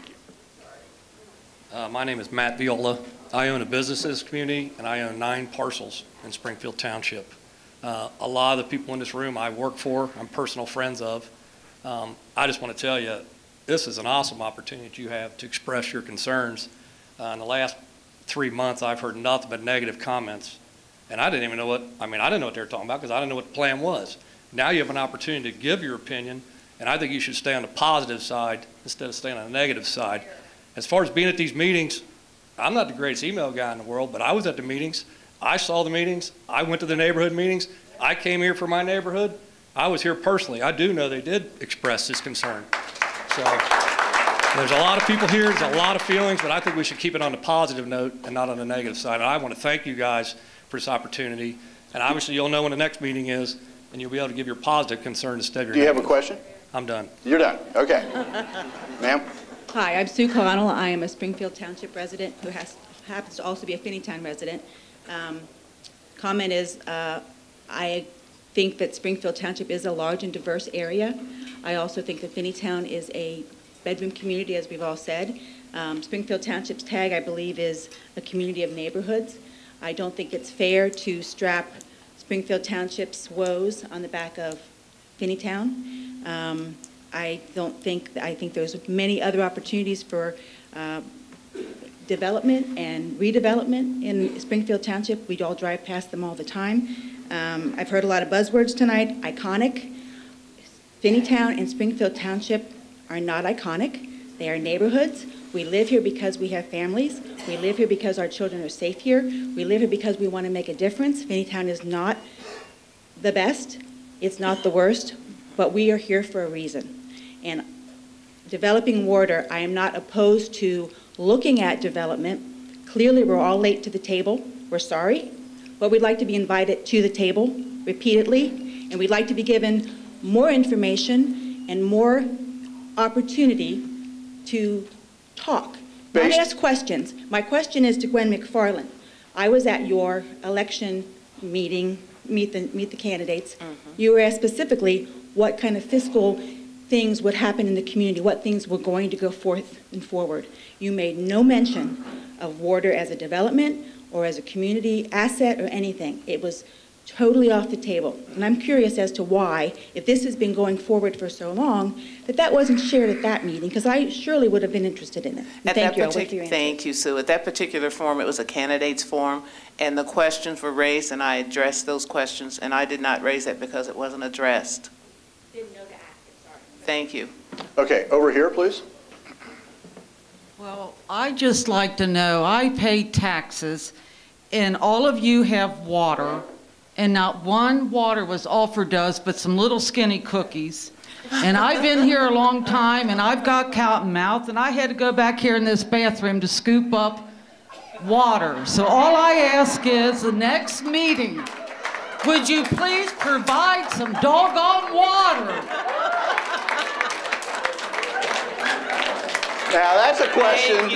Uh, my name is Matt Viola. I own a business in this community, and I own nine parcels in Springfield Township. Uh, a lot of the people in this room I work for, I'm personal friends of. Um, I just want to tell you, this is an awesome opportunity that you have to express your concerns. Uh, in the last three months, I've heard nothing but negative comments, and I didn't even know what, I mean, I didn't know what they were talking about because I didn't know what the plan was. Now you have an opportunity to give your opinion, and I think you should stay on the positive side instead of staying on the negative side. As far as being at these meetings, I'm not the greatest email guy in the world, but I was at the meetings. I saw the meetings. I went to the neighborhood meetings. I came here for my neighborhood. I was here personally. I do know they did express this concern. So there's a lot of people here. There's a lot of feelings, but I think we should keep it on the positive note and not on the negative side. And I want to thank you guys for this opportunity. And obviously, you'll know when the next meeting is, and you'll be able to give your positive concern instead of your Do you have a negative. question? I'm done. You're done. Okay. Ma'am? Hi, I'm Sue Connell. I am a Springfield Township resident who has, happens to also be a Finneytown resident. Um, comment is, uh, I think that Springfield Township is a large and diverse area. I also think that Finneytown is a bedroom community, as we've all said. Um, Springfield Township's tag, I believe, is a community of neighborhoods. I don't think it's fair to strap Springfield Township's woes on the back of Finneytown. Um, I don't think, I think there's many other opportunities for uh, development and redevelopment in Springfield Township. We all drive past them all the time. Um, I've heard a lot of buzzwords tonight, iconic. Finneytown and Springfield Township are not iconic. They are neighborhoods. We live here because we have families. We live here because our children are safe here. We live here because we want to make a difference. Finneytown is not the best. It's not the worst, but we are here for a reason. And developing water, I am not opposed to looking at development. Clearly, we're all late to the table. We're sorry, but we'd like to be invited to the table repeatedly, and we'd like to be given more information and more opportunity to talk, not ask questions. My question is to Gwen McFarland. I was at your election meeting, meet the, meet the candidates. Mm-hmm. You were asked specifically what kind of fiscal things would happen in the community, what things were going to go forth and forward. You made no mention of water as a development or as a community asset or anything. It was totally off the table. And I'm curious as to why, if this has been going forward for so long, that that wasn't shared at that meeting, because I surely would have been interested in it. And At thank that you. I'll wait for particular, your thank you, Sue. At that particular forum, it was a candidates forum, and the questions were raised, and I addressed those questions, and I did not raise it because it wasn't addressed. Didn't know to ask it, sorry. Thank you. Okay, over here, please. Well, I'd just like to know, I pay taxes, and all of you have water, and not one water was offered us but some little skinny cookies. And I've been here a long time, and I've got cotton mouth, and I had to go back here in this bathroom to scoop up water. So all I ask is, the next meeting, would you please provide some doggone water? Now, that's a question.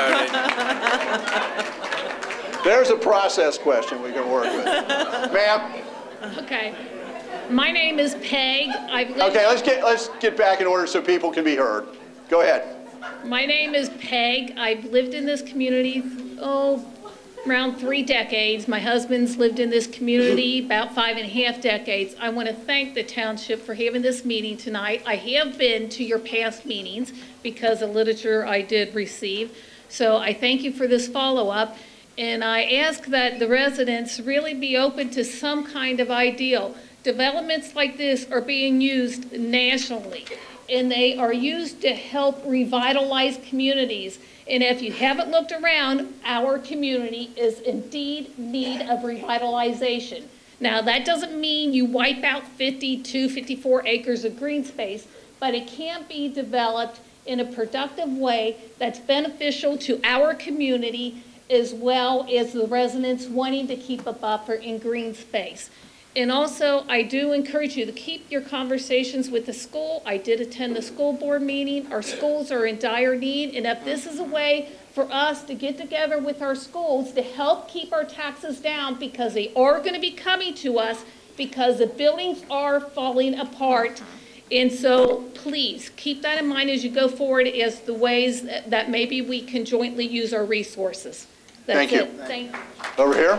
There's a process question we can work with. Ma'am? Okay. My name is Peg. I've lived Okay, let's get, let's get back in order so people can be heard. Go ahead. My name is Peg. I've lived in this community, oh, around three decades. My husband's lived in this community about five and a half decades. I want to thank the township for having this meeting tonight. I have been to your past meetings because of literature I did receive. So I thank you for this follow-up. And I ask that the residents really be open to some kind of ideal. Developments like this are being used nationally, and they are used to help revitalize communities. And if you haven't looked around, our community is indeed in need of revitalization. Now, that doesn't mean you wipe out fifty-two, fifty-four acres of green space, but it can be developed in a productive way that's beneficial to our community, as well as the residents wanting to keep a buffer in green space. And also, I do encourage you to keep your conversations with the school. I did attend the school board meeting. Our schools are in dire need, and if this is a way for us to get together with our schools to help keep our taxes down, because they are going to be coming to us because the buildings are falling apart. And so please keep that in mind as you go forward as the ways that, that maybe we can jointly use our resources. That's Thank you. it. Thank you. Over here.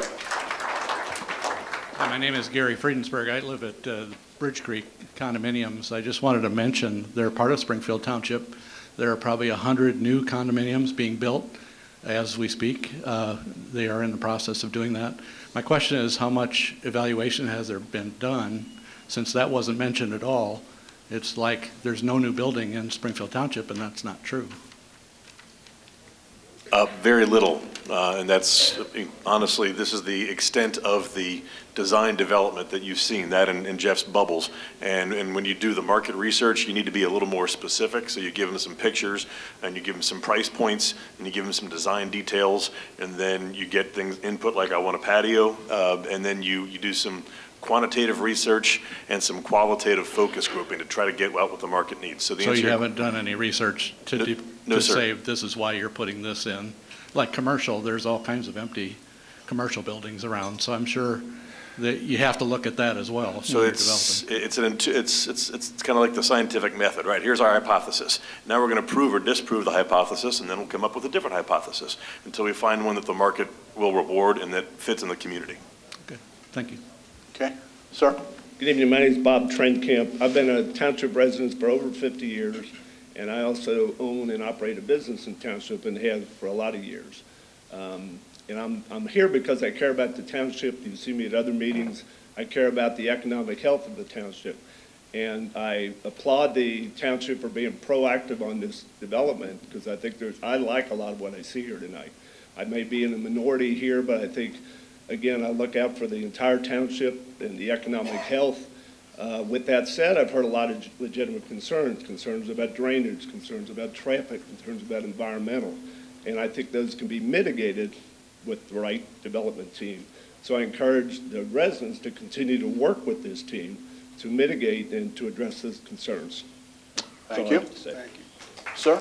Hi, my name is Gary Friedensberg. I live at uh, Bridge Creek condominiums. I just wanted to mention they're part of Springfield Township. There are probably a hundred new condominiums being built as we speak. Uh, they are in the process of doing that. My question is, how much evaluation has there been done, since that wasn't mentioned at all? It's like there's no new building in Springfield Township, and that's not true. Uh, very little, uh, and that's, honestly, this is the extent of the design development that you've seen, that and, and Jeff's bubbles. And, and when you do the market research, you need to be a little more specific, so you give them some pictures, and you give them some price points, and you give them some design details, and then you get things, input like I want a patio, uh, and then you, you do some quantitative research and some qualitative focus grouping to try to get out what the market needs. So, the so answer you haven't done any research to, no, de no, to sir. say this is why you're putting this in? Like commercial, there's all kinds of empty commercial buildings around, so I'm sure that you have to look at that as well. So it's, it's, an, it's, it's, it's, it's kind of like the scientific method, right? Here's our hypothesis. Now we're going to prove or disprove the hypothesis, and then we'll come up with a different hypothesis until we find one that the market will reward and that fits in the community. Okay, thank you. Okay, sir. Good evening, my name is Bob Trentkamp. I've been a township resident for over fifty years, and I also own and operate a business in township and have for a lot of years. Um, and I'm, I'm here because I care about the township. You see me at other meetings. I care about the economic health of the township. And I applaud the township for being proactive on this development, because I think there's, I like a lot of what I see here tonight. I may be in a minority here, but I think, again, I look out for the entire township and the economic health. Uh, with that said, I've heard a lot of legitimate concerns, concerns about drainage, concerns about traffic, concerns about environmental. And I think those can be mitigated with the right development team. So I encourage the residents to continue to work with this team to mitigate and to address those concerns. Thank you. Thank you. Sir?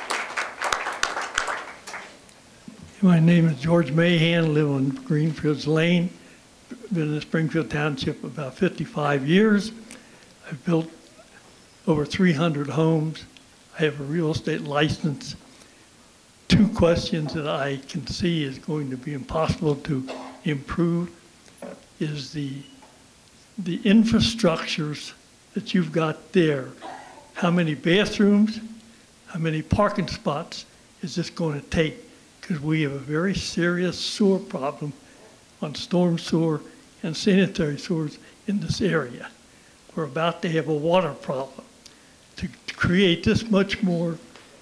My name is George Mahan, live on Greenfields Lane. Been in Springfield Township about fifty-five years. I've built over three hundred homes. I have a real estate license. Two questions that I can see is going to be impossible to improve is the, the infrastructures that you've got there. How many bathrooms, how many parking spots is this going to take? Because we have a very serious sewer problem on storm sewer and sanitary sewers in this area. We're about to have a water problem. To, to create this much more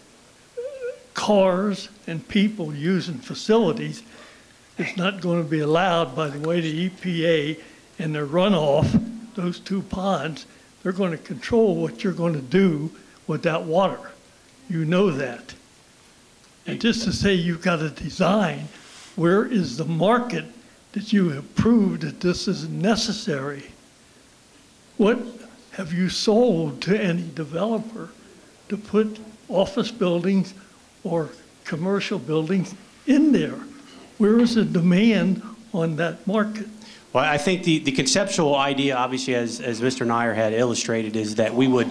cars and people using facilities, it's not going to be allowed by the way the E P A and their runoff, those two ponds, they're going to control what you're going to do with that water. You know that. And just to say you've got a design, where is the market that you have proved that this is necessary? What have you sold to any developer to put office buildings or commercial buildings in there? Where is the demand on that market? Well, I think the, the conceptual idea, obviously, as, as Mister Nyer had illustrated, is that we would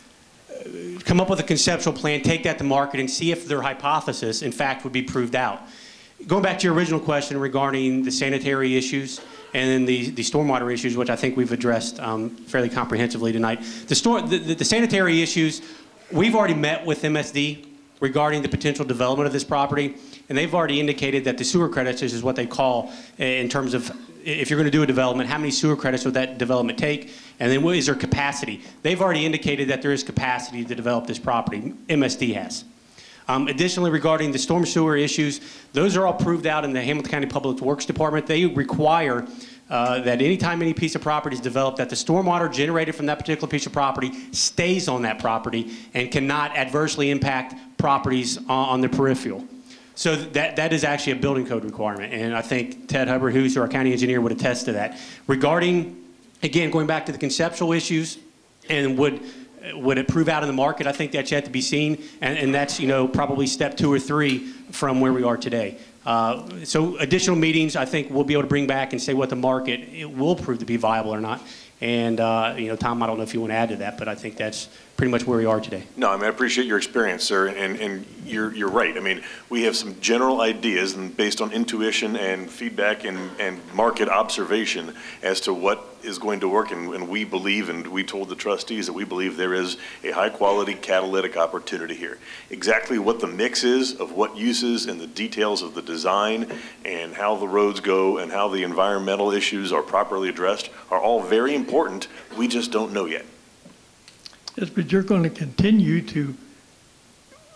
come up with a conceptual plan, take that to market, and see if their hypothesis, in fact, would be proved out. Going back to your original question regarding the sanitary issues and then the, the stormwater issues, which I think we've addressed um, fairly comprehensively tonight. The, store, the, the, the sanitary issues, we've already met with M S D regarding the potential development of this property, and they've already indicated that the sewer credits, this is what they call in terms of if you're going to do a development, how many sewer credits would that development take, and then what is their capacity? They've already indicated that there is capacity to develop this property. M S D has. Um, additionally, regarding the storm sewer issues, those are all proved out in the Hamilton County Public Works Department. They require uh, that anytime any piece of property is developed, that the stormwater generated from that particular piece of property stays on that property and cannot adversely impact properties on, on the peripheral. So that, that is actually a building code requirement, and I think Ted Hubbard, who's our county engineer, would attest to that. Regarding, again, going back to the conceptual issues, and would would it prove out in the market, I think that's yet to be seen, and, and that's, you know, probably step two or three from where we are today. Uh, so additional meetings, I think we'll be able to bring back and say what the market it will prove to be viable or not. And, uh, you know, Tom, I don't know if you want to add to that, but I think that's pretty much where we are today. No, I mean, I appreciate your experience, sir, and, and you're, you're right. I mean, we have some general ideas and based on intuition and feedback and, and market observation as to what is going to work, and, and we believe, and we told the trustees that we believe there is a high-quality catalytic opportunity here. Exactly what the mix is of what uses and the details of the design and how the roads go and how the environmental issues are properly addressed are all very important. We just don't know yet. Yes, but you're going to continue to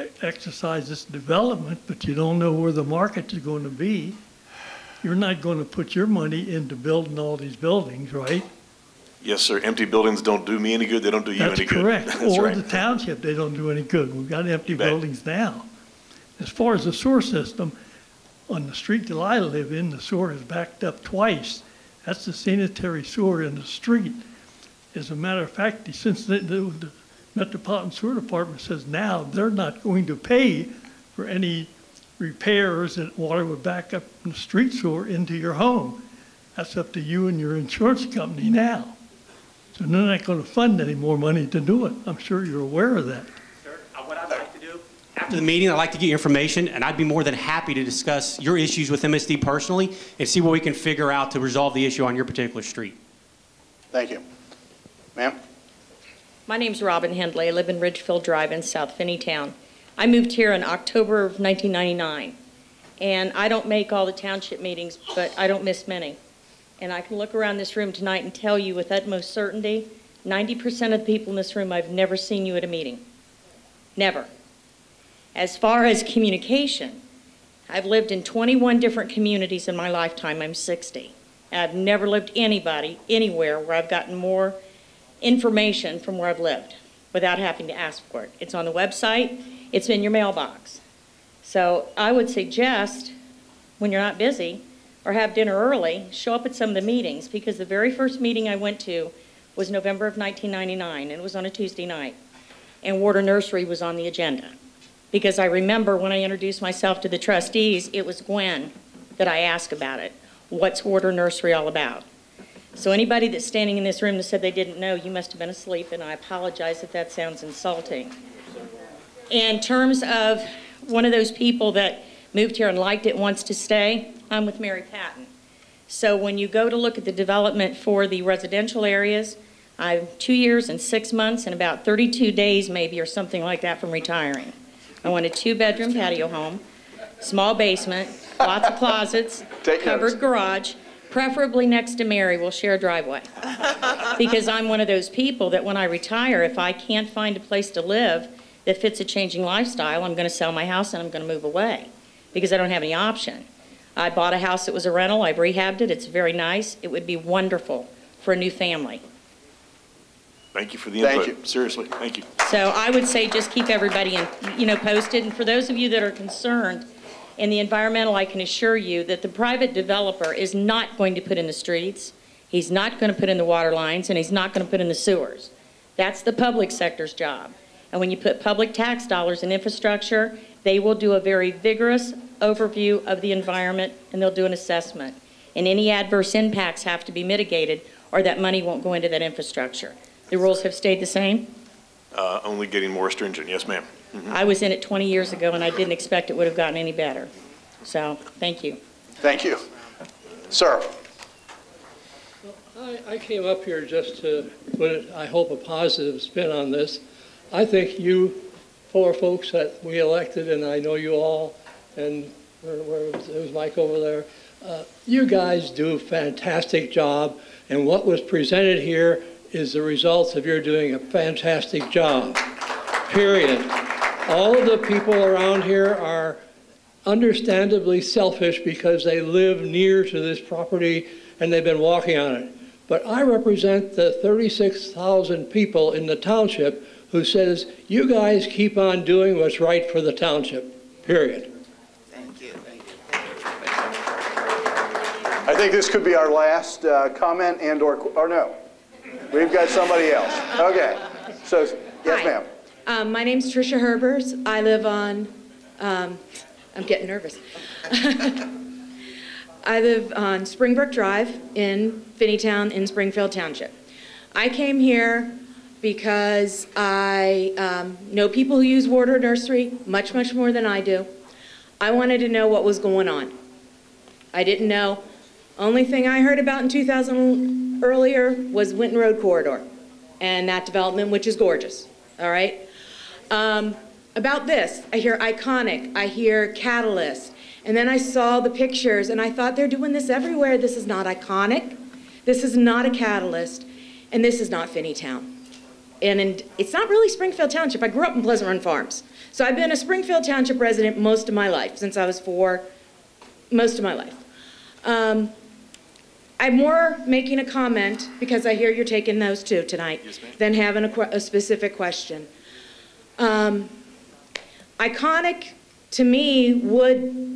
exercise this development, but you don't know where the market is going to be, you're not going to put your money into building all these buildings, right? Yes, sir. Empty buildings don't do me any good. They don't do you That's any good. correct. That's Or right. the township, they don't do any good. We've got empty Bet. buildings now. As far as the sewer system, on the street that I live in, the sewer is backed up twice. That's the sanitary sewer in the street. As a matter of fact, since the, the, the Metropolitan Sewer Department says now they're not going to pay for any repairs that water would back up from the street sewer into your home. That's up to you and your insurance company now. So they're not going to fund any more money to do it. I'm sure you're aware of that. Sir, uh, what I'd like to do, after the meeting, I'd like to get your information, and I'd be more than happy to discuss your issues with M S D personally and see what we can figure out to resolve the issue on your particular street. Thank you. Ma'am? My name's Robin Hendley. I live in Ridgefield Drive in South Finneytown. I moved here in October of nineteen ninety-nine, and I don't make all the township meetings, but I don't miss many. And I can look around this room tonight and tell you with utmost certainty, ninety percent of the people in this room, I've never seen you at a meeting. Never. As far as communication, I've lived in twenty-one different communities in my lifetime. I'm sixty. And I've never lived anybody, anywhere, where I've gotten more information from where I've lived without having to ask for it. It's on the website. It's in your mailbox. So I would suggest, when you're not busy, or have dinner early, show up at some of the meetings, because the very first meeting I went to was November of nineteen ninety-nine, and it was on a Tuesday night. And Water Nursery was on the agenda. Because I remember when I introduced myself to the trustees, it was Gwen that I asked about it. What's Water Nursery all about? So anybody that's standing in this room that said they didn't know, you must have been asleep, and I apologize if that sounds insulting. In terms of one of those people that moved here and liked it, wants to stay, I'm with Mary Patton. So when you go to look at the development for the residential areas, I'm two years and six months and about thirty-two days maybe or something like that from retiring. I want a two-bedroom patio home, small basement, lots of closets, covered garage, preferably next to Mary. We'll share a driveway. Because I'm one of those people that when I retire, if I can't find a place to live that fits a changing lifestyle, I'm going to sell my house and I'm going to move away because I don't have any option. I bought a house that was a rental. I've rehabbed it. It's very nice. It would be wonderful for a new family. Thank you for the Thank input. you. Seriously, thank you. So I would say just keep everybody in, you know, posted. And for those of you that are concerned in the environmental, I can assure you that the private developer is not going to put in the streets. He's not going to put in the water lines, and he's not going to put in the sewers. That's the public sector's job. And when you put public tax dollars in infrastructure, they will do a very vigorous overview of the environment, and they'll do an assessment. And any adverse impacts have to be mitigated, or that money won't go into that infrastructure. The rules have stayed the same? Uh, only getting more stringent. Yes, ma'am. Mm-hmm. I was in it twenty years ago, and I didn't expect it would have gotten any better. So, thank you. Thank you. Sir. I, I came up here just to put, I hope, a positive spin on this. I think you four folks that we elected, and I know you all, and where, where was, there was Mike over there, uh, you guys do a fantastic job, and what was presented here is the results of your doing a fantastic job, period. All of the people around here are understandably selfish because they live near to this property and they've been walking on it. But I represent the thirty-six thousand people in the township who says, you guys keep on doing what's right for the township, period. Thank you. Thank you. I think this could be our last uh, comment and or, or no. We've got somebody else. Okay. So, yes, ma'am. Um, my name's Tricia Herbers. I live on, um, I'm getting nervous. I live on Springbrook Drive in Finneytown in Springfield Township. I came here because I um, know people who use Water Nursery much, much more than I do. I wanted to know what was going on. I didn't know. Only thing I heard about in two thousand earlier was Winton Road Corridor and that development, which is gorgeous, all right? Um, about this, I hear Iconic, I hear Catalyst, and then I saw the pictures and I thought they're doing this everywhere. This is not Iconic, this is not a Catalyst, and this is not Finneytown. and in, it's not really Springfield Township. I grew up in Pleasant Run Farms. So I've been a Springfield Township resident most of my life, since I was four, most of my life. Um, I'm more making a comment, because I hear you're taking those two tonight, yes, than having a, a specific question. Um, iconic, to me, would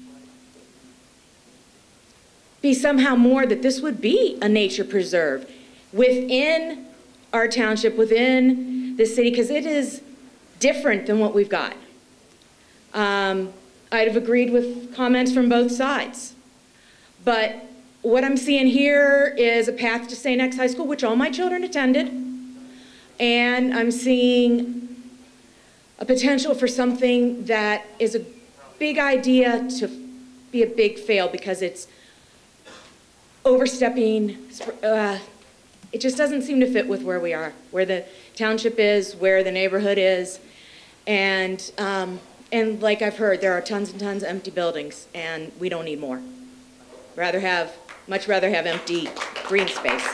be somehow more that this would be a nature preserve within our township, within the city, because it is different than what we've got. Um, I'd have agreed with comments from both sides. But what I'm seeing here is a path to Saint X High School, which all my children attended. And I'm seeing a potential for something that is a big idea to be a big fail, because it's overstepping. Uh, it just doesn't seem to fit with where we are, where the township is, where the neighborhood is. And, um, and like I've heard, there are tons and tons of empty buildings, and we don't need more. Rather have, much rather have empty green space.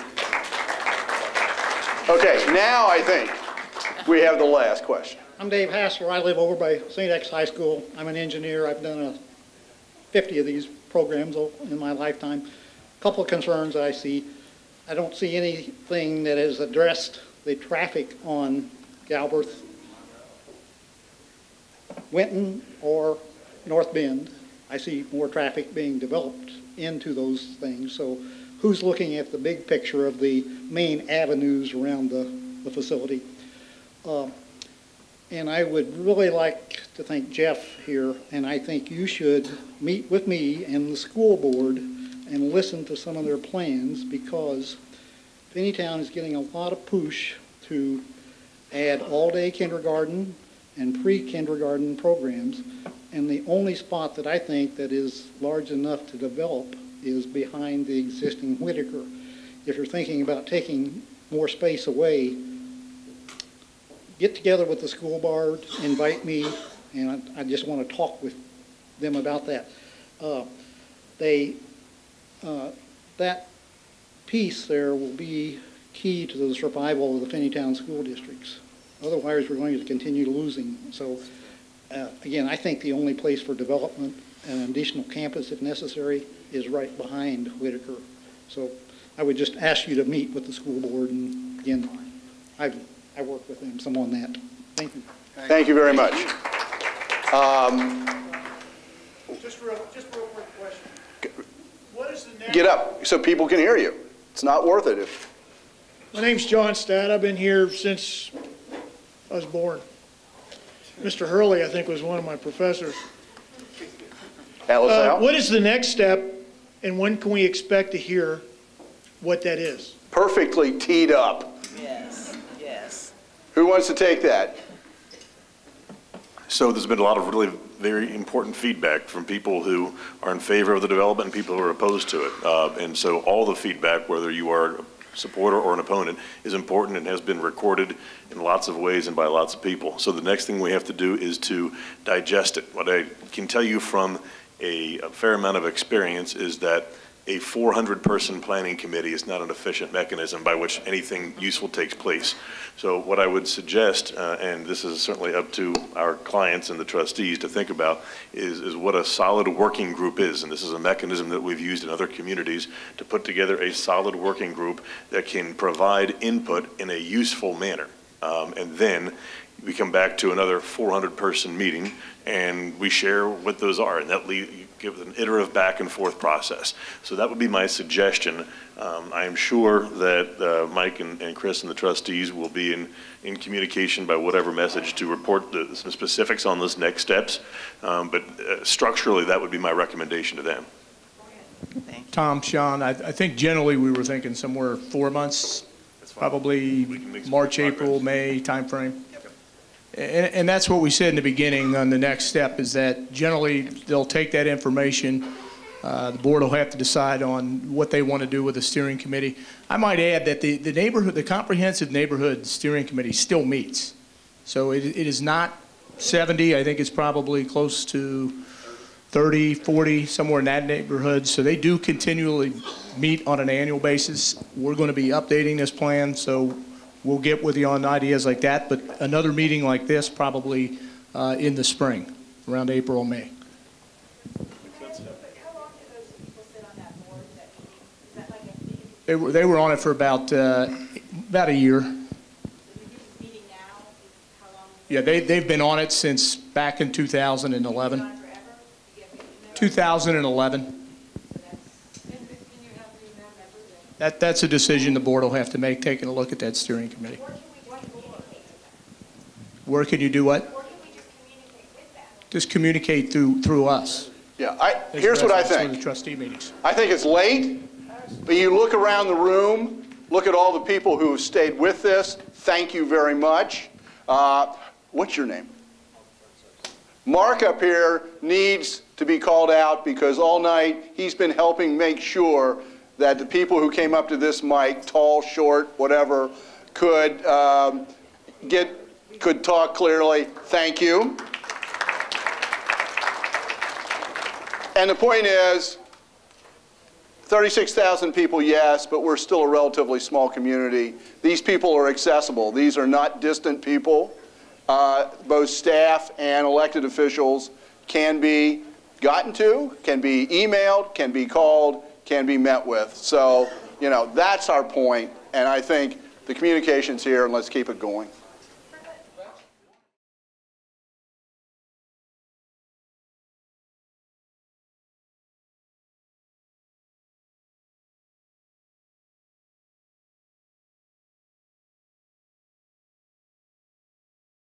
Okay, now I think we have the last question. I'm Dave Hassler. I live over by Saint X High School. I'm an engineer. I've done a fifty of these programs in my lifetime. A couple of concerns I see. I don't see anything that has addressed the traffic on Galbraith, Winton, or North Bend. I see more traffic being developed into those things. So who's looking at the big picture of the main avenues around the, the facility? Uh, and I would really like to thank Jeff here, and I think you should meet with me and the school board and listen to some of their plans, because Finneytown is getting a lot of push to add all-day kindergarten and pre-kindergarten programs, and the only spot that I think that is large enough to develop is behind the existing Whitaker. If you're thinking about taking more space away, get together with the school board, invite me, and I, I just want to talk with them about that. Uh, they, uh, that piece there will be key to the survival of the Finneytown school districts. Otherwise, we're going to continue losing. So, uh, again, I think the only place for development and an additional campus, if necessary, is right behind Whitaker. So I would just ask you to meet with the school board, and again, I've, I work with them some on that. Thank you. Thank you very much. Um, just, real, just real quick question. What is the next? Get up so people can hear you. It's not worth it if... My name's John Stadd. I've been here since I was born. Mister Hurley, I think, was one of my professors. Uh, what is the next step, and when can we expect to hear what that is? Perfectly teed up. Yes, yes. Who wants to take that? So there's been a lot of really very important feedback from people who are in favor of the development and people who are opposed to it. Uh, and so all the feedback, whether you are a supporter or an opponent, is important and has been recorded in lots of ways and by lots of people. So the next thing we have to do is to digest it. What I can tell you from a, a fair amount of experience is that a four hundred person planning committee is not an efficient mechanism by which anything useful takes place. So what I would suggest, uh, and this is certainly up to our clients and the trustees to think about, is, is what a solid working group is. And this is a mechanism that we've used in other communities to put together a solid working group that can provide input in a useful manner. Um, and then we come back to another four hundred person meeting and we share what those are, and that lead, give an iterative back and forth process. So that would be my suggestion. Um, I am sure that uh, Mike and, and Chris and the trustees will be in, in communication by whatever message to report the, some specifics on those next steps. Um, but uh, structurally, that would be my recommendation to them. Tom, Sean, I, I think generally we were thinking somewhere four months, probably March, April, May timeframe. And, and that's what we said in the beginning on the next step, is that generally they'll take that information. Uh, the board will have to decide on what they want to do with the steering committee. I might add that the, the neighborhood, the comprehensive neighborhood steering committee still meets. So it, it is not seventy. I think it's probably close to thirty, forty, somewhere in that neighborhood. So they do continually meet on an annual basis. We're going to be updating this plan. So we'll get with you on ideas like that, but another meeting like this probably uh, in the spring, around April or May. They were, they were on it for about, uh, about a year. Yeah, they, they've been on it since back in two thousand eleven. two thousand eleven. That, that's a decision the board will have to make, taking a look at that steering committee. Where can you do what? Just communicate through, through us. Yeah, I, here's what I think. The trustee meetings. I think it's late, but you look around the room, look at all the people who have stayed with this. Thank you very much. Uh, what's your name? Mark up here needs to be called out because all night he's been helping make sure that the people who came up to this mic, tall, short, whatever, could um, get, could talk clearly. Thank you. And the point is, thirty-six thousand people, yes, but we're still a relatively small community. These people are accessible. These are not distant people. Uh, both staff and elected officials can be gotten to, can be emailed, can be called, can be met with. So, you know, that's our point, and I think the communication's here, and let's keep it going.